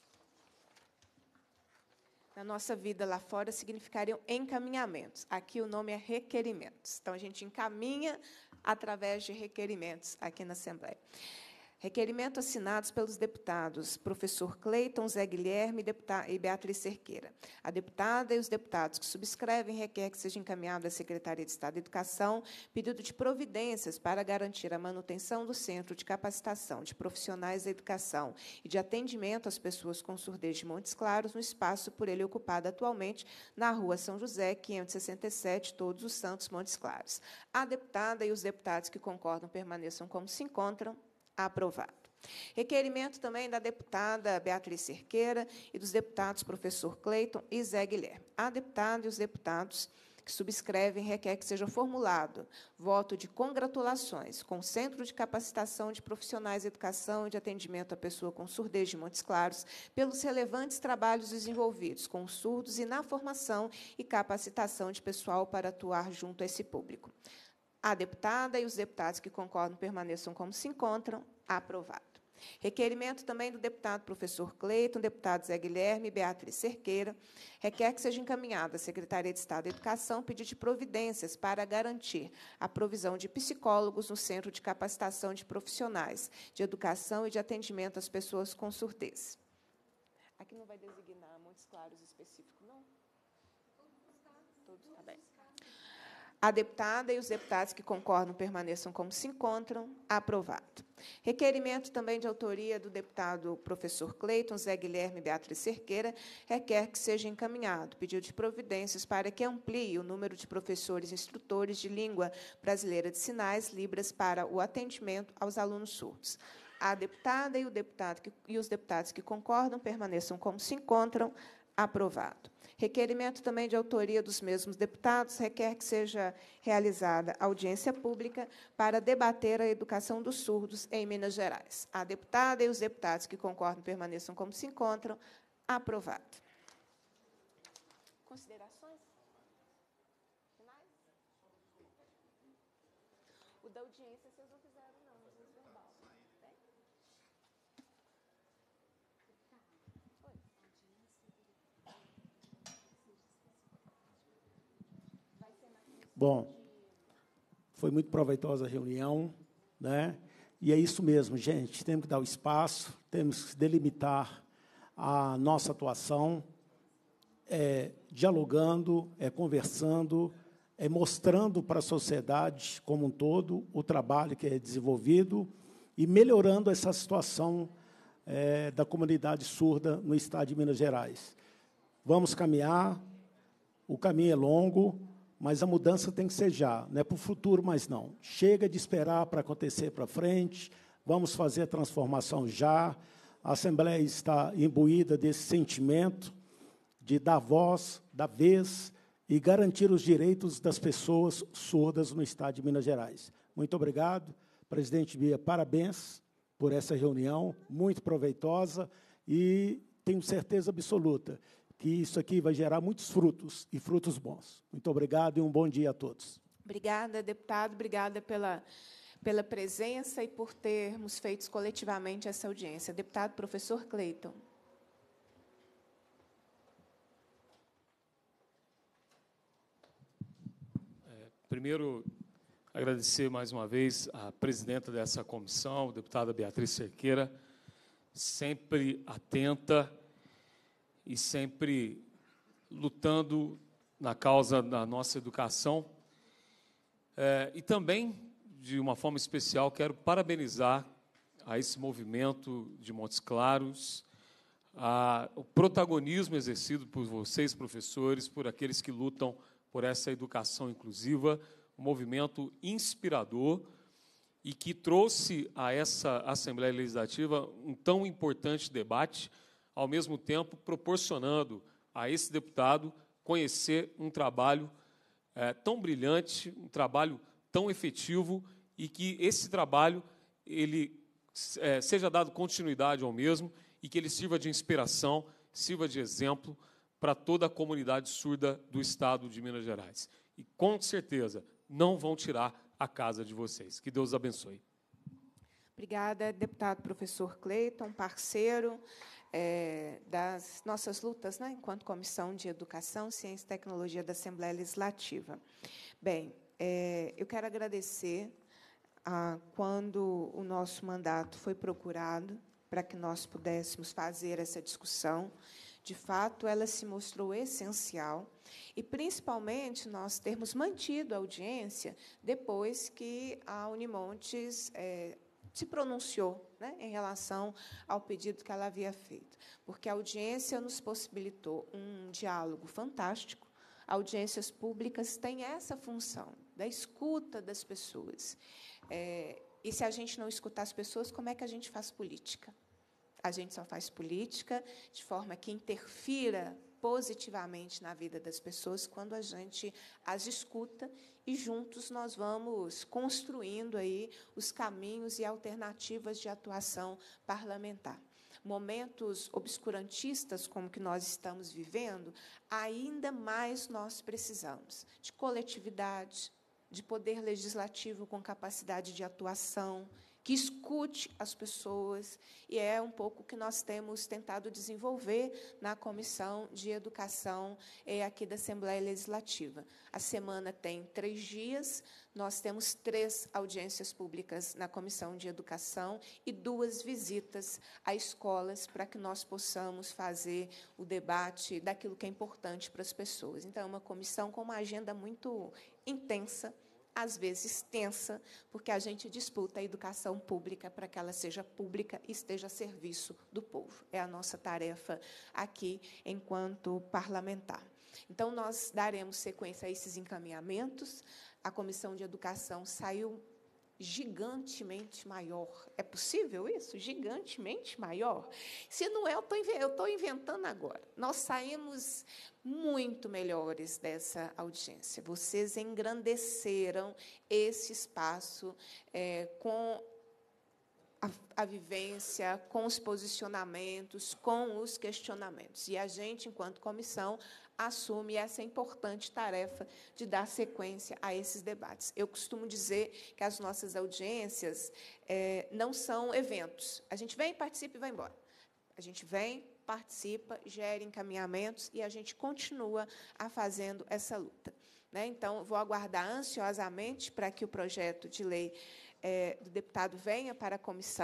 Na nossa vida lá fora, significariam encaminhamentos. Aqui o nome é requerimentos. Então, a gente encaminha através de requerimentos aqui na Assembleia. Requerimento assinados pelos deputados professor Cleiton, Zé Guilherme e Beatriz Cerqueira. A deputada e os deputados que subscrevem requer que seja encaminhado à Secretaria de Estado da Educação pedido de providências para garantir a manutenção do Centro de Capacitação de Profissionais da Educação e de atendimento às pessoas com surdez de Montes Claros, no espaço por ele ocupado atualmente na Rua São José, quinhentos e sessenta e sete, Todos os Santos, Montes Claros. A deputada e os deputados que concordam permaneçam como se encontram. Aprovado. Requerimento também da deputada Beatriz Cerqueira e dos deputados professor Cleiton e Zé Guilherme. A deputada e os deputados que subscrevem requer que seja formulado voto de congratulações com o Centro de Capacitação de Profissionais de Educação e de Atendimento à Pessoa com Surdez de Montes Claros pelos relevantes trabalhos desenvolvidos com os surdos e na formação e capacitação de pessoal para atuar junto a esse público. A deputada e os deputados que concordam permaneçam como se encontram. Aprovado. Requerimento também do deputado professor Cleiton, deputado Zé Guilherme e Beatriz Cerqueira, requer que seja encaminhado à Secretaria de Estado da Educação pedido de providências para garantir a provisão de psicólogos no Centro de Capacitação de Profissionais de Educação e de Atendimento às Pessoas com Surdez. Aqui não vai designar Montes Claros específico, não? Todos, tá bem. A deputada e os deputados que concordam permaneçam como se encontram. Aprovado. Requerimento também de autoria do deputado professor Cleiton, Zé Guilherme e Beatriz Cerqueira, requer que seja encaminhado pedido de providências para que amplie o número de professores instrutores de língua brasileira de sinais, Libras, para o atendimento aos alunos surdos. A deputada e, o deputado que, e os deputados que concordam permaneçam como se encontram. Aprovado. Requerimento também de autoria dos mesmos deputados requer que seja realizada audiência pública para debater a educação dos surdos em Minas Gerais. A deputada e os deputados que concordam permaneçam como se encontram. Aprovado. Considerações? Finais? O da audiência vocês não fizeram, não, vocês verbal. Bem? Bom, foi muito proveitosa a reunião, né? E é isso mesmo, gente, temos que dar o espaço, temos que delimitar a nossa atuação, é dialogando, é conversando, é mostrando para a sociedade como um todo o trabalho que é desenvolvido e melhorando essa situação é, da comunidade surda no estado de Minas Gerais. Vamos caminhar, o caminho é longo, mas a mudança tem que ser já, não é para o futuro, mas não. Chega de esperar para acontecer para frente, vamos fazer a transformação já. A Assembleia está imbuída desse sentimento de dar voz, dar vez e garantir os direitos das pessoas surdas no estado de Minas Gerais. Muito obrigado. Presidente Bia, parabéns por essa reunião, muito proveitosa, e tenho certeza absoluta que isso aqui vai gerar muitos frutos, e frutos bons. Muito obrigado e um bom dia a todos. Obrigada, deputado. Obrigada pela, pela presença e por termos feito coletivamente essa audiência. Deputado professor Cleiton. É, primeiro, agradecer mais uma vez à presidenta dessa comissão, a deputada Beatriz Cerqueira, sempre atenta e sempre lutando na causa da nossa educação. É, e também, de uma forma especial, quero parabenizar a esse movimento de Montes Claros, a, o protagonismo exercido por vocês, professores, por aqueles que lutam por essa educação inclusiva, um movimento inspirador e que trouxe a essa Assembleia Legislativa um tão importante debate, ao mesmo tempo proporcionando a esse deputado conhecer um trabalho é, tão brilhante, um trabalho tão efetivo, e que esse trabalho ele, é, seja dado continuidade ao mesmo e que ele sirva de inspiração, sirva de exemplo para toda a comunidade surda do estado de Minas Gerais. E, com certeza, não vão tirar a casa de vocês. Que Deus abençoe. Obrigada, deputado professor Cleiton, parceiro é, das nossas lutas, né, enquanto Comissão de Educação, Ciência e Tecnologia da Assembleia Legislativa. Bem, é, eu quero agradecer a, quando o nosso mandato foi procurado para que nós pudéssemos fazer essa discussão. De fato, ela se mostrou essencial, e, principalmente, nós termos mantido a audiência depois que a Unimontes é, se pronunciou, né, em relação ao pedido que ela havia feito, porque a audiência nos possibilitou um diálogo fantástico. Audiências públicas têm essa função, da escuta das pessoas. É, e, se a gente não escutar as pessoas, como é que a gente faz política? A gente só faz política de forma que interfira positivamente na vida das pessoas quando a gente as escuta, e juntos nós vamos construindo aí os caminhos e alternativas de atuação parlamentar. Momentos obscurantistas como que nós estamos vivendo, ainda mais nós precisamos de coletividade, de poder legislativo com capacidade de atuação, que escute as pessoas, e é um pouco o que nós temos tentado desenvolver na Comissão de Educação é, aqui da Assembleia Legislativa. A semana tem três dias, nós temos três audiências públicas na Comissão de Educação e duas visitas a escolas para que nós possamos fazer o debate daquilo que é importante para as pessoas. Então, é uma comissão com uma agenda muito intensa, às vezes tensa, porque a gente disputa a educação pública para que ela seja pública e esteja a serviço do povo. É a nossa tarefa aqui, enquanto parlamentar. Então, nós daremos sequência a esses encaminhamentos. A Comissão de Educação saiu gigantemente maior. É possível isso? Gigantemente maior? Se não é, eu estou inventando agora. Nós saímos muito melhores dessa audiência. Vocês engrandeceram esse espaço é, com a, a vivência, com os posicionamentos, com os questionamentos. E a gente, enquanto comissão, assume essa importante tarefa de dar sequência a esses debates. Eu costumo dizer que as nossas audiências é, não são eventos. A gente vem, participa e vai embora. A gente vem, participa, gera encaminhamentos e a gente continua a fazendo essa luta. Né? Então, vou aguardar ansiosamente para que o projeto de lei é, do deputado venha para a Comissão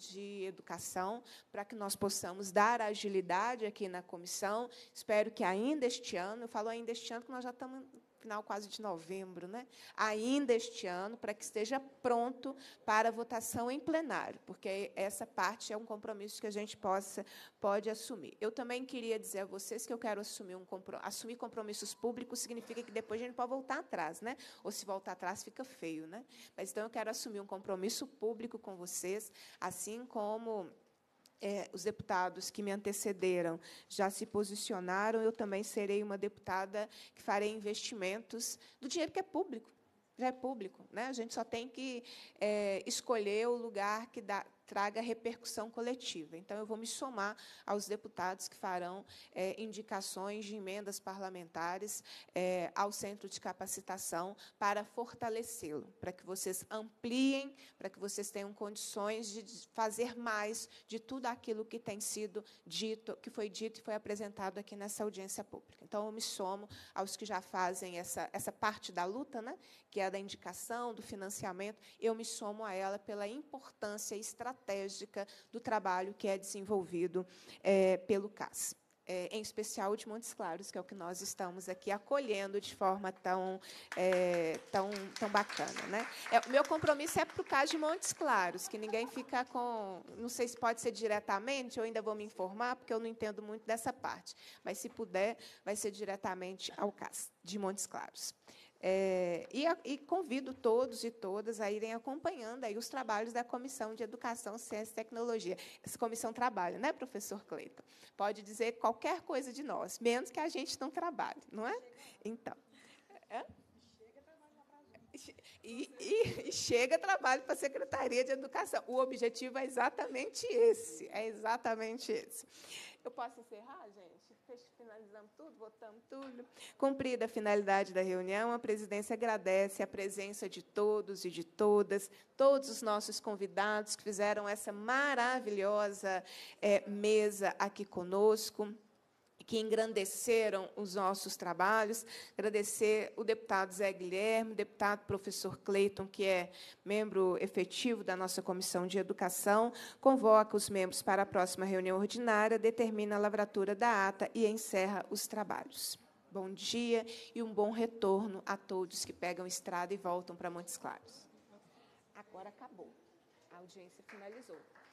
de Educação, para que nós possamos dar agilidade aqui na comissão. Espero que ainda este ano, eu falo ainda este ano, porque nós já estamos no final quase de novembro, né? Ainda este ano, para que esteja pronto para votação em plenário, porque essa parte é um compromisso que a gente possa, pode assumir. Eu também queria dizer a vocês que eu quero assumir, um compro assumir compromissos públicos, significa que depois a gente pode voltar atrás, né? Ou se voltar atrás fica feio, né? Mas então eu quero assumir um compromisso público com vocês, assim como É, os deputados que me antecederam já se posicionaram, eu também serei uma deputada que farei investimentos do dinheiro que é público, já é público, né? A gente só tem que é, escolher o lugar que dá, traga repercussão coletiva. Então, eu vou me somar aos deputados que farão é, indicações de emendas parlamentares é, ao Centro de Capacitação para fortalecê-lo, para que vocês ampliem, para que vocês tenham condições de fazer mais de tudo aquilo que tem sido dito, que foi dito e foi apresentado aqui nessa audiência pública. Então, eu me somo aos que já fazem essa, essa parte da luta, né, que é a da indicação, do financiamento, eu me somo a ela pela importância estratégica estratégica do trabalho que é desenvolvido é, pelo C A S, é, em especial de Montes Claros, que é o que nós estamos aqui acolhendo de forma tão, é, tão, tão bacana, né? É, o meu compromisso é para o caso de Montes Claros, que ninguém fica com... Não sei se pode ser diretamente, eu ainda vou me informar, porque eu não entendo muito dessa parte, mas, se puder, vai ser diretamente ao C A S de Montes Claros. É, e, a, e convido todos e todas a irem acompanhando aí os trabalhos da Comissão de Educação, Ciência e Tecnologia. Essa comissão trabalha, né, professor Cleiton? Pode dizer qualquer coisa de nós, menos que a gente não trabalhe, não é? Então. É? E, e, e chega trabalho para a Secretaria de Educação. O objetivo é exatamente esse. É exatamente esse. Eu posso encerrar, gente? Finalizamos tudo, votamos tudo. Cumprida a finalidade da reunião, a presidência agradece a presença de todos e de todas, todos os nossos convidados que fizeram essa maravilhosa é, mesa aqui conosco, que engrandeceram os nossos trabalhos. Agradecer o deputado Zé Guilherme, o deputado professor Cleiton, que é membro efetivo da nossa Comissão de Educação, convoca os membros para a próxima reunião ordinária, determina a lavratura da ata e encerra os trabalhos. Bom dia e um bom retorno a todos que pegam estrada e voltam para Montes Claros. Agora acabou. A audiência finalizou.